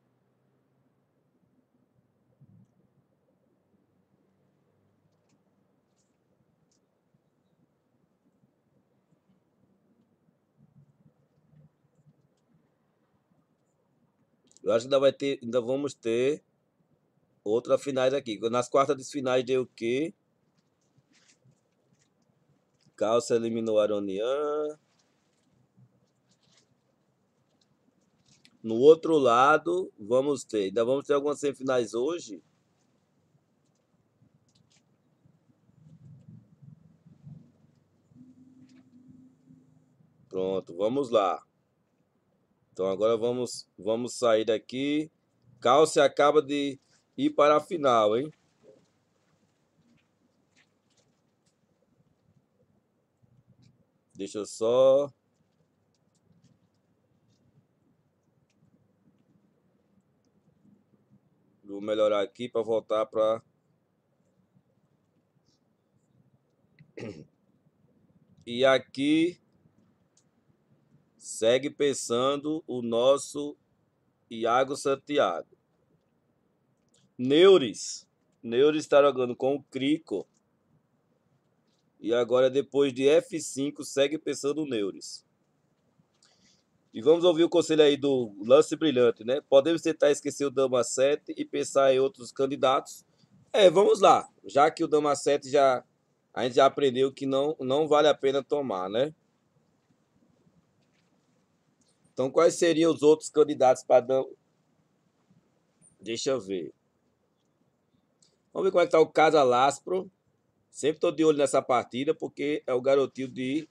Eu acho que ainda vai ter, ainda vamos ter outras finais aqui. Nas quartas de finais deu o quê? Calça eliminou Aronian. No outro lado, vamos ter. Ainda vamos ter algumas semifinais hoje. Pronto, vamos lá. Então agora vamos sair daqui. Calça acaba de ir para a final, hein? Deixa eu só. Vou melhorar aqui para voltar para. E aqui segue pensando o nosso Iago Santiago. Neuris. Neuris está jogando com o Crico. E agora, depois de F5, segue pensando o Neuris. E vamos ouvir o conselho aí do lance brilhante, né? Podemos tentar esquecer o Dama 7 e pensar em outros candidatos. Vamos lá. Já que o Dama 7 a gente já aprendeu que não vale a pena tomar, né? Então, quais seriam os outros candidatos para Dama? Deixa eu ver. Vamos ver como é que tá o Casa Laspro. Sempre estou de olho nessa partida, porque é o garotinho de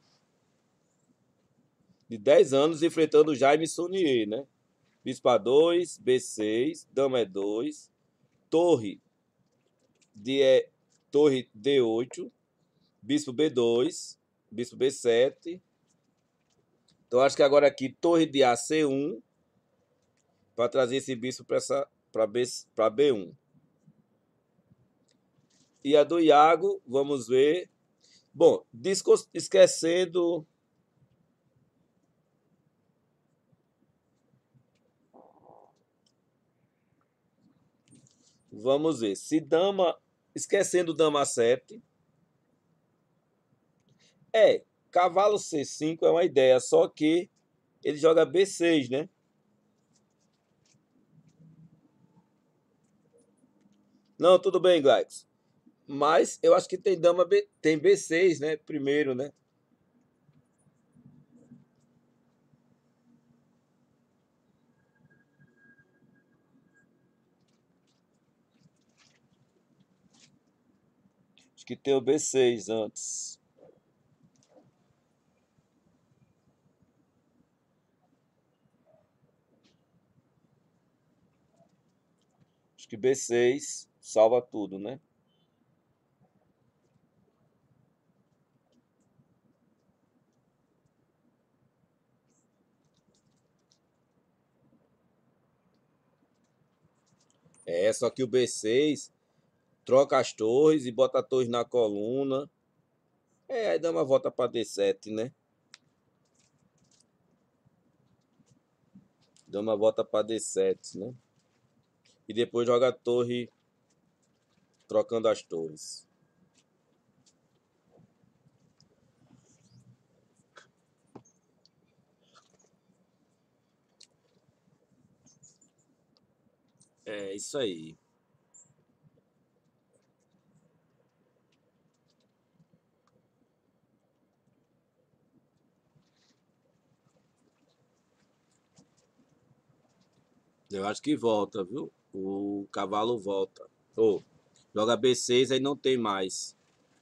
10 anos enfrentando o Jaime Sonier, né? Bispo A2, B6, Dama E2, Torre, Torre D8, Bispo B2, Bispo B7. Então acho que agora aqui Torre de AC1 para trazer esse bispo para B1. E a do Iago, vamos ver. Bom, esquecendo. Vamos ver. Se Dama. Esquecendo Dama 7. Cavalo C5 é uma ideia, só que ele joga B6, né? Não, tudo bem, Glax. Mas eu acho que tem B6, né? Primeiro, né? Acho que tem o B6 antes. Acho que B6 salva tudo, né? Só que o B6 troca as torres e bota a torre na coluna. Aí dá uma volta para D7, né? Dá uma volta para D7, né? E depois joga a torre trocando as torres. É isso aí. Eu acho que volta, viu? O cavalo volta. Joga B6, aí não tem mais.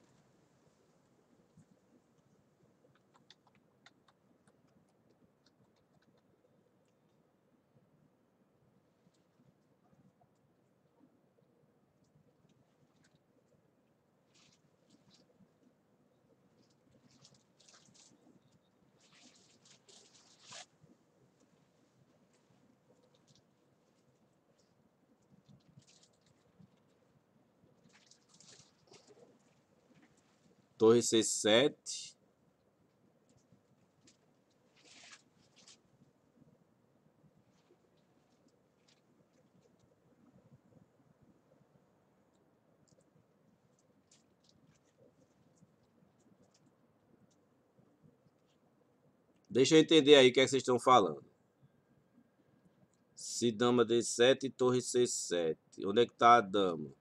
Torre C7. Deixa eu entender aí o que é que vocês estão falando. Se dama D7 e torre C7. Onde é que tá a dama?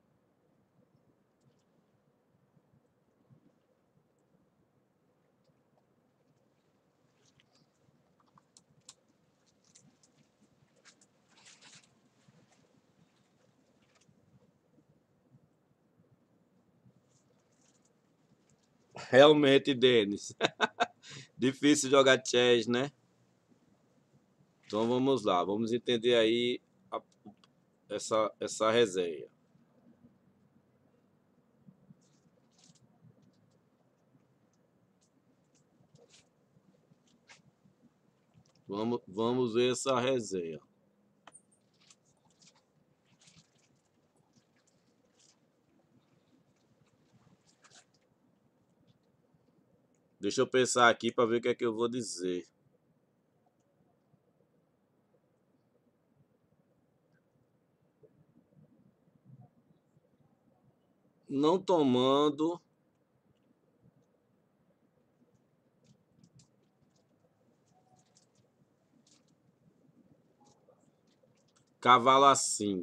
Realmente, Denis. Difícil jogar chess, né? Então vamos lá, vamos entender aí essa resenha. Vamos ver essa resenha. Deixa eu pensar aqui para ver o que é que eu vou dizer. Não tomando. Cavalo A5.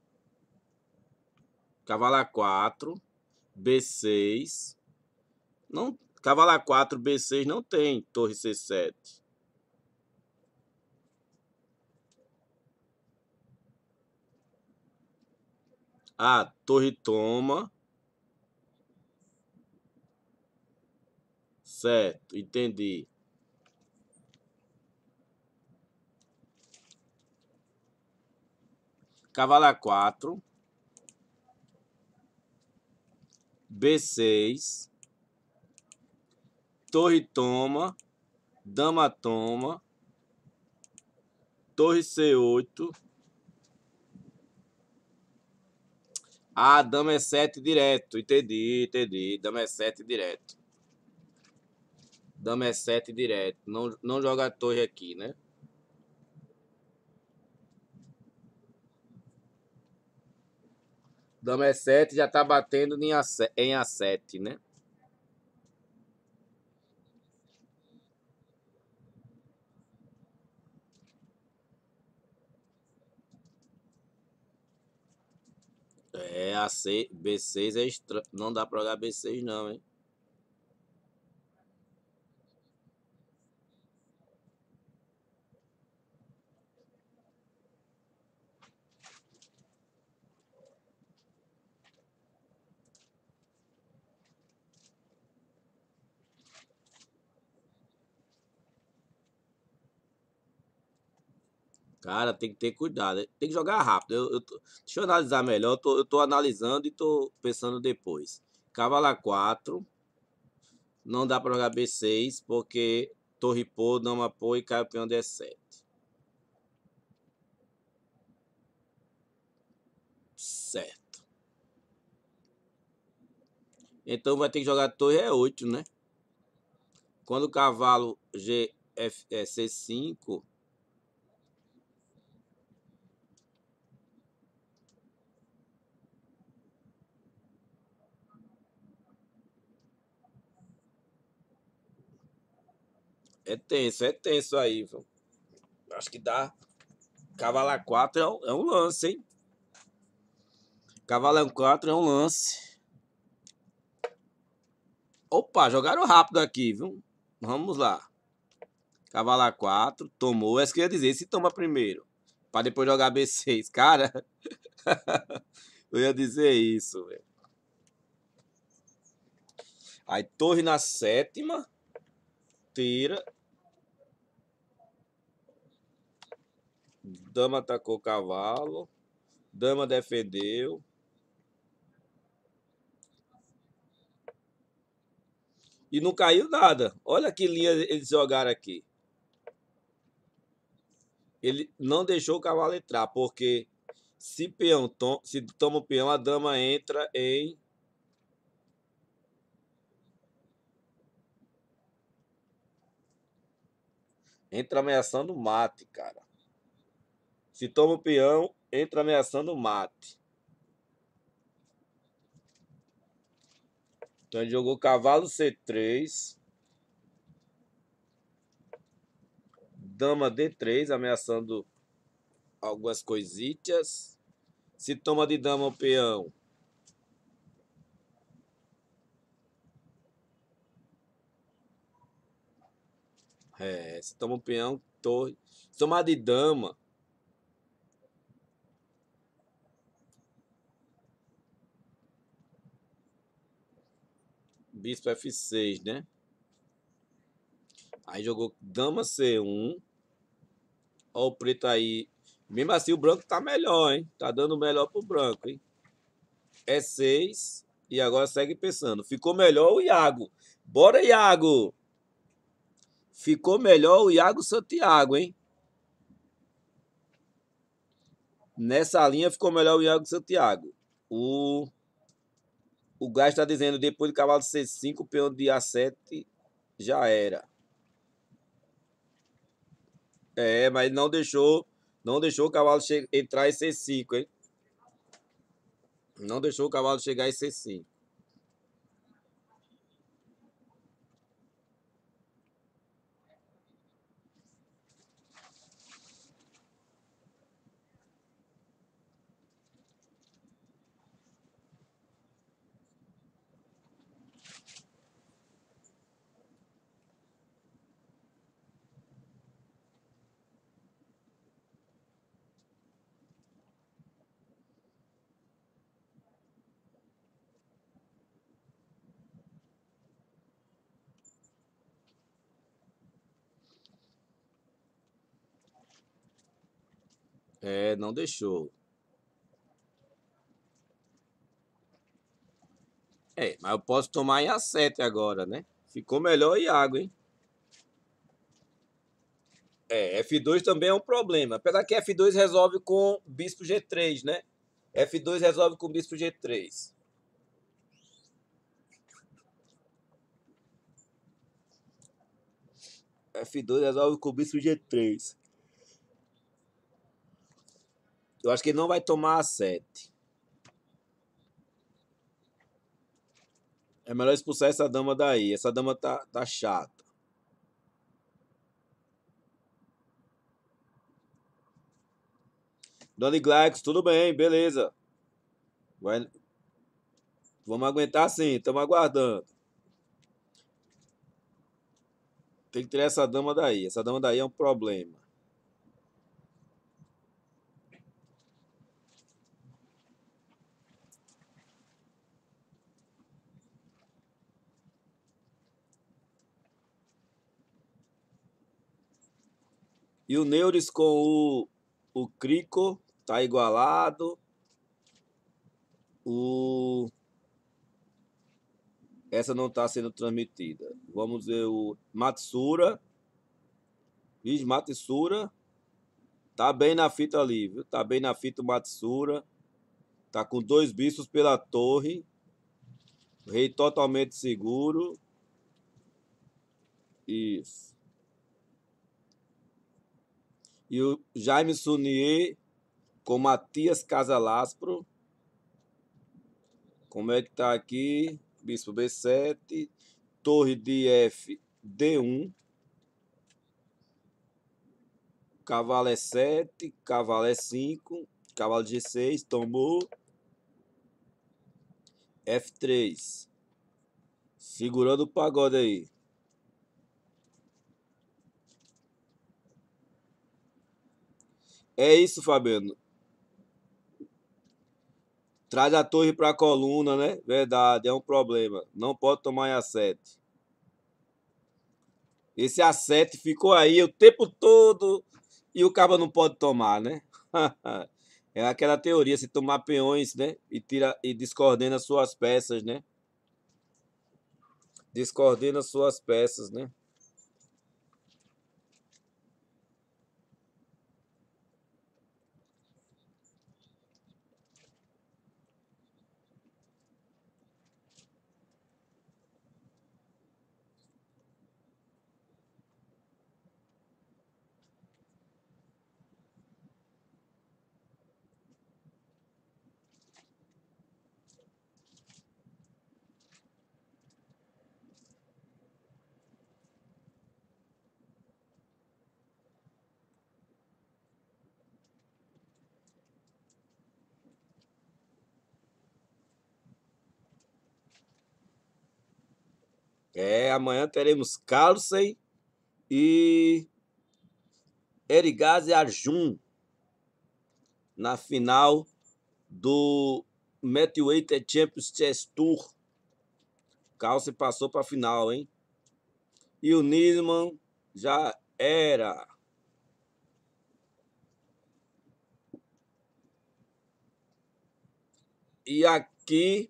Cavalo A4. B6. Não, cavalo A4, B6 não tem torre C7. Ah, torre toma. Certo, entendi. Cavalo A4. B6. Torre toma. Dama toma. Torre C8. Ah, dama E7 direto. Entendi. Dama E7 direto. Dama E7 direto. Não joga a torre aqui, né? Dama E7 já tá batendo em A7, né? É, B6 é estranho. Não dá pra jogar B6 não, hein? Cara, tem que ter cuidado. Tem que jogar rápido. Deixa eu analisar melhor. Eu tô analisando e tô pensando depois. Cavalo A4. Não dá pra jogar B6 porque torre pô, dama pô e cai o peão D7. Certo. Então vai ter que jogar torre E8, né? Quando o cavalo C5. É tenso aí, viu? Acho que dá. Cavalo A4 é um lance, hein? Cavalo A4 é um lance. Opa, jogaram rápido aqui, viu? Vamos lá. Cavalo A4, tomou. É isso que eu ia dizer, se toma primeiro. Pra depois jogar B6. Cara, eu ia dizer isso, velho. Aí torre na sétima. Tira. Dama atacou o cavalo. Dama defendeu. E não caiu nada. Olha que linha eles jogaram aqui. Ele não deixou o cavalo entrar, porque se toma o peão, a dama entra em... Entra ameaçando mate, cara. Se toma o peão, entra ameaçando mate. Então ele jogou cavalo C3. Dama D3, ameaçando algumas coisitas. Se toma de dama o peão. Se toma o peão, torre. Se tomar de dama. Bispo F6, né? Aí jogou dama C1. Ó o preto aí. Mesmo assim o branco tá melhor, hein? Tá dando melhor pro branco, hein? E6. E agora segue pensando. Ficou melhor o Iago. Bora, Iago! Ficou melhor o Iago Santiago, hein? Nessa linha ficou melhor o Iago Santiago. O Gás está dizendo, depois do cavalo de C5, o peão de A7 já era. Mas não deixou o cavalo entrar em C5, hein? Não deixou o cavalo chegar em C5. Não deixou. Mas eu posso tomar em A7 agora, né? Ficou melhor o Iago, hein? F2 também é um problema. Apesar que F2 resolve com bispo G3, né? F2 resolve com bispo G3. F2 resolve com bispo G3. Eu acho que ele não vai tomar A7. É melhor expulsar essa dama daí. Essa dama tá chata. Dona Glax, tudo bem, beleza. Vamos aguentar sim, estamos aguardando. Tem que tirar essa dama daí. Essa dama daí é um problema. E o Neuris com o Crico tá igualado. Essa não está sendo transmitida. Vamos ver o Matsura. Matsura. Tá bem na fita ali, viu? Tá bem na fita o Matsura. Tá com 2 bispos pela torre. O rei totalmente seguro. Isso. E o Jaime Sunier com Matias Casalaspro. Como é que tá aqui? Bispo B7. Torre de F, D1. Cavalo E7. Cavalo E5. Cavalo G6. Tomou. F3. Segurando o pagode aí. É isso, Fabiano. Traz a torre para a coluna, né? Verdade, é um problema. Não pode tomar em A7. Esse A7 ficou aí o tempo todo e o cabo não pode tomar, né? É aquela teoria, se tomar peões, né? E descoordena suas peças, né? Descoordena suas peças, né? Amanhã teremos Carlsen e Erigazi Arjun na final do Matchweight Champions Chess Tour. Carlsen passou para a final, hein? E o Nisman já era. E aqui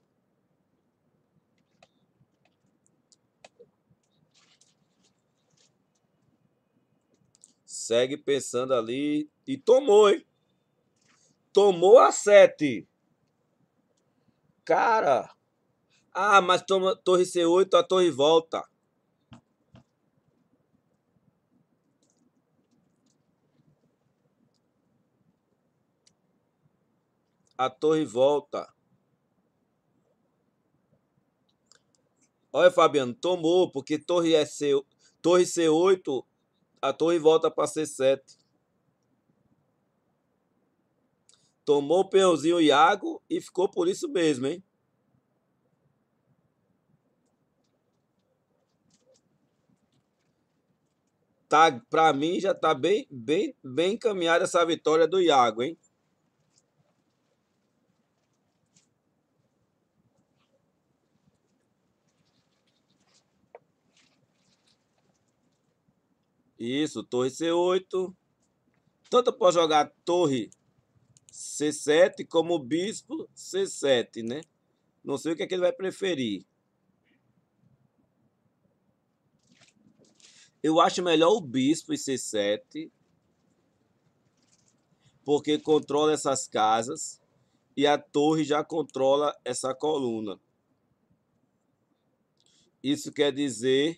segue pensando ali e tomou, hein? Tomou a 7. Cara. Mas toma torre C8, a torre volta. A torre volta. Olha, Fabiano, tomou, porque torre C8, a torre volta para C7. Tomou o peãozinho Iago e ficou por isso mesmo, hein? Para mim já tá bem encaminhada essa vitória do Iago, hein? Isso, torre C8. Tanto pode jogar torre C7 como bispo C7, né? Não sei o que é que ele vai preferir. Eu acho melhor o bispo em C7, porque controla essas casas e a torre já controla essa coluna. Isso quer dizer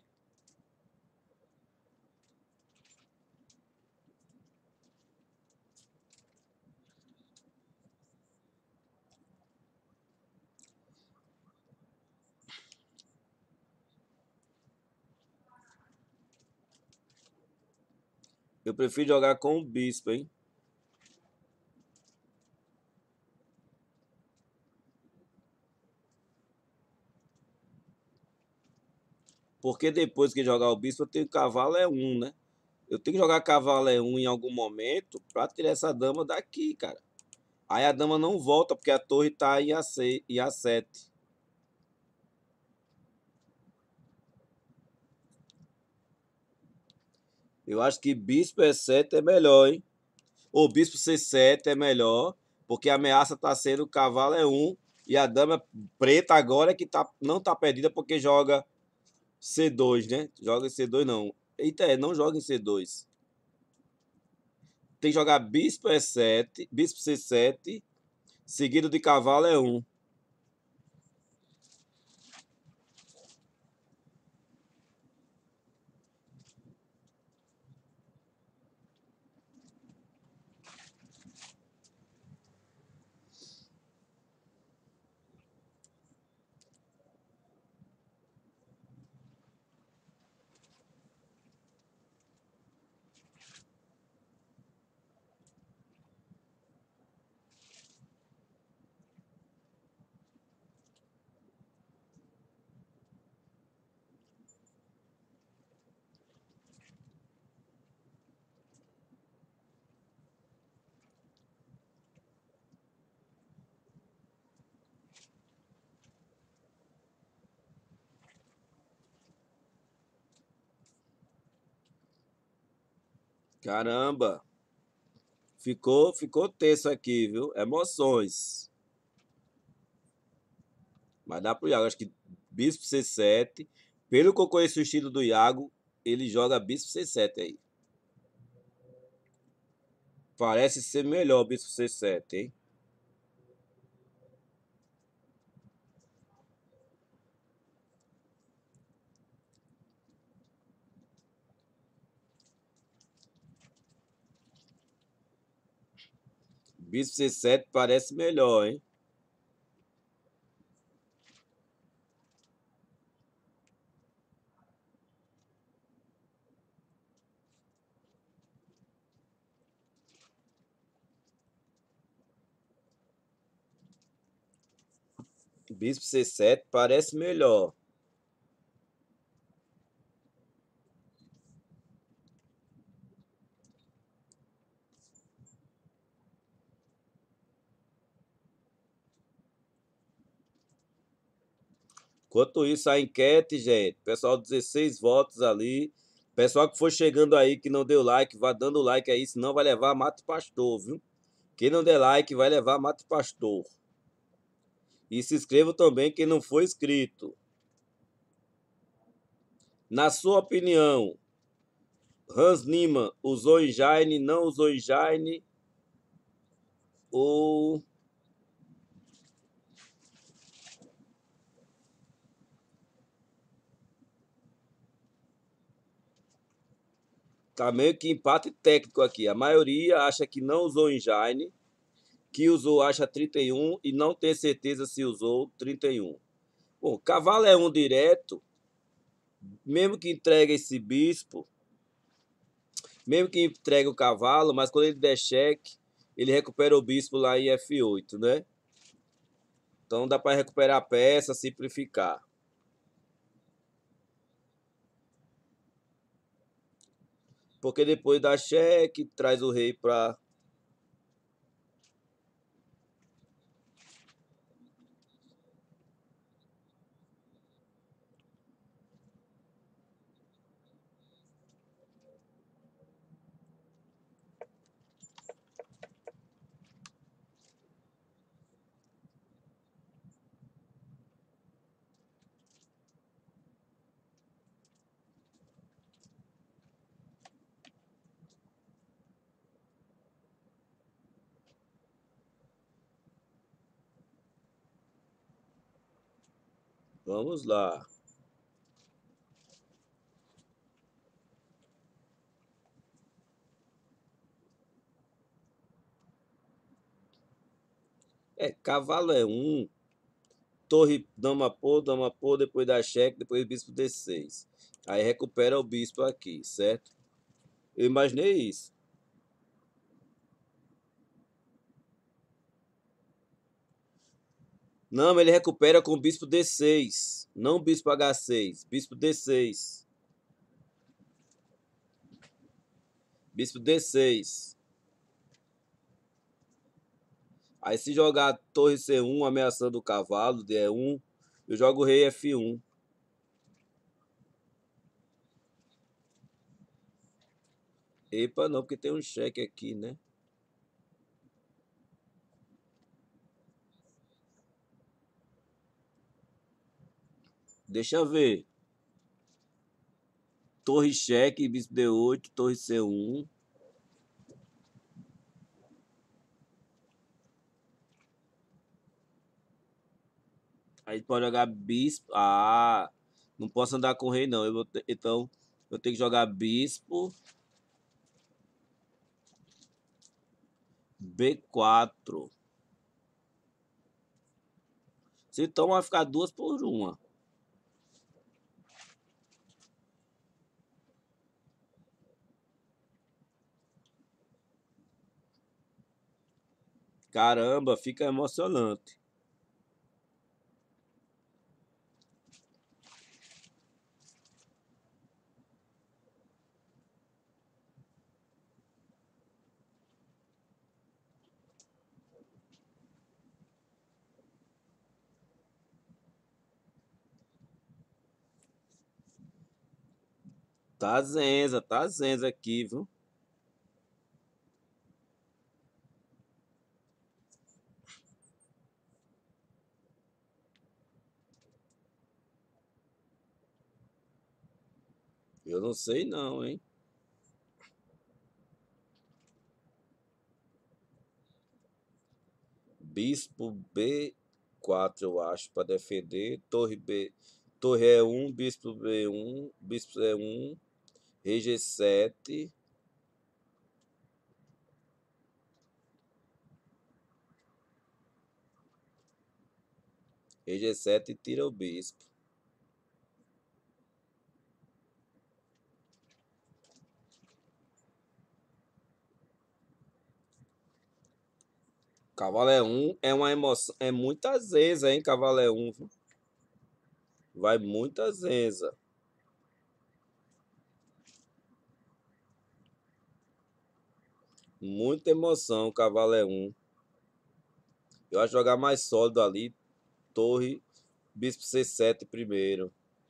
eu prefiro jogar com o bispo, hein? Porque depois que jogar o bispo, eu tenho cavalo é 1, né? Eu tenho que jogar cavalo é 1 em algum momento para tirar essa dama daqui, cara. Aí a dama não volta porque a torre tá em A7. Eu acho que bispo E7 é melhor, hein? Ou bispo C7 é melhor, porque a ameaça tá sendo cavalo é 1 e a dama preta agora que não tá perdida porque joga C2, né? Joga em C2 não. Eita, não joga em C2. Tem que jogar bispo E7, bispo C7, seguido de cavalo é 1. Caramba, ficou tenso aqui, viu? Emoções. Mas dá pro Iago. Acho que bispo C7. Pelo que eu conheço o estilo do Iago, ele joga bispo C7 aí. Parece ser melhor o bispo C7, hein? Bispo C7 parece melhor, hein? Bispo C7 parece melhor. Enquanto isso, a enquete, gente, pessoal, 16 votos ali. Pessoal que for chegando aí, que não deu like, vá dando like aí, senão vai levar Mato Pastor, viu? Quem não der like vai levar Mato Pastor. E se inscreva também quem não for inscrito. Na sua opinião, Hans Niemann usou engine, não usou engine? Ou tá meio que empate técnico aqui. A maioria acha que não usou engine, que usou acha 31 e não tem certeza se usou 31. Bom, cavalo é um direto, mesmo que entregue esse bispo, mesmo que entregue o cavalo, mas quando ele der cheque, ele recupera o bispo lá em F8, né? Então dá para recuperar a peça, simplificar. Porque depois dá cheque, traz o rei para... Vamos lá. Cavalo é um, torre, dama por, depois dá cheque, depois bispo D6. Aí recupera o bispo aqui, certo? Eu imaginei isso. Não, ele recupera com o bispo D6, não bispo H6, bispo D6. Bispo D6. Aí se jogar torre C1 ameaçando o cavalo, D1, eu jogo o rei F1. Epa, não, porque tem um cheque aqui, né? Deixa eu ver. Torre cheque, bispo D8, torre C1. Aí pode jogar bispo. Ah, não posso andar com rei, não. Então, eu tenho que jogar bispo. B4. Então vai ficar 2 por 1. Caramba, fica emocionante. Tá zenza aqui, viu? Eu não sei não, hein? Bispo B4, eu acho, para defender. Torre B. Torre E1, bispo B1, bispo E1, rei G7. Rei G7 e tira o bispo. Cavalo E1 é uma emoção. É muita zenza, hein? Cavalo E1. Viu? Vai muita zenza. Muita emoção, cavalo E1. Eu acho jogar mais sólido ali. Torre Bispo C7 primeiro.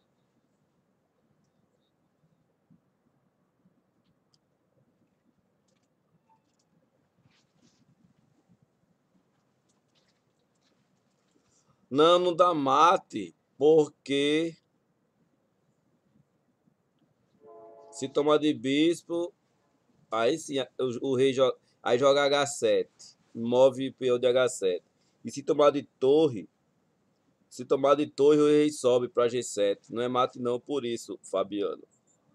Não, não dá mate, porque se tomar de bispo, aí sim o rei joga, aí joga H7, move peão de H7. E se tomar de torre, o rei sobe para G7. Não é mate não por isso, Fabiano.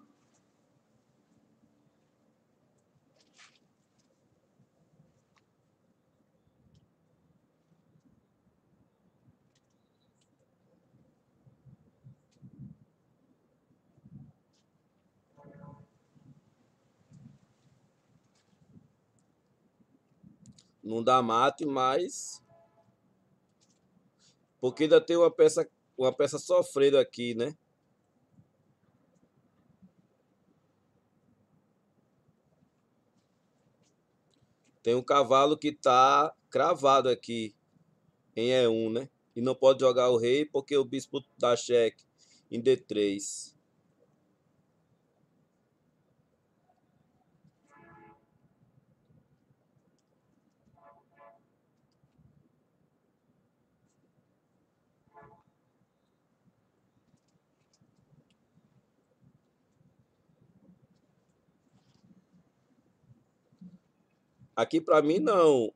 Não dá mate, mas porque ainda tem uma peça sofrendo aqui, né? Tem um cavalo que tá cravado aqui em E1, né? E não pode jogar o rei porque o bispo dá cheque em D3. Aqui para mim não,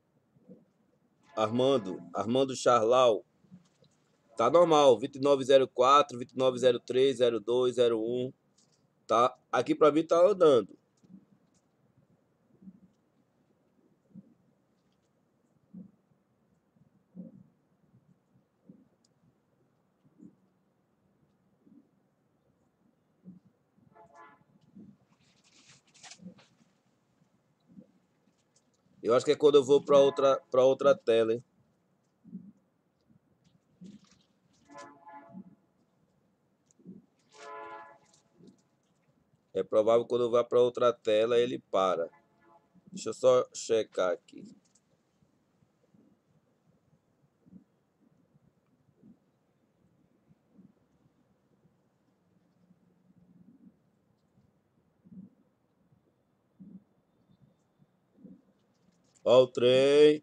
Armando Charlau. Tá normal, 2904, 2903, 02, 01. Tá, aqui para mim tá andando. Eu acho que é quando eu vou para outra tela, hein? É provável que quando eu vá para outra tela ele para. Deixa eu só checar aqui. Ó o trem.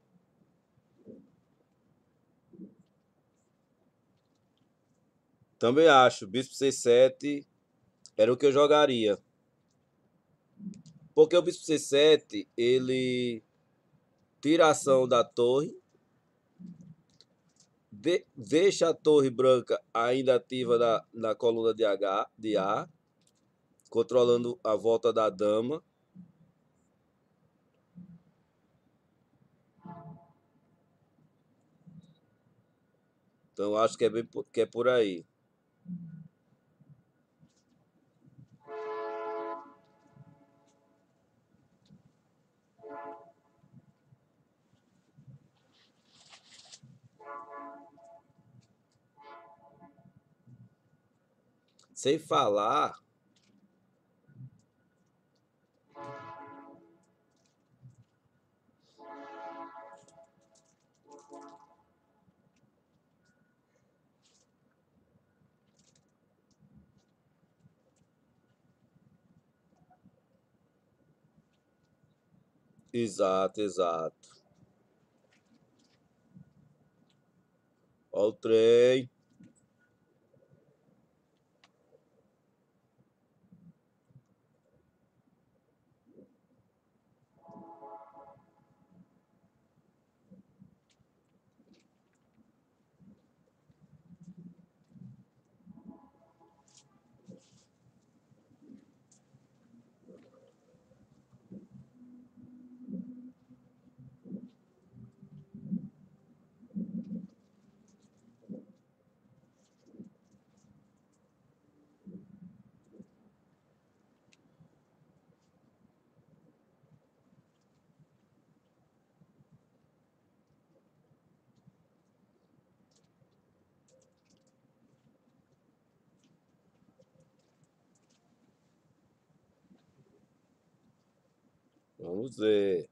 Também acho. Bispo C7 era o que eu jogaria. Porque o bispo C7, ele tira a ação da torre, deixa a torre branca ainda ativa na coluna de A, controlando a volta da dama. Então acho que que é por aí. Sem falar, exato, exato. Ó o trem. Vamos ver.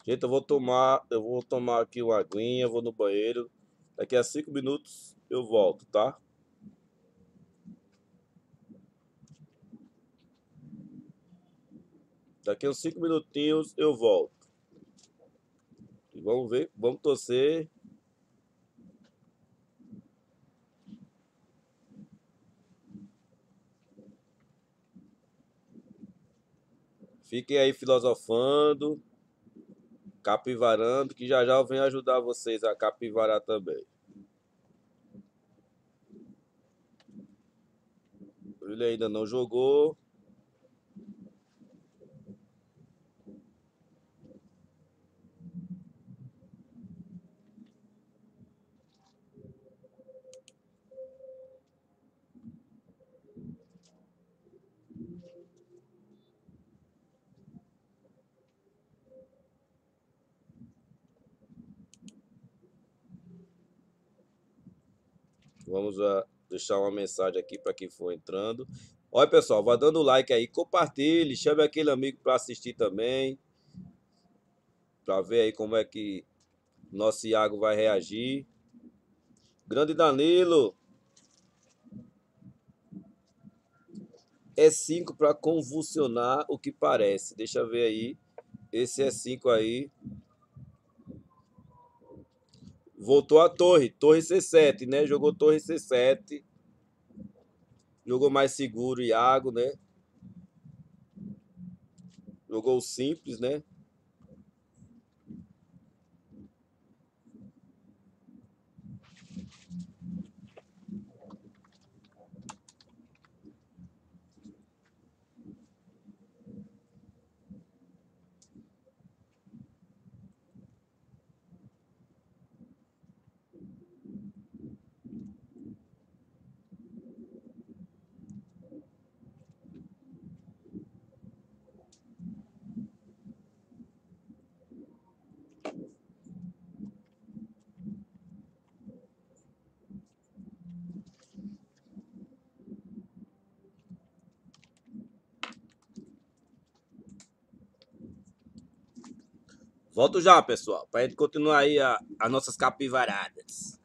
Gente, eu vou tomar aqui uma aguinha, vou no banheiro. Daqui a 5 minutos eu volto, tá? Daqui a uns 5 minutinhos eu volto. E vamos ver, vamos torcer. Fiquem aí filosofando, capivarando, que já já eu venho ajudar vocês a capivarar também. Ele ainda não jogou. Vamos deixar uma mensagem aqui para quem for entrando. Olha, pessoal, vai dando like aí, compartilhe, chame aquele amigo para assistir também, para ver aí como é que nosso Iago vai reagir. Grande Danilo, é 5 para convulsionar o que parece. Deixa eu ver aí. Esse é 5 aí. Voltou a torre, torre C7, né? Jogou torre C7. Jogou mais seguro Iago, né? Jogou o simples, né? Volto já, pessoal, para a gente continuar aí as nossas capivaradas.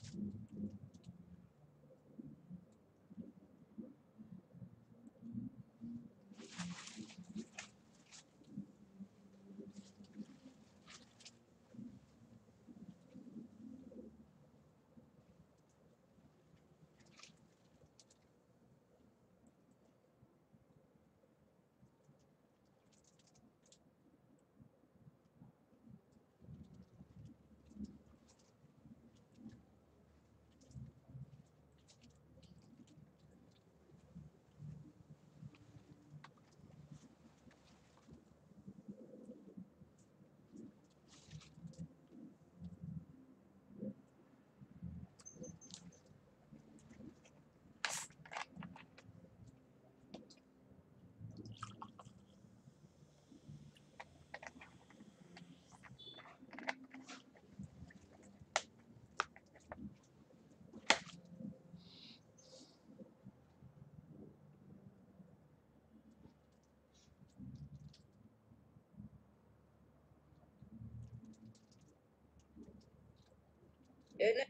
Ele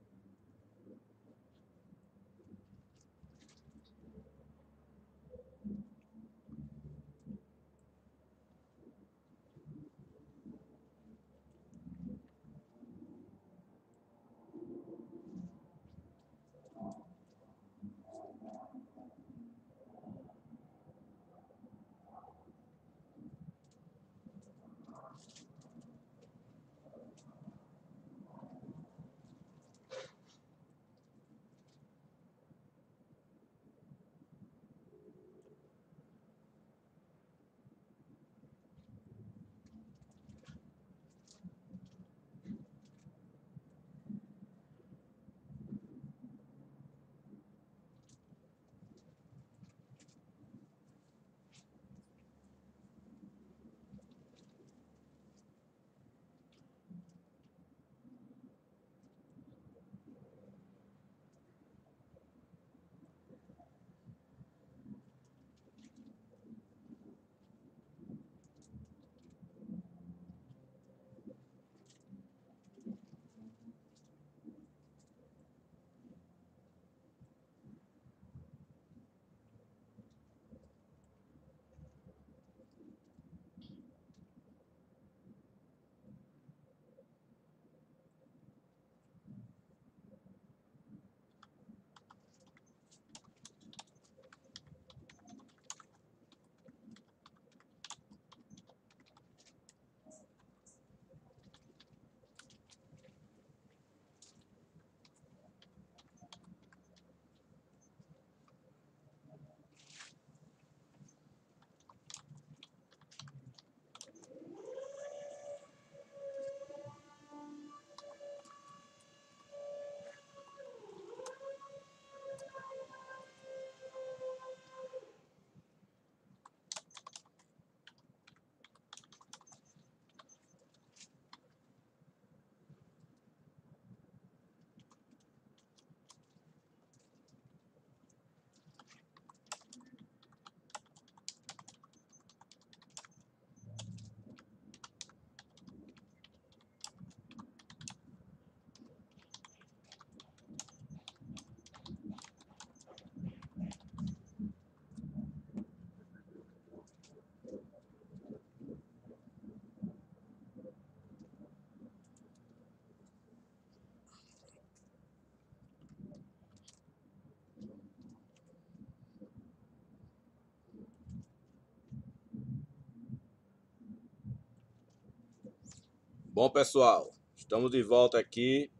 Bom, pessoal, estamos de volta aqui.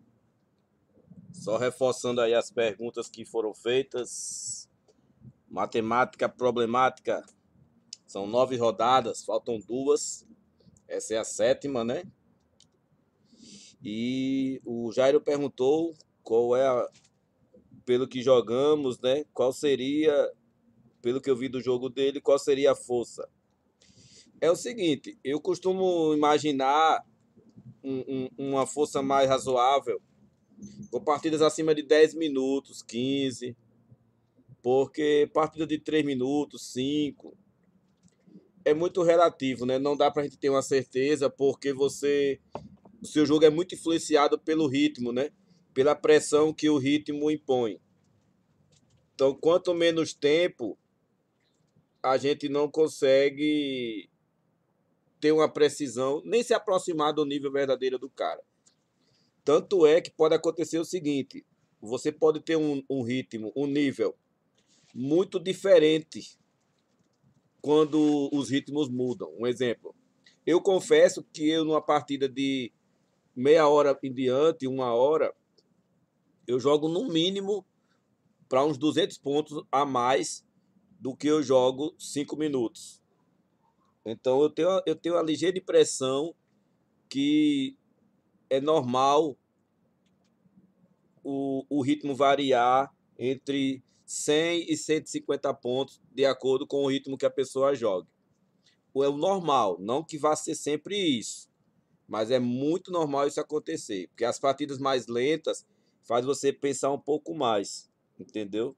Só reforçando aí as perguntas que foram feitas. Matemática problemática. São 9 rodadas, faltam 2. Essa é a 7ª, né? E o Jairo perguntou qual é pelo que jogamos, né? Qual seria, pelo que eu vi do jogo dele, qual seria a força? É o seguinte, eu costumo imaginar uma força mais razoável com partidas acima de 10 minutos, 15, porque partida de 3 minutos, 5, é muito relativo, né? Não dá pra gente ter uma certeza, porque o seu jogo é muito influenciado pelo ritmo, né? pela pressão que o ritmo impõe. Então, quanto menos tempo, a gente não consegue ter uma precisão, nem se aproximar do nível verdadeiro do cara. Tanto é que pode acontecer o seguinte: você pode ter um ritmo, um nível muito diferente quando os ritmos mudam. Um exemplo, eu confesso que eu, numa partida de meia hora em diante, uma hora, eu jogo no mínimo para uns 200 pontos a mais do que eu jogo 5 minutos. Então eu tenho uma ligeira impressão que é normal o ritmo variar entre 100 e 150 pontos, de acordo com o ritmo que a pessoa joga. É o normal, não que vá ser sempre isso, mas é muito normal isso acontecer, porque as partidas mais lentas faz você pensar um pouco mais, entendeu?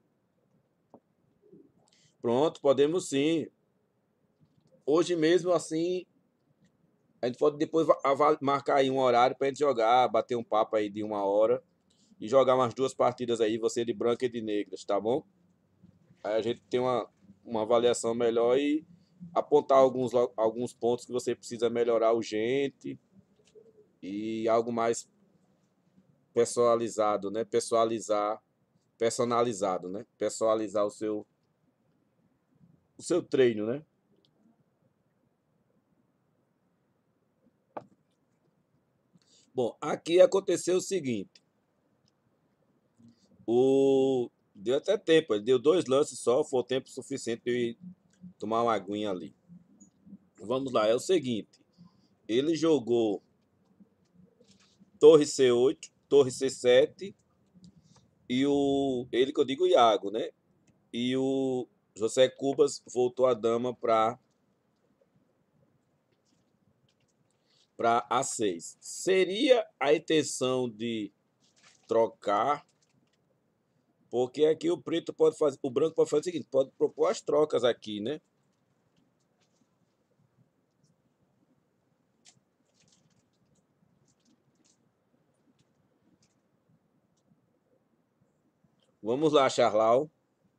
Pronto, podemos sim. Hoje mesmo, assim, a gente pode depois marcar aí um horário pra gente jogar, bater um papo aí de uma hora e jogar umas duas partidas aí, você de branca e de negras, tá bom? Aí a gente tem uma avaliação melhor e apontar alguns pontos que você precisa melhorar urgente e algo mais personalizado, né? Personalizado, né? Personalizar o seu treino, né? Bom, aqui aconteceu o seguinte, deu até tempo, ele deu 2 lances só, foi o tempo suficiente de tomar uma aguinha ali. Vamos lá, é o seguinte, ele jogou torre C8, torre C7 e ele que eu digo Iago, né? E o José Cubas voltou a dama para A6. Seria a intenção de trocar, porque aqui o preto pode fazer, o branco pode fazer o seguinte, pode propor as trocas aqui, né? Vamos lá, Charlau.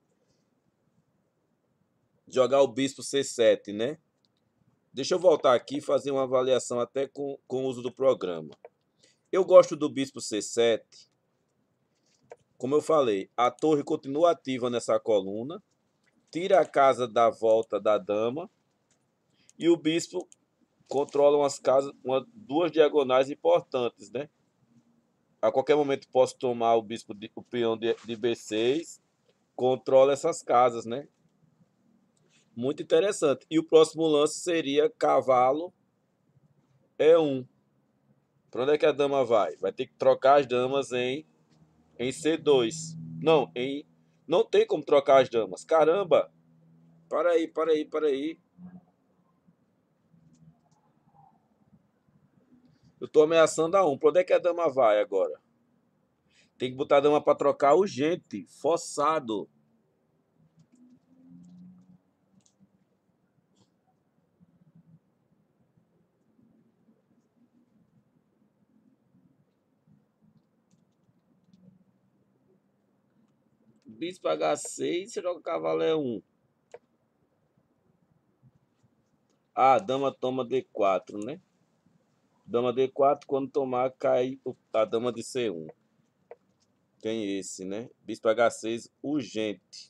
Jogar o bispo C7, né? Deixa eu voltar aqui e fazer uma avaliação até com o uso do programa. Eu gosto do bispo C7. Como eu falei, a torre continua ativa nessa coluna, tira a casa da volta da dama e o bispo controla umas casas, duas diagonais importantes, né? A qualquer momento posso tomar o peão de B6, controla essas casas, né? Muito interessante. E o próximo lance seria cavalo E1. Para onde é que a dama vai? Vai ter que trocar as damas em C2. Não, não tem como trocar as damas. Caramba! Para aí, para aí, para aí. Eu tô ameaçando a um. Para onde é que a dama vai agora? Tem que botar a dama para trocar urgente, forçado. Bispo H6, você joga cavalo E1. Ah, dama toma D4, né? Dama D4, quando tomar, cai a dama de C1. Tem esse, né? Bispo H6, urgente.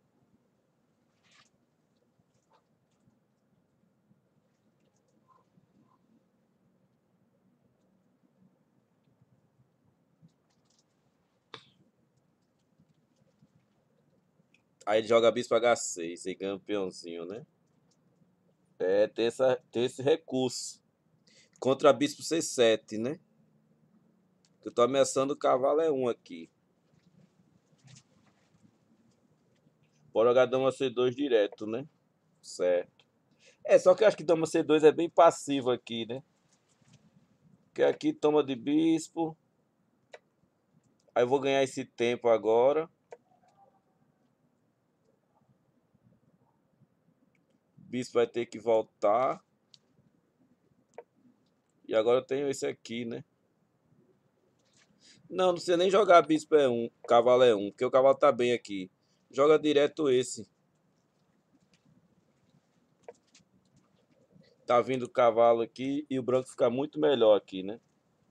Aí ele joga bispo H6 e ganha um peãozinho, né? Tem esse recurso. Contra bispo C7, né? Eu tô ameaçando o cavalo E1 aqui. Pode jogar dama C2 direto, né? Certo. Só que eu acho que dama C2 é bem passivo aqui, né? Porque aqui toma de bispo. Aí eu vou ganhar esse tempo agora. Bispo vai ter que voltar. E agora eu tenho esse aqui, né? Não, não precisa nem jogar bispo é um, cavalo é um, porque o cavalo tá bem aqui. Joga direto esse. Tá vindo o cavalo aqui e o branco fica muito melhor aqui, né?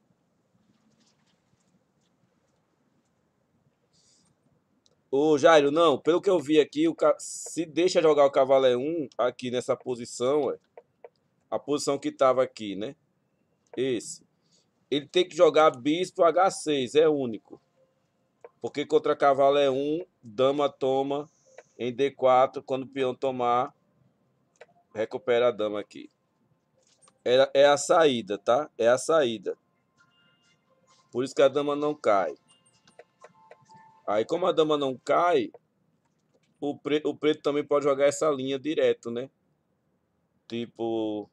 Ô, Jairo, não, pelo que eu vi aqui, se deixa jogar o cavalo é um aqui nessa posição, a posição que tava aqui, né? Esse. Ele tem que jogar bispo H6, é único. Porque contra cavalo é um, dama toma em D4, quando o peão tomar, recupera a dama aqui. É a saída, tá? É a saída. Por isso que a dama não cai. Aí, como a dama não cai, o preto também pode jogar essa linha direto, né? Tipo,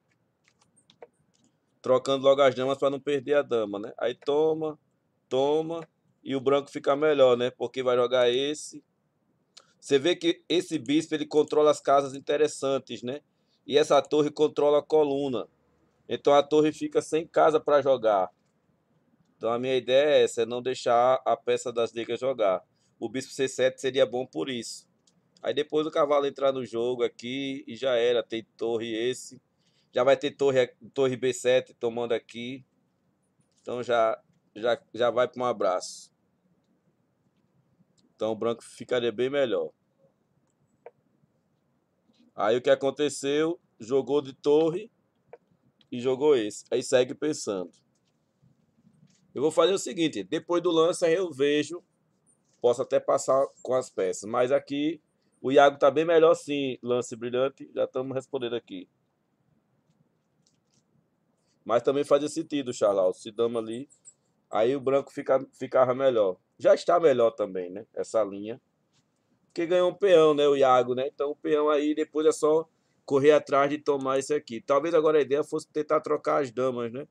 trocando logo as damas para não perder a dama, né? Aí toma, toma, e o branco fica melhor, né? Porque vai jogar esse. Você vê que esse bispo ele controla as casas interessantes, né? E essa torre controla a coluna. Então a torre fica sem casa para jogar. Então a minha ideia é essa, é não deixar a peça das negras jogar. O bispo C7 seria bom por isso. Aí depois o cavalo entrar no jogo aqui e já era. Tem torre esse. Já vai ter torre B7 tomando aqui. Então já vai para um abraço. Então o branco ficaria bem melhor. Aí o que aconteceu? Jogou de torre e jogou esse. Aí segue pensando. Eu vou fazer o seguinte: depois do lance aí eu vejo. Posso até passar com as peças. Mas aqui o Iago tá bem melhor sim, lance brilhante. Já estamos respondendo aqui. Mas também fazia sentido, Charlau. Se dama ali. Aí o branco ficava melhor. Já está melhor também, né? Essa linha. Porque ganhou um peão, né? O Iago, né? Então o peão aí depois é só correr atrás de tomar esse aqui. Talvez agora a ideia fosse tentar trocar as damas, né?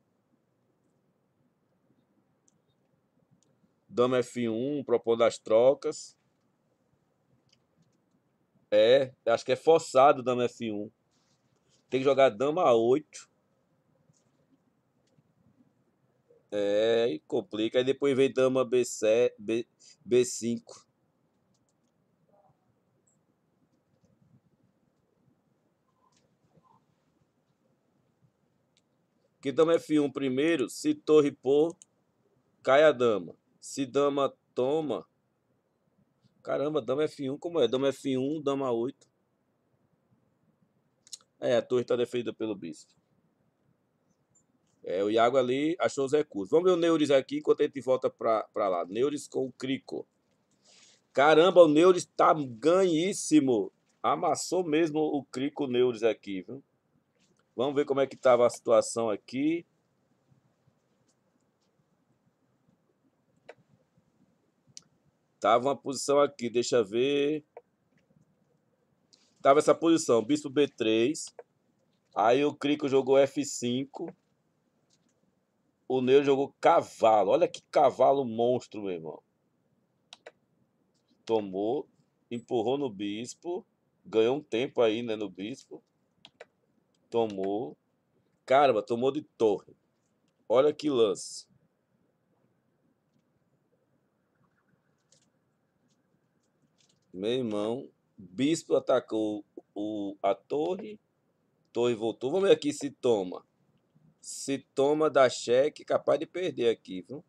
Dama F1, propondo as trocas. Acho que é forçado dama F1. Tem que jogar dama A8. E complica. Aí depois vem dama B7, B5. Que dama F1 primeiro, se torre pôr, cai a dama. Se dama toma. Caramba, dama F1 como é? Dama F1, dama 8. A torre está defendida pelo bispo. O Iago ali achou os recursos. Vamos ver o Neuris aqui enquanto a gente volta pra lá. Neuris com o Crico. Caramba, o Neuris tá ganhíssimo. Amassou mesmo o Crico Neuris aqui, viu? Vamos ver como é que tava a situação aqui. Tava uma posição aqui, deixa eu ver. Tava essa posição, bispo B3. Aí o Crico jogou F5. O Neo jogou cavalo. Olha que cavalo monstro, meu irmão. Tomou, empurrou no bispo. Ganhou um tempo aí, né, no bispo. Tomou. Caramba, tomou de torre. Olha que lance. Meu irmão, bispo atacou a torre. Torre voltou. Vamos ver aqui se toma. Se toma, dá cheque, capaz de perder aqui, viu?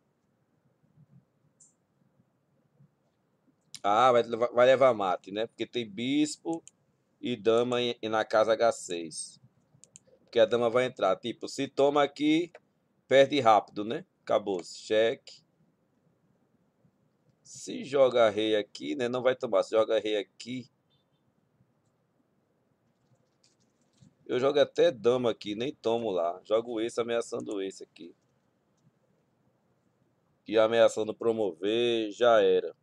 Vai levar mate, né? Porque tem bispo e dama na casa H6. Porque a dama vai entrar. Tipo, se toma aqui, perde rápido, né? Acabou. Cheque. Se joga rei aqui, né? Não vai tomar. Se joga rei aqui. Eu jogo até dama aqui, nem tomo lá. Jogo esse ameaçando esse aqui. E ameaçando promover, já era.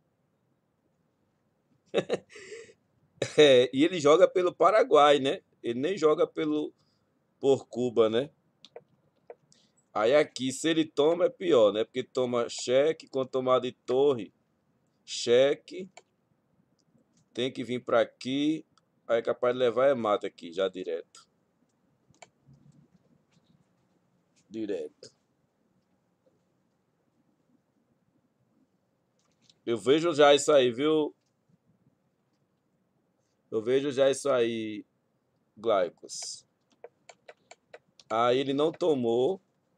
E ele joga pelo Paraguai, né? Ele nem joga por Cuba, né? Aí aqui, se ele toma, é pior, né? Porque toma cheque, com tomada de torre, cheque. Tem que vir para aqui. Aí é capaz de levar é mata aqui, já direto. Direto. Eu vejo já isso aí, viu? Eu vejo já isso aí, Glaicos. Aí ele não tomou.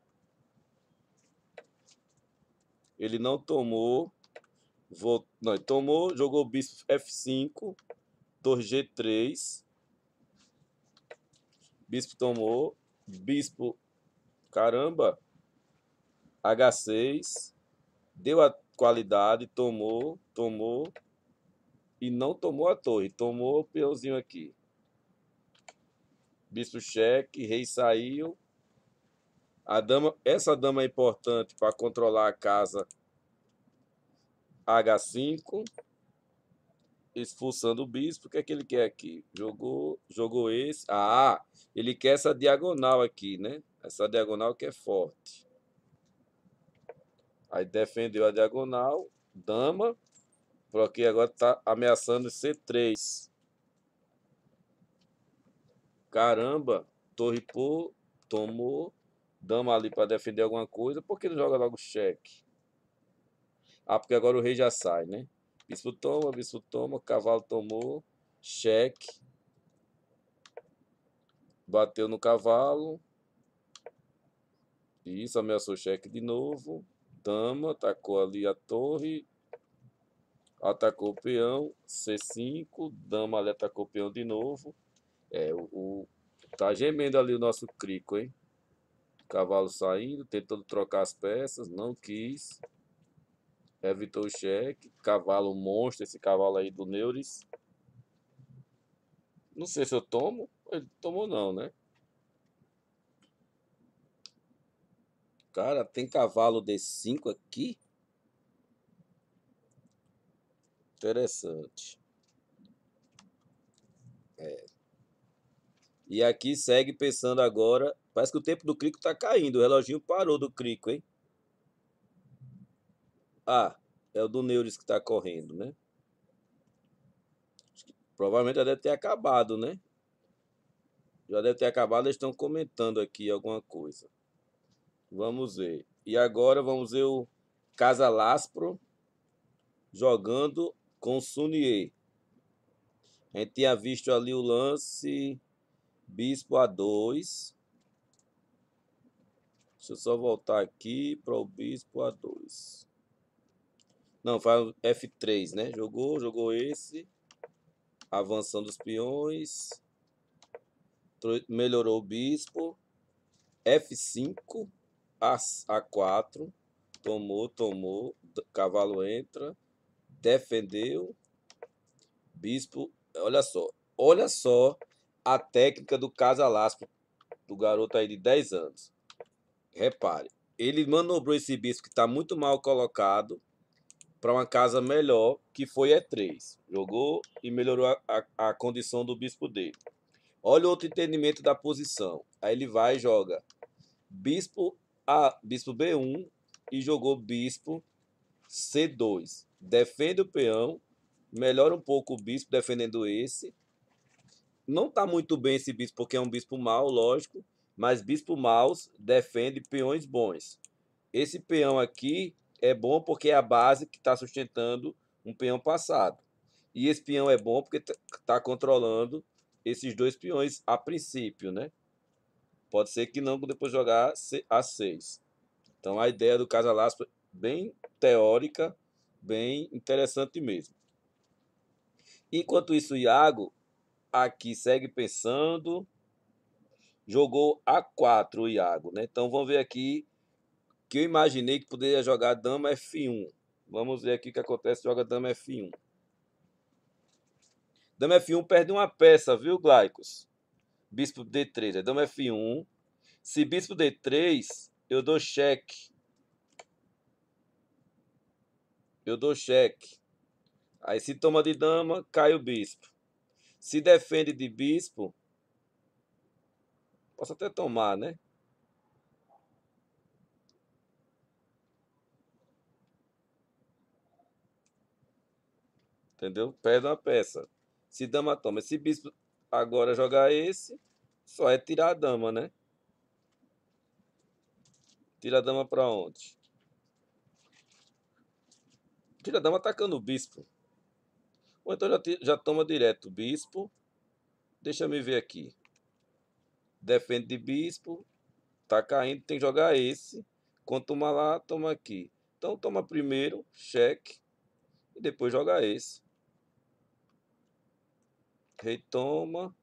Ele não tomou. Não, ele tomou, jogou bispo F5, torre G3. Bispo tomou. Bispo, caramba, H6. Deu a qualidade, tomou. E não tomou a torre, tomou o peãozinho aqui. Bispo cheque, rei saiu. Essa dama é importante para controlar a casa H5. Expulsando o bispo. O que é que ele quer aqui? Jogou esse. Ah, ele quer essa diagonal aqui, né? Essa diagonal que é forte. Aí defendeu a diagonal. Dama. Porque agora tá ameaçando C3. Caramba. Torre por. Tomou. Dama ali para defender alguma coisa. Por que não joga logo cheque? Ah, porque agora o rei já sai, né? Bispo toma, cavalo tomou. Cheque. Bateu no cavalo. Isso, ameaçou cheque de novo. Dama, atacou ali a torre. Atacou o peão. C5. Dama ali atacou o peão de novo. Tá gemendo ali o nosso crico, hein? Cavalo saindo, tentando trocar as peças. Não quis. Evitou o cheque. Cavalo monstro, esse cavalo aí do Neuris. Não sei se eu tomo. Ele tomou não, né? Cara, tem cavalo D5 aqui? Interessante. E aqui segue pensando agora. Parece que o tempo do crico tá caindo. O reloginho parou do crico, hein? Ah, é o do Neuris que tá correndo, né? Provavelmente já deve ter acabado, né? Já deve ter acabado. Eles estão comentando aqui alguma coisa. Vamos ver. E agora vamos ver o Casalaspro jogando com o Sunier. A gente tinha visto ali o lance Bispo A2. Deixa eu só voltar aqui para o Bispo A2. Não, faz F3, né? Jogou esse. Avançando os peões. Melhorou o bispo. F5. A4. Tomou. Cavalo entra. Defendeu. Bispo. Olha só a técnica do Casalaspro, do garoto aí de 10 anos. Repare. Ele manobrou esse bispo que está muito mal colocado para uma casa melhor, que foi E3. Jogou e melhorou a condição do bispo dele. Olha o outro entendimento da posição. Aí ele vai e joga bispo B1 e jogou bispo C2. Defende o peão, melhora um pouco o bispo defendendo esse. Não está muito bem esse bispo porque é um bispo mau, lógico, mas bispo maus defende peões bons. Esse peão aqui é bom porque é a base que está sustentando um peão passado. E esse peão é bom porque está controlando esses dois peões a princípio, né? Pode ser que não depois jogar A6. Então a ideia do Casalaspro bem teórica, bem interessante mesmo. Enquanto isso, o Iago aqui segue pensando. Jogou A4 o Iago, né? Então vamos ver aqui que eu imaginei que poderia jogar dama F1. Vamos ver aqui o que acontece, joga dama F1. Dama F1 perde uma peça, viu, Glaicos? Bispo D3, é dama F1. Se bispo D3, eu dou cheque. Aí se toma de dama, cai o bispo. Se defende de bispo, posso até tomar, né? Entendeu? Perde uma peça. Se dama toma. Se bispo agora jogar esse, só é tirar a dama, né? Tira a dama para onde? Tira a dama atacando o bispo. Ou então já toma direto o bispo. Deixa eu ver aqui. Defende de bispo. Tá caindo, tem que jogar esse. Quando toma lá, toma aqui. Então toma primeiro, cheque. E depois joga esse. Rei toma.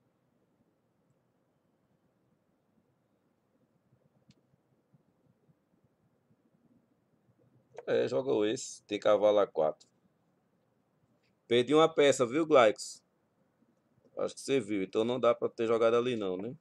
É, joga esse. Tem cavalo A4. Perdi uma peça, viu, Glaix? Acho que você viu. Então não dá pra ter jogado ali não, né?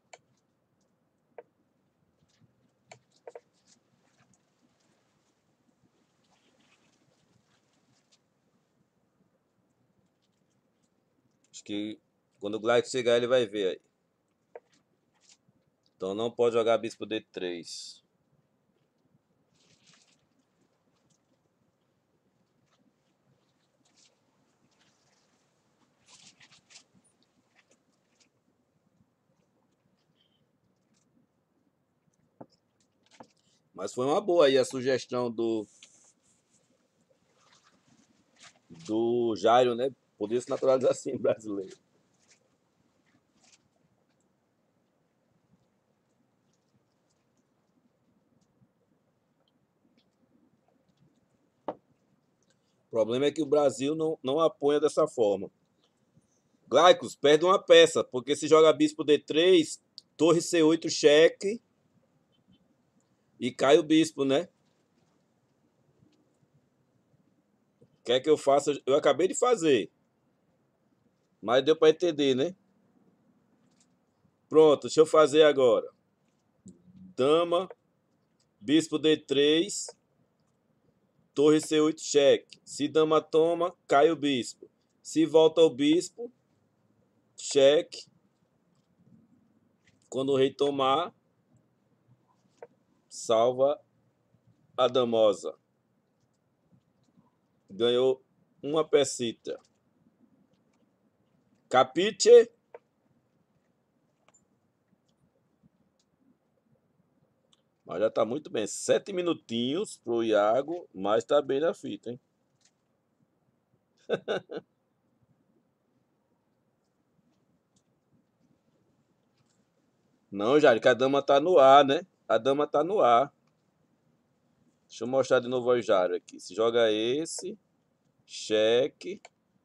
Acho que quando o Glaix chegar, ele vai ver aí. Então não pode jogar bispo D3. Mas foi uma boa aí a sugestão do Jairo, né? Podia se naturalizar assim, brasileiro. O problema é que o Brasil não apoia dessa forma. Glaicos, perde uma peça, porque se joga bispo D3, torre C8, cheque, e cai o bispo, né? Quer que eu faça? Eu acabei de fazer. Mas deu para entender, né? Pronto, deixa eu fazer agora. Dama, bispo D3, torre C8, cheque. Se dama toma, cai o bispo. Se volta o bispo, cheque. Quando o rei tomar, salva a damosa. Ganhou uma pecita. Capite? Mas já tá muito bem. 7 minutinhos pro Iago, mas tá bem na fita, hein? Não, Jair, que a dama tá no ar, né? A dama tá no ar. Deixa eu mostrar de novo ao Jair aqui. Se joga esse, cheque.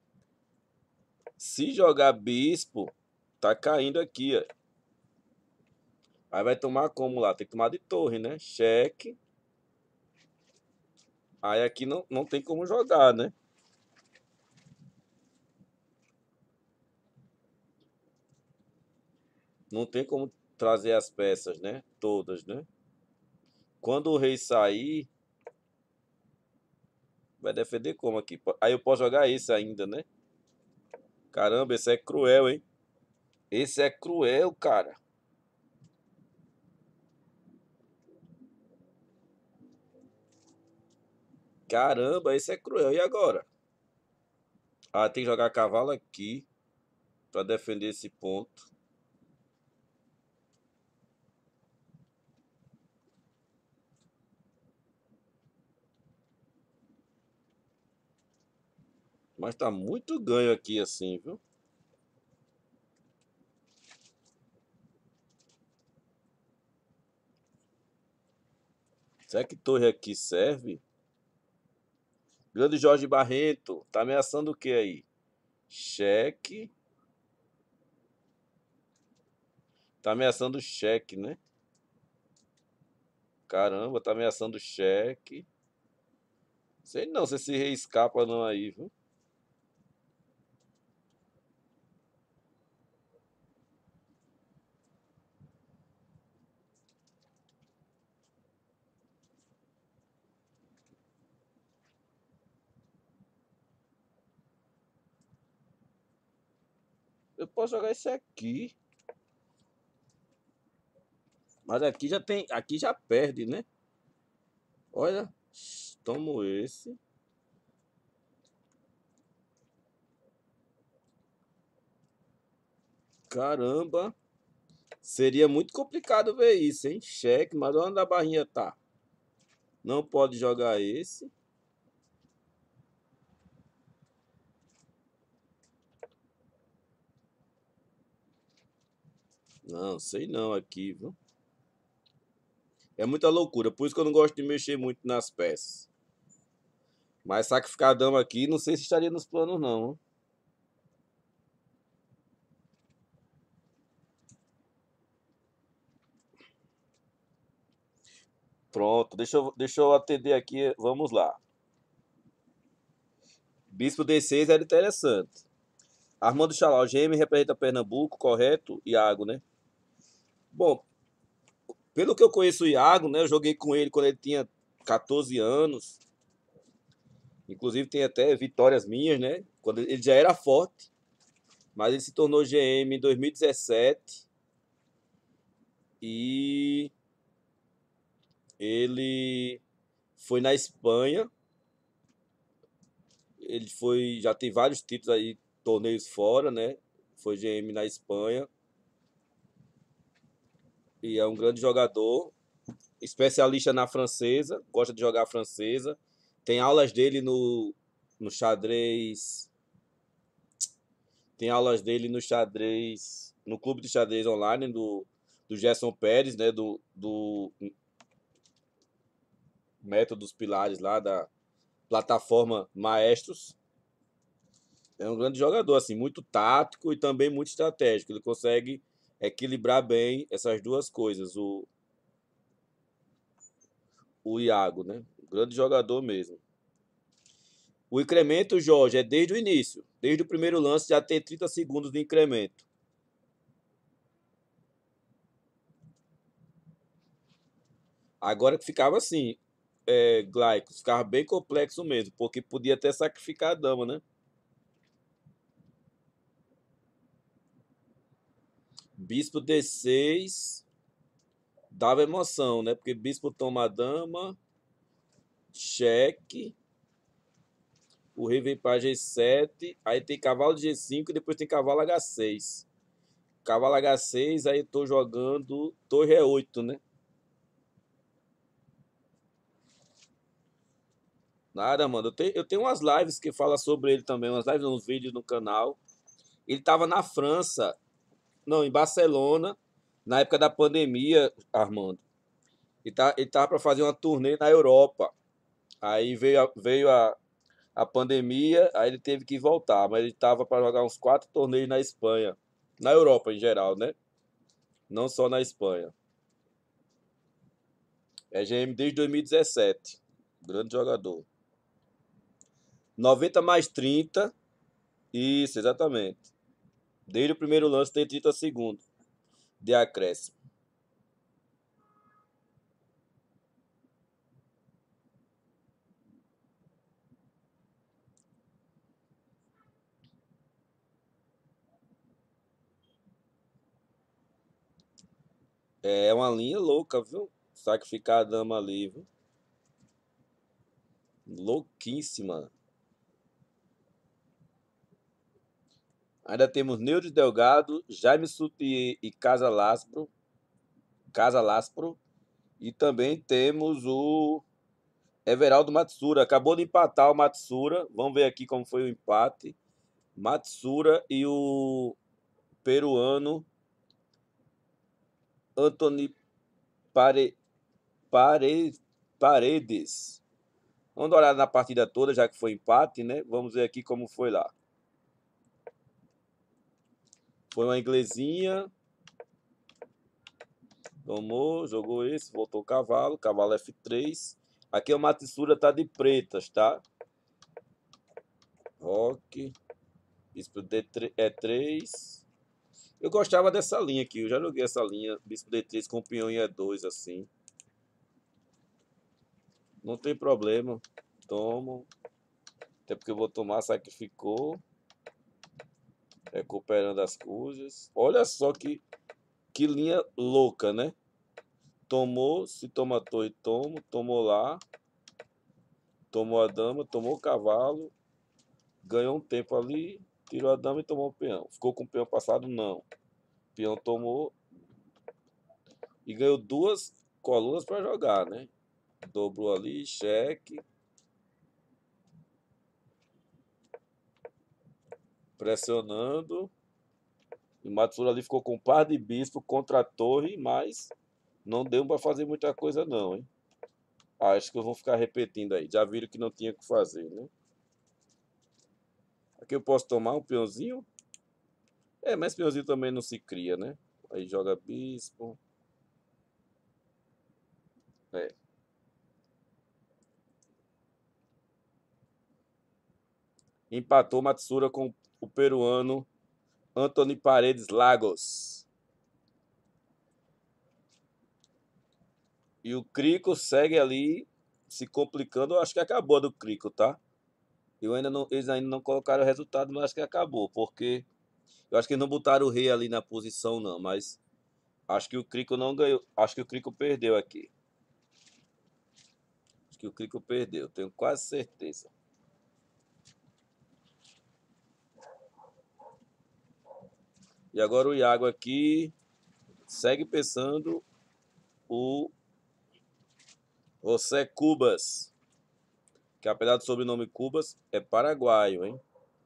Se jogar bispo, tá caindo aqui, ó. Aí vai tomar como lá? Tem que tomar de torre, né? Cheque. Aí aqui não tem como jogar, né? Não tem como trazer as peças, né? Todas, né? Quando o rei sair, vai defender como aqui? Aí eu posso jogar esse ainda, né? Caramba, esse é cruel, hein? Esse é cruel, cara. Caramba, esse é cruel. E agora? Ah, tem que jogar cavalo aqui pra defender esse ponto. Mas tá muito ganho aqui assim, viu? Será que torre aqui serve? Grande Jorge Barreto, tá ameaçando o que aí? Cheque. Tá ameaçando cheque, né? Caramba, tá ameaçando cheque. Sei não se esse rei escapa não aí, viu? Eu posso jogar esse aqui. Mas aqui já tem. Aqui já perde, né? Olha. Tomo esse. Caramba. Seria muito complicado ver isso, hein? Cheque, mas onde a barrinha tá? Não pode jogar esse. Não, sei não aqui, viu? É muita loucura, por isso que eu não gosto de mexer muito nas peças. Mas sacrificar a dama aqui, não sei se estaria nos planos não. Viu? Pronto, deixa eu atender aqui, vamos lá. Bispo D6 era interessante. Armando Chalau, GM representa Pernambuco, correto? Iago, né? Bom, pelo que eu conheço o Iago, né? Eu joguei com ele quando ele tinha 14 anos. Inclusive tem até vitórias minhas, né? Quando ele já era forte, mas ele se tornou GM em 2017 e ele foi na Espanha. Ele foi, já tem vários títulos aí, torneios fora, né? Foi GM na Espanha e é um grande jogador, especialista na francesa, gosta de jogar francesa. Tem aulas dele no xadrez, tem aulas dele no xadrez, no clube de xadrez online do Gerson Pérez, né? Do método dos pilares lá da plataforma Maestros. É um grande jogador, assim, muito tático e também muito estratégico. Ele consegue equilibrar bem essas duas coisas, o Iago, né? Um grande jogador mesmo. O incremento, Jorge, é desde o início. Desde o primeiro lance já tem 30 segundos de incremento. Agora que ficava assim, Glaico, ficava bem complexo mesmo, porque podia até sacrificar a dama, né? Bispo D6 dava emoção, né? Porque bispo toma a dama, cheque, o rei vem para G7, aí tem cavalo de G5 e depois tem cavalo H6. Cavalo H6, aí eu tô jogando torre E8, né? Nada, mano. Eu tenho umas lives que fala sobre ele também, umas lives, uns vídeos no canal. Ele tava na França, não, em Barcelona, na época da pandemia, Armando. Ele tava para fazer uma turnê na Europa. Aí veio a pandemia, aí ele teve que voltar, mas ele tava para jogar uns 4 torneios na Espanha, na Europa em geral, né? Não só na Espanha. É GM desde 2017. Grande jogador. 90 mais 30. Isso, exatamente. Desde o primeiro lance tem 30 segundos de acréscimo. É uma linha louca, viu? Sacrificar a dama ali, viu? Louquíssima. Ainda temos Neudes Delgado, Jaime Sutier e Casa Laspro. E também temos o Everaldo Matsura. Acabou de empatar o Matsura. Vamos ver aqui como foi o empate. Matsura e o peruano Anthony Pare, Pare, Paredes. Vamos dar uma olhada na partida toda, já que foi empate, né? Vamos ver aqui como foi lá. Foi uma inglesinha. Tomou, jogou esse, voltou o cavalo. Cavalo F3. Aqui o Matsura tá de pretas, tá? Rock. Bispo D3, E3. Eu gostava dessa linha aqui. Eu já joguei essa linha. Bispo D3 com peão em E2, assim. Não tem problema. Tomo. Até porque eu vou tomar, sacrificou. Recuperando as coisas. Olha só que linha louca, né? Tomou, se toma a torre, tomou lá, tomou a dama, tomou o cavalo, ganhou um tempo ali, tirou a dama e tomou o peão. Ficou com o peão passado? Não. O peão tomou e ganhou 2 colunas para jogar, né? Dobrou ali, cheque, pressionando E o Matsura ali ficou com um par de bispo contra a torre, mas não deu para fazer muita coisa não, hein? Acho que eu vou ficar repetindo aí. Já viram que não tinha o que fazer, né? Aqui eu posso tomar um peãozinho. É, mas peãozinho também não se cria, né? Aí joga bispo. É. Empatou Matsura com o peruano Anthony Paredes Lagos. E o Crico segue ali se complicando. Eu acho que acabou do Crico, tá? Eles ainda não colocaram o resultado, mas acho que acabou. Porque eu acho que eles não botaram o rei ali na posição, não. Mas acho que o Crico não ganhou. Acho que o Crico perdeu aqui. Acho que o Crico perdeu. Tenho quase certeza. E agora o Iago aqui segue pensando o José Cubas, que apesar do sobrenome Cubas, é paraguaio, hein?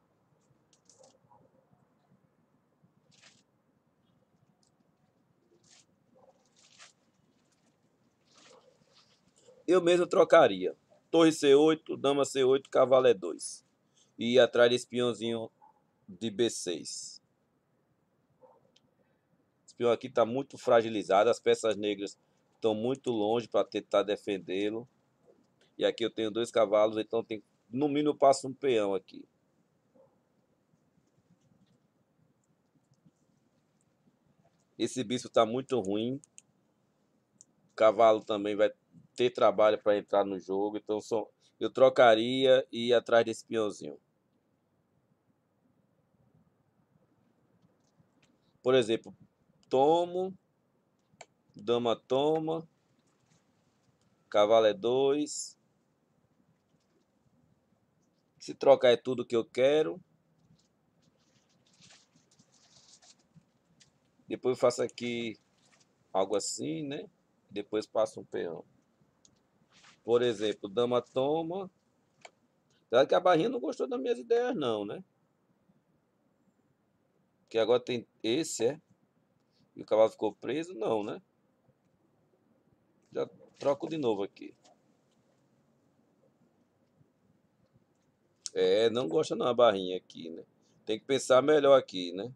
Eu mesmo trocaria. Torre C8, dama C8, cavalo E2. E ir atrás desse peãozinho de B6. Esse peão aqui está muito fragilizado, as peças negras estão muito longe para tentar defendê-lo. E aqui eu tenho 2 cavalos, então tem, no mínimo eu passo um peão aqui. Esse bispo está muito ruim. O cavalo também vai ter trabalho para entrar no jogo, então eu trocaria e ir atrás desse peãozinho. Por exemplo, tomo, dama toma, cavalo E2. Se trocar é tudo que eu quero. Depois eu faço aqui algo assim, né? Depois passo um peão. Por exemplo, dama toma. Claro que a barrinha não gostou das minhas ideias, não, né? Que agora tem esse, é? E o cavalo ficou preso? Não, né? Já troco de novo aqui. É, não gosta não a barrinha aqui, né? Tem que pensar melhor aqui, né?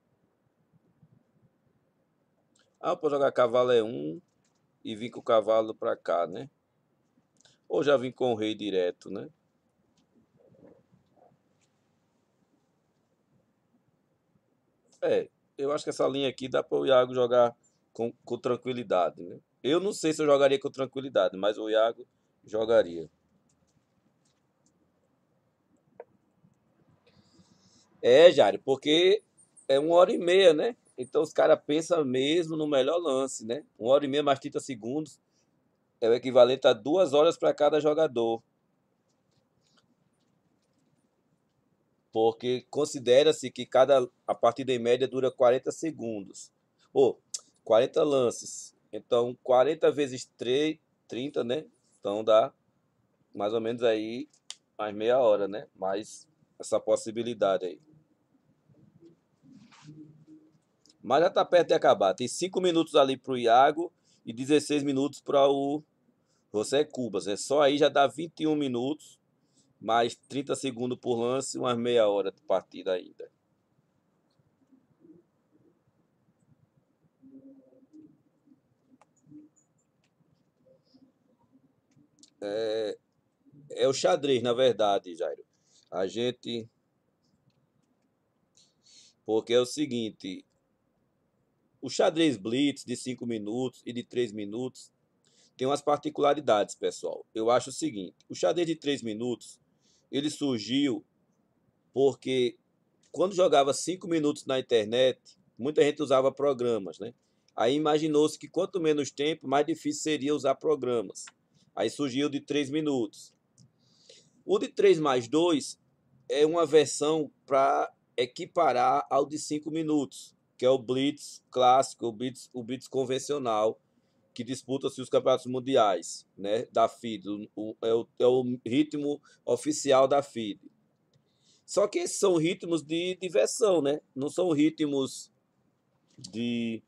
Ah, eu posso jogar cavalo E1 e vir com o cavalo pra cá, né? Ou já vim com o rei direto, né? É, eu acho que essa linha aqui dá para o Iago jogar com tranquilidade, né? Eu não sei se eu jogaria com tranquilidade, mas o Iago jogaria. É, Jário, porque é 1 hora e meia, né? Então os caras pensam mesmo no melhor lance, né? 1 hora e meia mais 30 segundos é o equivalente a 2 horas para cada jogador. Porque considera-se que a partida em média dura 40 segundos. Ou 40 lances. Então, 40 vezes 3, 30, né? Então dá mais ou menos aí mais meia hora, né? Mais essa possibilidade aí. Mas já tá perto de acabar. Tem 5 minutos ali pro Iago e 16 minutos para o José Cubas. É só aí já dá 21 minutos, mais 30 segundos por lance, umas meia hora de partida ainda. É o xadrez, na verdade, Jairo. A gente. Porque é o seguinte: o xadrez blitz de 5 minutos e de 3 minutos tem umas particularidades, pessoal. Eu acho o seguinte: o xadrez de 3 minutos ele surgiu porque quando jogava 5 minutos na internet, muita gente usava programas, né? Aí imaginou-se que quanto menos tempo, mais difícil seria usar programas. Aí surgiu o de 3 minutos. O de 3 mais 2 é uma versão para equiparar ao de 5 minutos, que é o Blitz clássico, o Blitz convencional, que disputa-se os campeonatos mundiais, né, da FIDE. É o ritmo oficial da FIDE. Só que esses são ritmos de diversão, né? Não são ritmos de...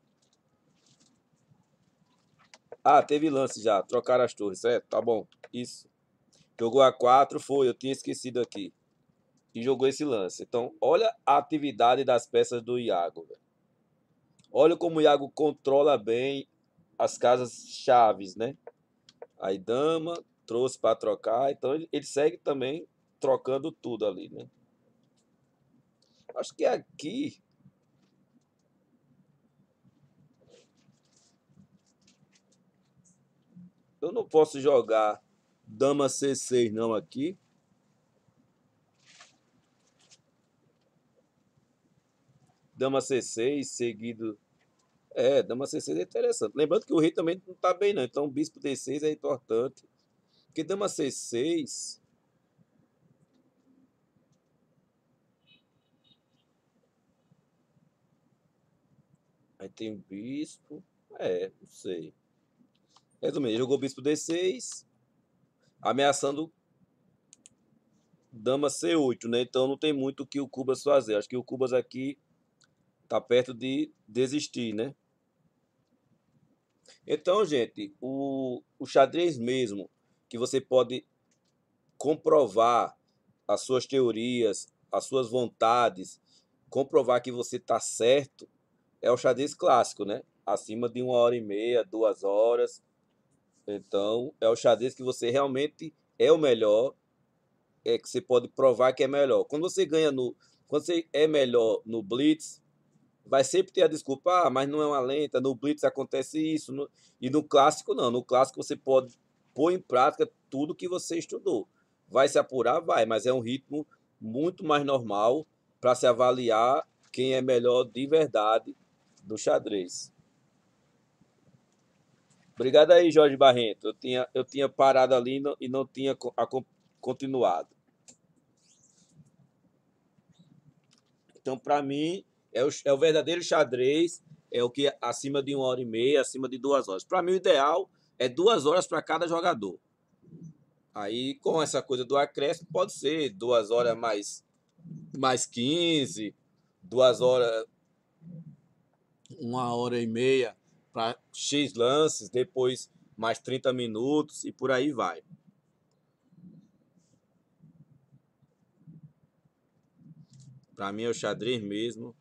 Ah, teve lance já. Trocaram as torres, certo? Tá bom. Isso. Jogou a 4, foi. Eu tinha esquecido aqui. E jogou esse lance. Então, olha a atividade das peças do Iago, velho. Olha como o Iago controla bem as casas chaves, né? Aí dama, trouxe para trocar. Então, ele segue também trocando tudo ali, né? Acho que aqui... Eu não posso jogar dama C6 não aqui. Dama C6 seguido... É, dama C6 é interessante. Lembrando que o rei também não tá bem não. Então bispo D6 é importante. Porque dama C6... Aí tem o bispo... É, não sei. Resumindo, jogou bispo D6, ameaçando dama C8, né? Então não tem muito o que o Cubas fazer. Acho que o Cubas aqui tá perto de desistir, né? Então, gente, o xadrez mesmo, que você pode comprovar as suas teorias, as suas vontades, comprovar que você tá certo, é o xadrez clássico, né? Acima de 1h30, 2 horas. Então, é o xadrez que você realmente é o melhor, é que você pode provar que é melhor. Quando você é melhor no blitz, vai sempre ter a desculpa, mas não é uma lenta, no blitz acontece isso, e no clássico não, no clássico você pode pôr em prática tudo que você estudou. Vai se apurar, vai, mas é um ritmo muito mais normal para se avaliar quem é melhor de verdade do xadrez. Obrigado aí, Jorge Barreto. Eu tinha parado ali e não tinha continuado. Então, para mim, é o verdadeiro xadrez, é o que é acima de 1h30, acima de 2 horas. Para mim, o ideal é 2 horas para cada jogador. Aí, com essa coisa do acréscimo, pode ser 2 horas mais 15, 2 horas, 1h30 para X lances, depois mais 30 minutos e por aí vai. Para mim é o xadrez mesmo.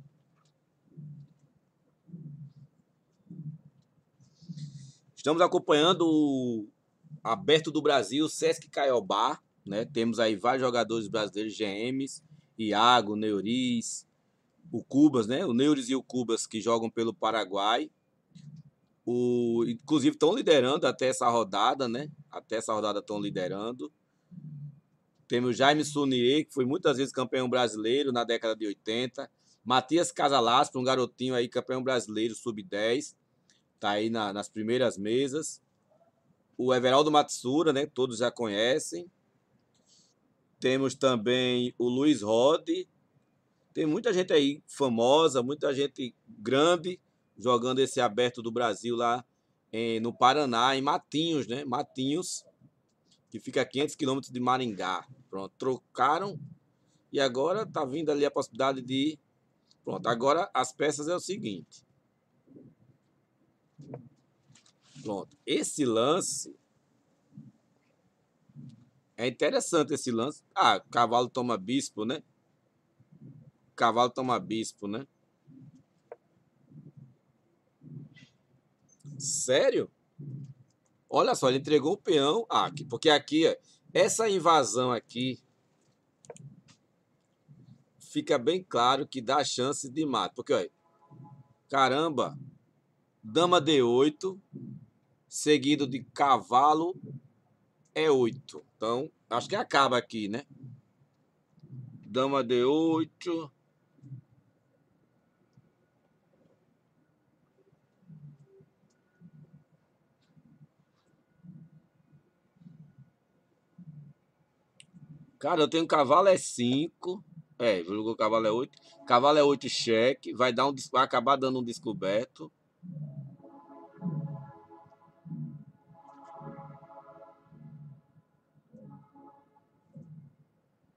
Estamos acompanhando o Aberto do Brasil, Sesc Caiobá, né? Temos aí vários jogadores brasileiros, GMs, Iago, Neuriz, o Cubas, né? O Neuriz e o Cubas que jogam pelo Paraguai. Inclusive estão liderando até essa rodada, né? Até essa rodada estão liderando. Temos Jaime Sunier, que foi muitas vezes campeão brasileiro na década de 80. Matias Casalaspa, um garotinho aí, campeão brasileiro, sub-10. Tá aí nas primeiras mesas. O Everaldo Matsura, né? Todos já conhecem. Temos também o Luiz Rode. Tem muita gente aí famosa, muita gente grande jogando esse Aberto do Brasil lá no Paraná, em Matinhos, né? Matinhos, que fica a 500 quilômetros de Maringá. Pronto, trocaram e agora tá vindo ali a possibilidade de... Pronto, agora as peças é o seguinte. Pronto, esse lance... É interessante esse lance. Ah, cavalo toma bispo, né? Cavalo toma bispo, né? Sério? Olha só, ele entregou o peão. Ah, porque aqui, essa invasão aqui fica bem claro que dá chance de mate. Porque, olha, caramba, dama D8, seguido de cavalo E8. Então, acho que acaba aqui, né? Dama D8. Cara, eu tenho cavalo E5. Jogou cavalo E8. Cavalo E8 cheque. Vai acabar dando um descoberto.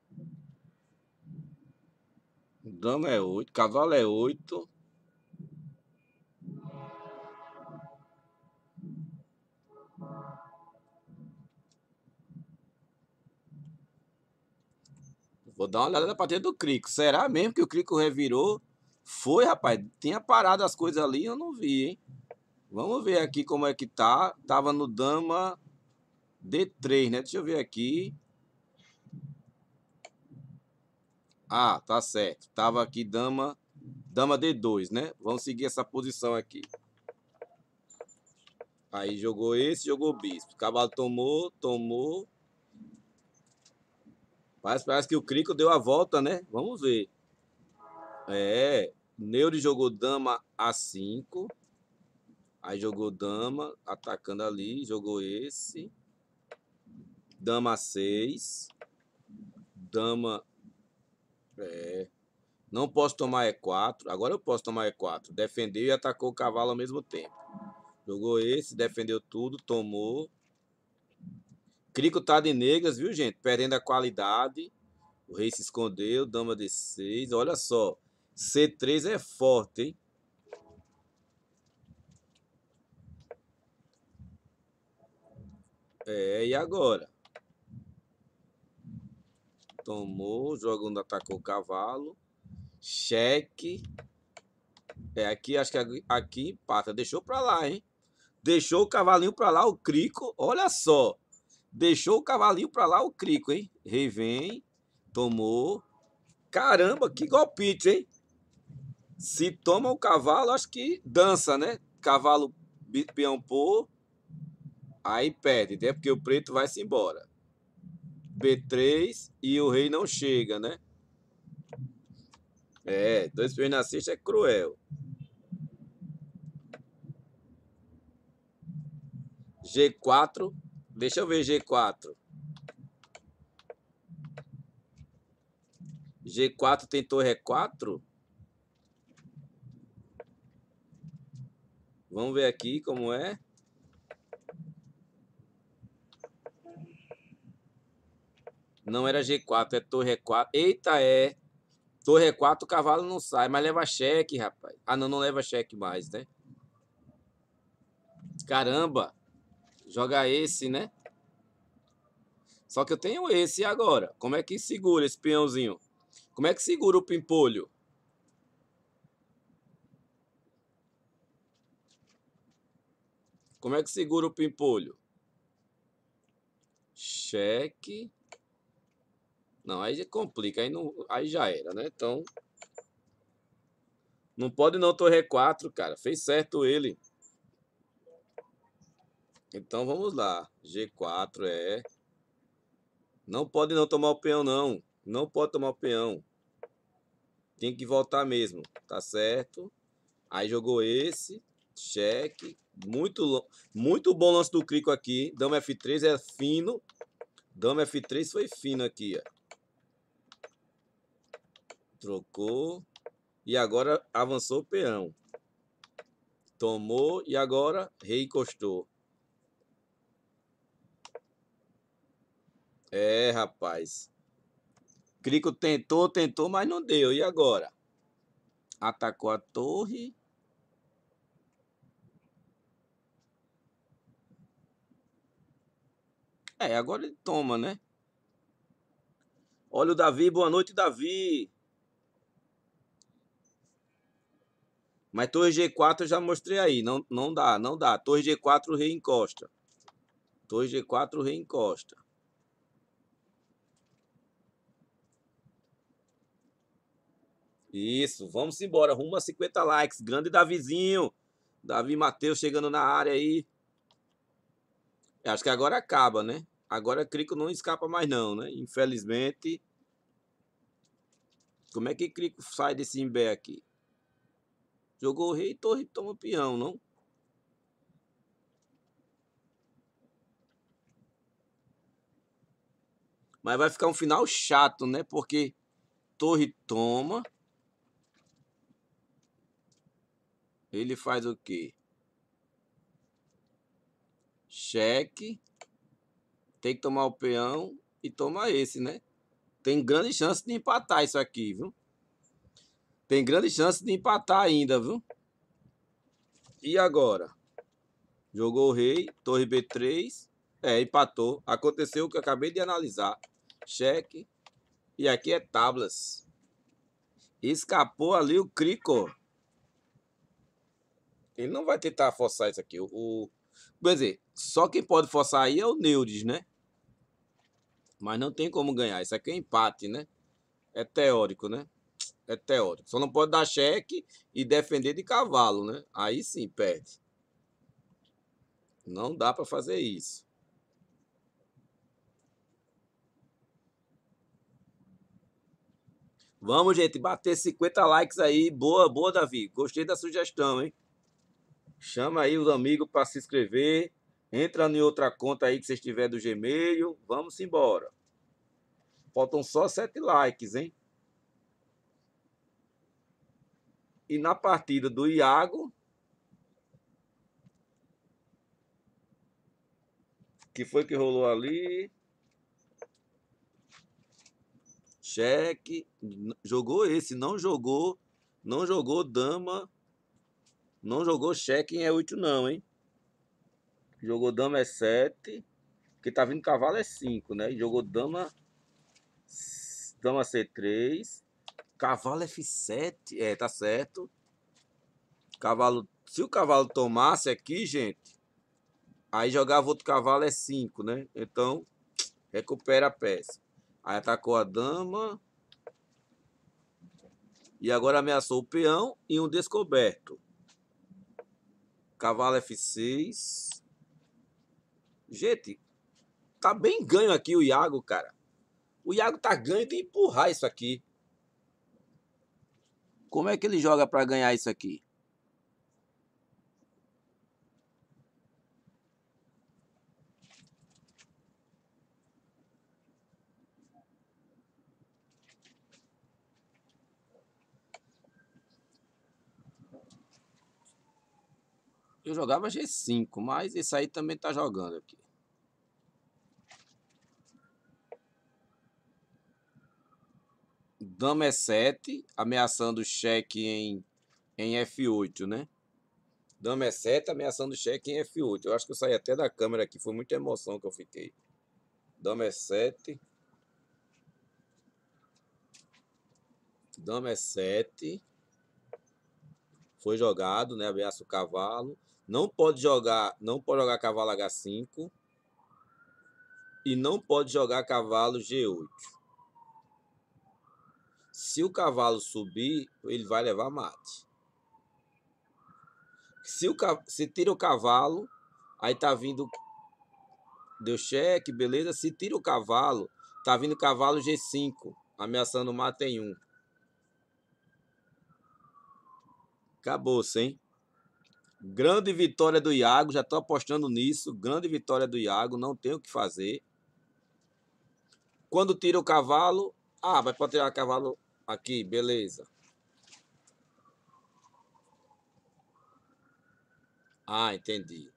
Dama é 8, cavalo é 8. Vou dar uma olhada na partida do Crico. Será mesmo que o Crico revirou? Foi, rapaz. Tinha parado as coisas ali, eu não vi, hein? Vamos ver aqui como é que tá. Tava no dama D3, né? Deixa eu ver aqui. Ah, tá certo. Tava aqui dama D2, né? Vamos seguir essa posição aqui. Aí jogou esse, jogou o bispo. O cavalo tomou. Parece que o Crico deu a volta, né? Vamos ver. Neuri jogou dama A5. Aí jogou dama, atacando ali. Jogou esse. Dama A6. Dama... Não posso tomar E4. Agora eu posso tomar E4. Defendeu e atacou o cavalo ao mesmo tempo. Jogou esse, defendeu tudo, tomou. Crico tá de negras, viu, gente? Perdendo a qualidade. O rei se escondeu, dama D6. Olha só. C3 é forte, hein? E agora? Tomou, jogando, atacou o cavalo. Cheque. Aqui, acho que aqui empata. Deixou pra lá, hein? Deixou o cavalinho pra lá, o Crico. Olha só. Deixou o cavalinho pra lá, o Crico, hein? Rei vem. Tomou. Caramba, que golpite, hein? Se toma o cavalo, acho que dança, né? Cavalo, peão pô. Aí perde, né? Porque o preto vai-se embora. B3 e o rei não chega, né? 2 peões na cesta é cruel. G4. Deixa eu ver G4. G4 tem torre E4? Vamos ver aqui como é. Não era G4, é torre E4. Eita, torre E4, o cavalo não sai, mas leva cheque, rapaz. Ah, não, não leva cheque mais, né? Caramba. Joga esse, né? Só que eu tenho esse agora. Como é que segura esse peãozinho? Como é que segura o pimpolho? Como é que segura o pimpolho? Cheque. Não, aí complica. Aí já era, né? Então... Não pode não torre E4, cara. Fez certo ele. Então vamos lá. G4 Não pode não tomar o peão, não. Não pode tomar o peão. Tem que voltar mesmo. Tá certo. Aí jogou esse. Cheque. Muito bom lance do Crico aqui. Dama F3 é fino. Dama F3 foi fino aqui, ó. Trocou. E agora avançou o peão. Tomou e agora rei encostou. Rapaz. Crico tentou, mas não deu. E agora? Atacou a torre. Agora ele toma, né? Olha o Davi, boa noite, Davi. Mas torre G4 eu já mostrei aí. Não dá, não dá. Torre G4 o rei encosta. Torre G4 o rei encosta. Isso, vamos embora. Rumo a 50 likes. Grande Davizinho. Davi Matheus chegando na área aí. Acho que agora acaba, né? Agora Crico não escapa mais não, né? Infelizmente. Como é que Crico sai desse imbé aqui? Jogou o rei, torre, toma o peão, não? Mas vai ficar um final chato, né? Porque torre toma. Ele faz o quê? Cheque. Tem que tomar o peão e toma esse, né? Tem grande chance de empatar isso aqui, viu? Tem grande chance de empatar ainda, viu? E agora? Jogou o rei, torre B3. Empatou. Aconteceu o que eu acabei de analisar. Cheque. E aqui é tablas. Escapou ali o crico. Ele não vai tentar forçar isso aqui. Quer dizer, só quem pode forçar aí é o Neudes, né? Mas não tem como ganhar. Isso aqui é empate, né? É teórico, né? É teórico. Só não pode dar cheque e defender de cavalo, né? Aí sim perde. Não dá para fazer isso. Vamos, gente, bater 50 likes aí. Boa, boa, Davi. Gostei da sugestão, hein? Chama aí os amigos para se inscrever. Entra em outra conta aí que vocês tiver do Gmail. Vamos embora. Faltam só 7 likes, hein? E na partida do Iago, que foi que rolou ali? Cheque. Jogou esse, não jogou. Não jogou dama. Não jogou cheque em E8 não, hein? Jogou dama é 7. Que tá vindo cavalo é 5, né? Jogou dama. Dama C3. Cavalo F7. É, tá certo. Cavalo. Se o cavalo tomasse aqui, gente. Aí jogava outro cavalo é 5, né? Então, recupera a peça. Aí atacou a dama. E agora ameaçou o peão e um descoberto. Cavalo F6. Gente, tá bem ganho aqui o Iago, cara. O Iago tá ganho de empurrar isso aqui. Como é que ele joga para ganhar isso aqui? Eu jogava G5, mas esse aí também tá jogando aqui. Dama E7, ameaçando o cheque em F8, né? Dama E7, ameaçando o cheque em F8. Eu acho que eu saí até da câmera aqui, foi muita emoção que eu fiquei. Dama E7. Dama E7. Foi jogado, né? Ameaça o cavalo. Não pode jogar cavalo H5 e não pode jogar cavalo G8. Se o cavalo subir, ele vai levar mate. Se tira o cavalo, aí tá vindo. Deu cheque, beleza. Se tira o cavalo, tá vindo cavalo G5, ameaçando o mate em 1. Acabou-se, hein? Grande vitória do Iago, já tô apostando nisso. Grande vitória do Iago, não tem o que fazer. Quando tira o cavalo, vai pode tirar o cavalo aqui, beleza. Entendi.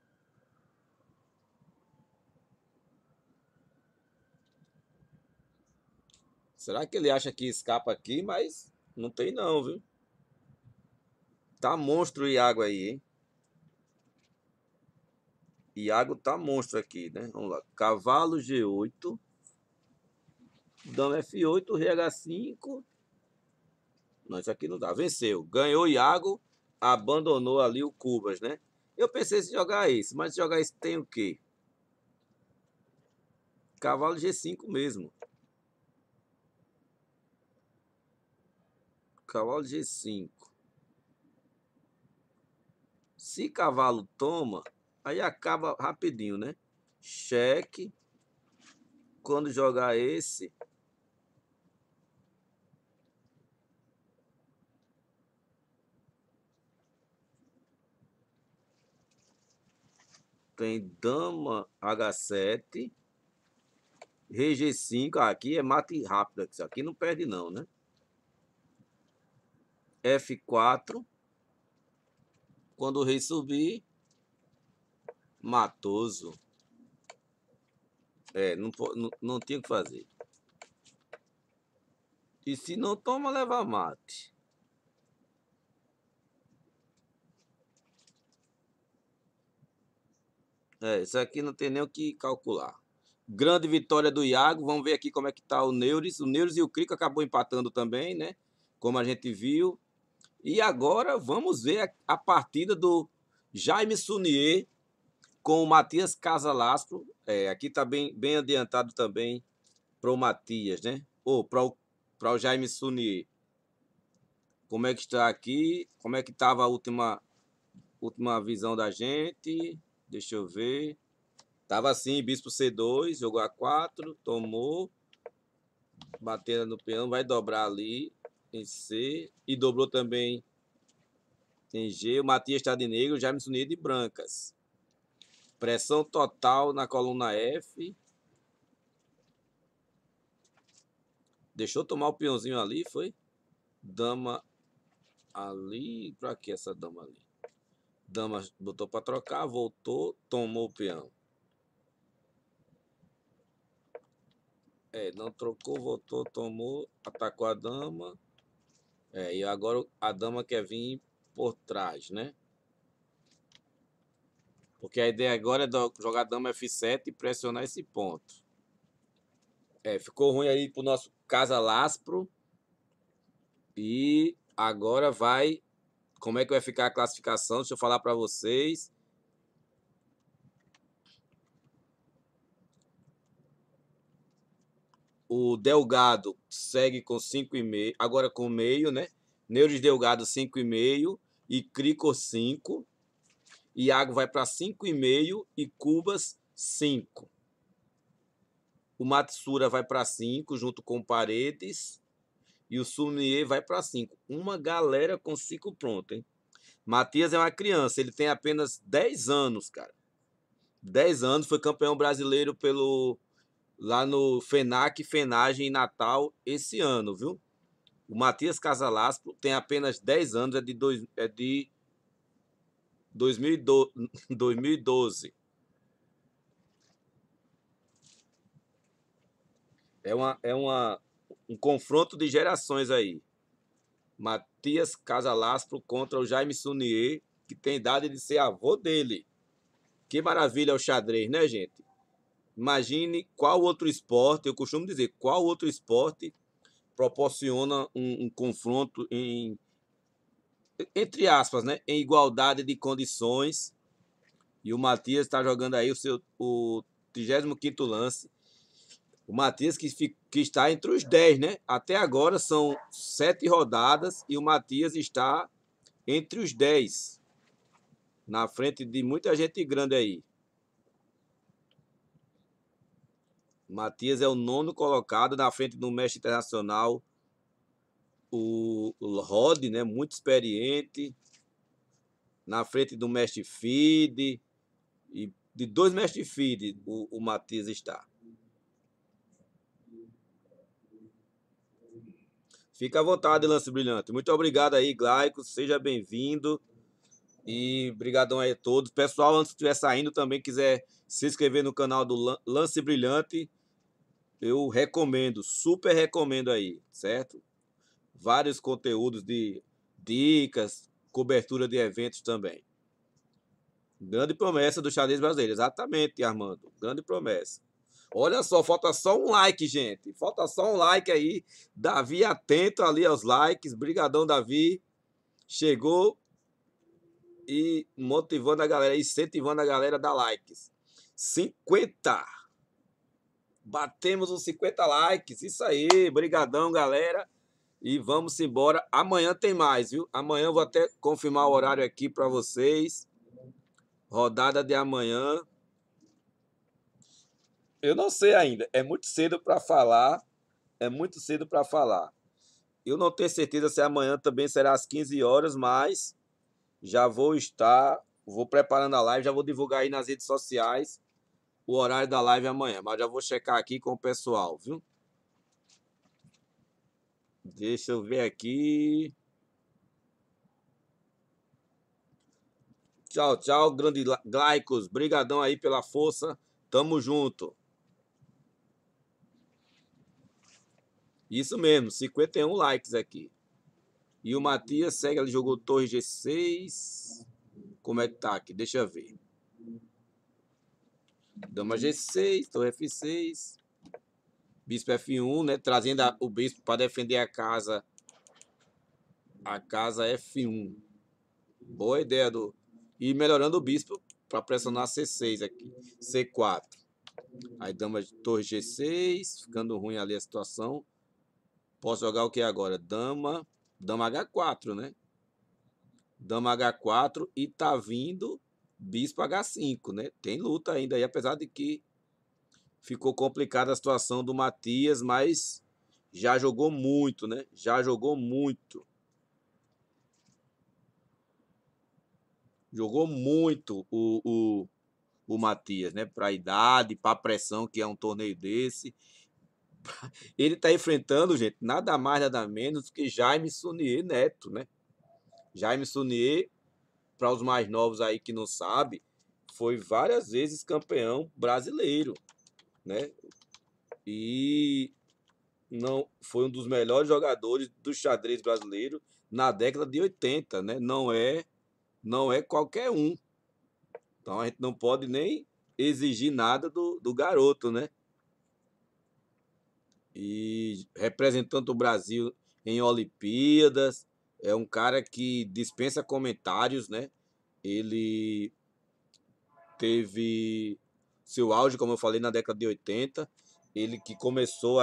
Será que ele acha que escapa aqui? Mas não tem não, viu? Tá monstro o Iago aí, hein? Iago tá monstro aqui, né? Vamos lá. Cavalo G8. Dama F8, rei H5. Não, isso aqui não dá. Venceu. Ganhou o Iago. Abandonou ali o Cubas, né? Eu pensei em jogar esse, mas jogar esse tem o quê? Cavalo G5 mesmo. Cavalo G5. Se cavalo toma, aí acaba rapidinho, né? Cheque. Quando jogar esse, tem dama H7, rei G5. Aqui é mate rápido. Isso aqui não perde não, né? F4. Quando o rei subir, matoso. Não tinha o que fazer. E se não toma, leva mate. Isso aqui não tem nem o que calcular. Grande vitória do Iago. Vamos ver aqui como é que tá o Neuris. O Neuris e o Crico acabou empatando também, né? Como a gente viu. E agora vamos ver a partida do Jaime Sunier com o Matias Casalaspro. Aqui tá bem adiantado também para o Matias, né? Ou para o Jaime Sunier. Como é que está aqui? Como é que estava a última visão da gente? Deixa eu ver. Tava assim, bispo C2, jogou A4, tomou, batendo no peão, vai dobrar ali em C e dobrou também em G. O Matias está de negro, o Jaime Sunier de brancas. Pressão total na coluna F. Deixou tomar o peãozinho ali, foi? Dama ali. Pra que essa dama ali? Dama botou para trocar, voltou, tomou o peão. Não trocou, voltou, tomou, atacou a dama. E agora a dama quer vir por trás, né? Porque a ideia agora é jogar dama F7 e pressionar esse ponto. Ficou ruim aí pro nosso Casalaspro. E agora vai... Como é que vai ficar a classificação? Deixa eu falar para vocês. O Delgado segue com 5,5. Agora com meio, né? Neuris Delgado 5,5 e Crico 5. Iago vai para 5,5 e Cubas 5. O Matsura vai para 5 junto com Paredes. E o Sunier vai para 5. Uma galera com 5 pronto, hein? Matias é uma criança, ele tem apenas 10 anos, cara. 10 anos, foi campeão brasileiro lá no FENAGem em Natal esse ano, viu? O Matias Casalaspro tem apenas 10 anos, é de 2012. Um confronto de gerações aí. Matias Casalaspro contra o Jaime Sunier, que tem idade de ser avô dele. Que maravilha o xadrez, né, gente? Imagine qual outro esporte, eu costumo dizer, qual outro esporte proporciona um confronto entre aspas, né, em igualdade de condições. E o Matias está jogando aí o 35º lance. O Matias que está entre os 10, né? Até agora são 7 rodadas e o Matias está entre os 10. Na frente de muita gente grande aí. O Matias é o 9º colocado na frente do mestre internacional, o Rod, né? Muito experiente. Na frente do mestre FIDE. E de 2 mestre FIDE o Matias está. Fica à vontade, Lance Brilhante. Muito obrigado aí, Glaico. Seja bem-vindo. E brigadão aí a todos. Pessoal, antes de estiver saindo, também quiser se inscrever no canal do Lance Brilhante, eu recomendo, super recomendo aí, certo? Vários conteúdos de dicas, cobertura de eventos também. Grande promessa do xadrez brasileiro. Exatamente, Armando. Grande promessa. Olha só, falta só um like, gente. Falta só um like aí. Davi atento ali aos likes. Brigadão, Davi. Chegou e motivando a galera, incentivando a galera a dar likes. 50. Batemos os 50 likes. Isso aí. Brigadão, galera. E vamos embora. Amanhã tem mais, viu? Amanhã eu vou até confirmar o horário aqui para vocês. Rodada de amanhã. Eu não sei ainda. É muito cedo para falar. Eu não tenho certeza se amanhã também será às 15 horas, mas já vou preparando a live, já vou divulgar aí nas redes sociais o horário da live amanhã, mas já vou checar aqui com o pessoal, viu? Deixa eu ver aqui. Tchau, tchau, grande Glaicos. Brigadão aí pela força. Tamo junto. Isso mesmo, 51 likes aqui. E o Matias segue, ele jogou torre G6. Como é que tá aqui? Deixa eu ver. Dama G6, torre F6. Bispo F1, né? Trazendo o bispo para defender a casa. A casa F1. Boa ideia do... E melhorando o bispo para pressionar C6 aqui. C4. Aí dama de torre G6. Ficando ruim ali a situação. Posso jogar o que agora? Dama H4, né? Dama H4 e tá vindo bispo H5, né? Tem luta ainda aí, apesar de que ficou complicada a situação do Matias, mas já jogou muito, né? Já jogou muito. Jogou muito o Matias, né? Para a idade, para a pressão que é um torneio desse. Ele está enfrentando, gente, nada mais, nada menos que Jaime Sunier Neto, né? Jaime Sunier, para os mais novos aí que não sabem, foi várias vezes campeão brasileiro, né? E não foi um dos melhores jogadores do xadrez brasileiro na década de 80, né? Não é qualquer um. Então a gente não pode nem exigir nada do garoto, né? E representando o Brasil em Olimpíadas, é um cara que dispensa comentários, né? Ele teve seu auge, como eu falei, na década de 80. Ele que começou a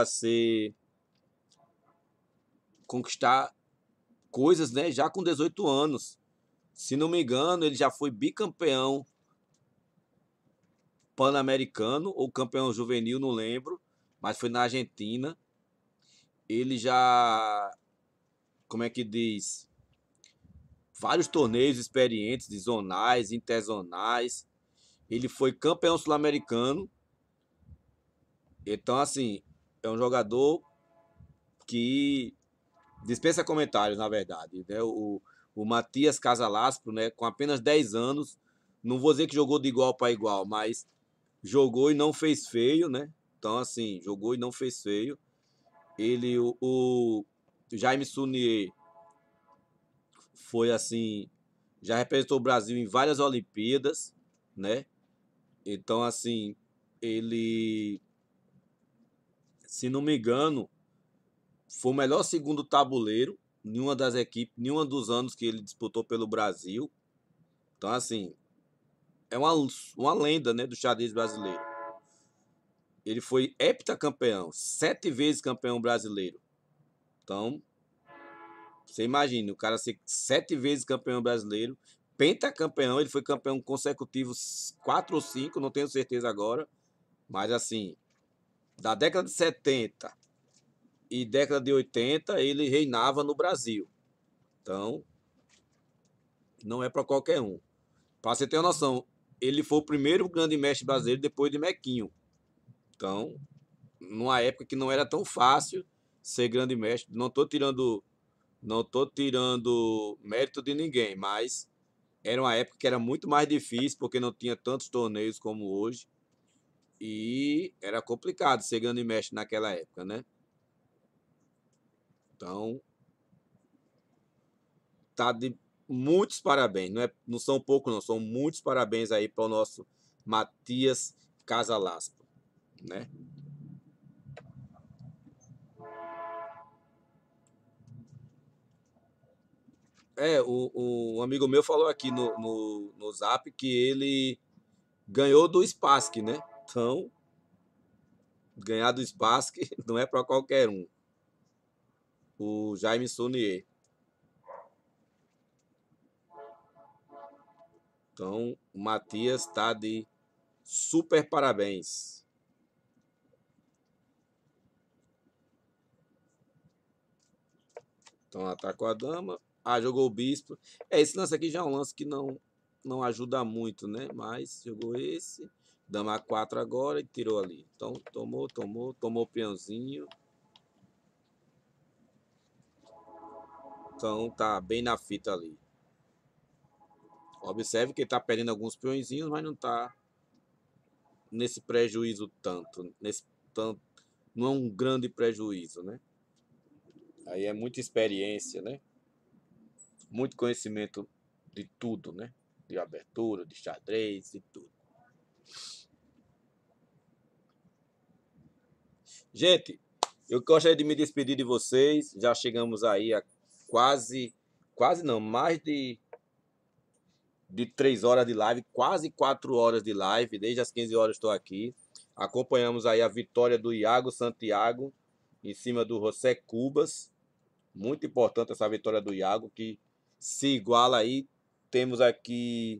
conquistar coisas, né? Já com 18 anos. Se não me engano, ele já foi bicampeão pan-americano ou campeão juvenil, não lembro, mas foi na Argentina. Ele já, como é que diz, vários torneios experientes de zonais, interzonais. Ele foi campeão sul-americano. Então, assim, é um jogador que dispensa comentários, na verdade, né? O Matias Casalaspro, né, com apenas 10 anos, não vou dizer que jogou de igual para igual, mas jogou e não fez feio, né? Então, assim, jogou e não fez feio. Ele, o Jaime Sunier foi, assim, já representou o Brasil em várias Olimpíadas, né? Então, assim, ele, se não me engano, foi o melhor segundo tabuleiro em uma das equipes, em um dos anos que ele disputou pelo Brasil. Então, assim, é uma lenda, né, do xadrez brasileiro. Ele foi heptacampeão, 7 vezes campeão brasileiro. Então, você imagina, o cara ser 7 vezes campeão brasileiro, pentacampeão, ele foi campeão consecutivo 4 ou 5, não tenho certeza agora. Mas, assim, da década de 70 e década de 80, ele reinava no Brasil. Então, não é para qualquer um. Para você ter uma noção, ele foi o primeiro grande mestre brasileiro depois de Mequinho. Então, numa época que não era tão fácil ser grande mestre, não tô tirando mérito de ninguém, mas era uma época que era muito mais difícil porque não tinha tantos torneios como hoje e era complicado ser grande mestre naquela época, né? Então, tá de muitos parabéns, não são poucos não, são muitos parabéns aí para o nosso Matias Casalaspo, né? É, um amigo meu falou aqui no Zap que ele ganhou do Spassky, né? Então, ganhar do Spassky não é para qualquer um. O Jaime Sunier. Então, o Matias está de super parabéns. Então, atacou a dama. Ah, jogou o bispo. Esse lance aqui já é um lance que não ajuda muito, né? Mas jogou esse. Dama A4 agora e tirou ali. Então, tomou o peãozinho. Então, tá bem na fita ali. Observe que ele tá perdendo alguns peõezinhos, mas não tá nesse prejuízo tanto. Não é um grande prejuízo, né? Aí é muita experiência, né? Muito conhecimento de tudo, né? De abertura, de xadrez, de tudo. Gente, eu gostaria de me despedir de vocês. Já chegamos aí a quase não, mais de 3 horas de live, quase 4 horas de live. Desde as 15 horas estou aqui. Acompanhamos aí a vitória do Iago Santiago em cima do José Cubas. Muito importante essa vitória do Iago, que se iguala aí. Temos aqui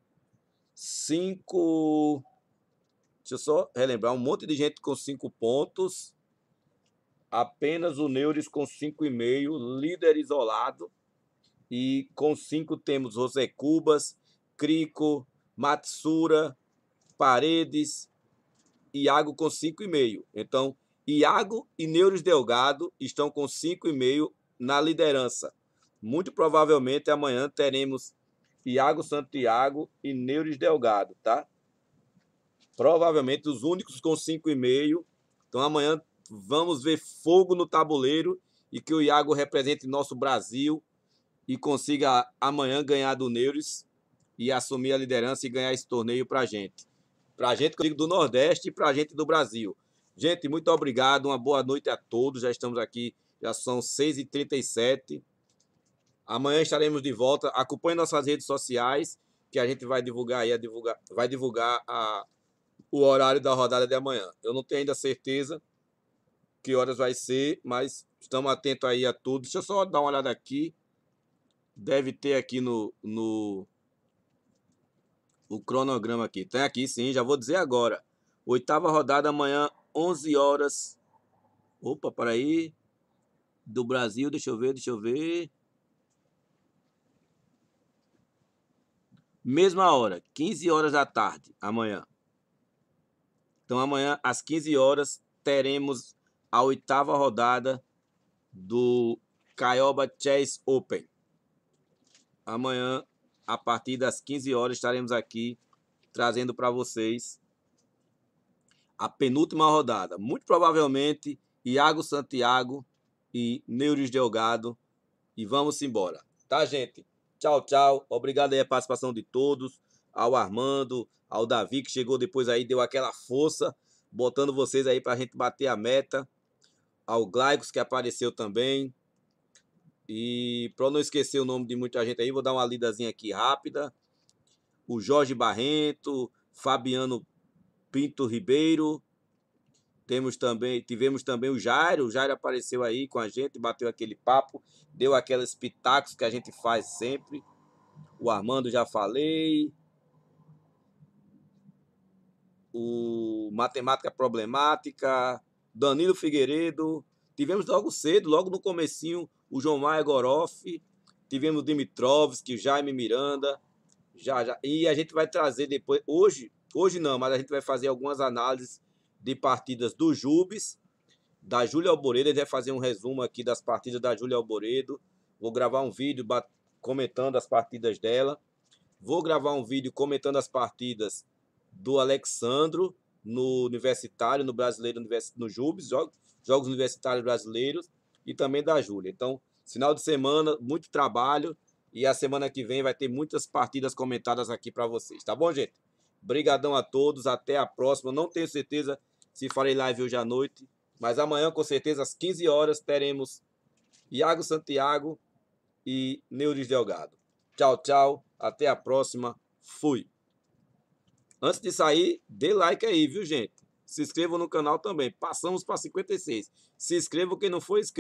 5... Deixa eu só relembrar, um monte de gente com 5 pontos. Apenas o Neures com 5,5, líder isolado. E com 5 temos José Cubas, Crico, Matsura, Paredes, Iago com 5,5. Então, Iago e Neures Delgado estão com 5,5 na liderança. Muito provavelmente amanhã teremos Iago Santiago e Neures Delgado, tá? Provavelmente os únicos com 5,5. Então amanhã vamos ver fogo no tabuleiro e que o Iago represente nosso Brasil e consiga amanhã ganhar do Neures e assumir a liderança e ganhar esse torneio pra gente. Pra gente, que eu digo, do Nordeste e pra gente do Brasil. Gente, muito obrigado, uma boa noite a todos. Já estamos aqui, já são 6h37. Amanhã estaremos de volta. Acompanhe nossas redes sociais, que a gente vai divulgar aí, vai divulgar o horário da rodada de amanhã. Eu não tenho ainda certeza que horas vai ser, mas estamos atentos aí a tudo. Deixa eu só dar uma olhada aqui. Deve ter aqui o cronograma aqui. Tem aqui sim, já vou dizer agora. 8ª rodada amanhã, 11 horas. Opa, peraí. Do Brasil, deixa eu ver. Mesma hora, 15 horas da tarde, amanhã. Então amanhã, às 15 horas, teremos a 8ª rodada do Caioba Chess Open. Amanhã, a partir das 15 horas, estaremos aqui trazendo para vocês a penúltima rodada. Muito provavelmente, Iago Santiago e Neures Delgado. E vamos embora. Tá, gente? Tchau, tchau. Obrigado aí a participação de todos. Ao Armando, ao Davi, que chegou depois aí, deu aquela força, botando vocês aí pra gente bater a meta. Ao Glaicos, que apareceu também. E para não esquecer o nome de muita gente aí, vou dar uma lidazinha aqui rápida. O Jorge Barrento, Fabiano Pinto Ribeiro. Tivemos também o Jairo. O Jairo apareceu aí com a gente, bateu aquele papo, deu aqueles pitacos que a gente faz sempre. O Armando já falei. O Matemática Problemática. Danilo Figueiredo. Tivemos logo cedo, logo no comecinho, o João Maia Goroff. Tivemos o Dimitrovski, o Jaime Miranda. Já. E a gente vai trazer depois, hoje não, mas a gente vai fazer algumas análises de partidas do Jubes, da Júlia Alboredo. A gente vai fazer um resumo aqui das partidas da Júlia Alboredo. Vou gravar um vídeo comentando as partidas dela. Vou gravar um vídeo comentando as partidas do Alexandro no Universitário, no Brasileiro, no Jubes, Jogos Universitários Brasileiros, e também da Júlia. Então, final de semana, muito trabalho, e a semana que vem vai ter muitas partidas comentadas aqui para vocês. Tá bom, gente? Brigadão a todos, até a próxima. Não tenho certeza se farei live hoje à noite, mas amanhã, com certeza, às 15 horas, teremos Iago Santiago e Neures Delgado. Tchau, tchau. Até a próxima. Fui. Antes de sair, dê like aí, viu, gente? Se inscrevam no canal também. Passamos para 56. Se inscrevam quem não for inscrito.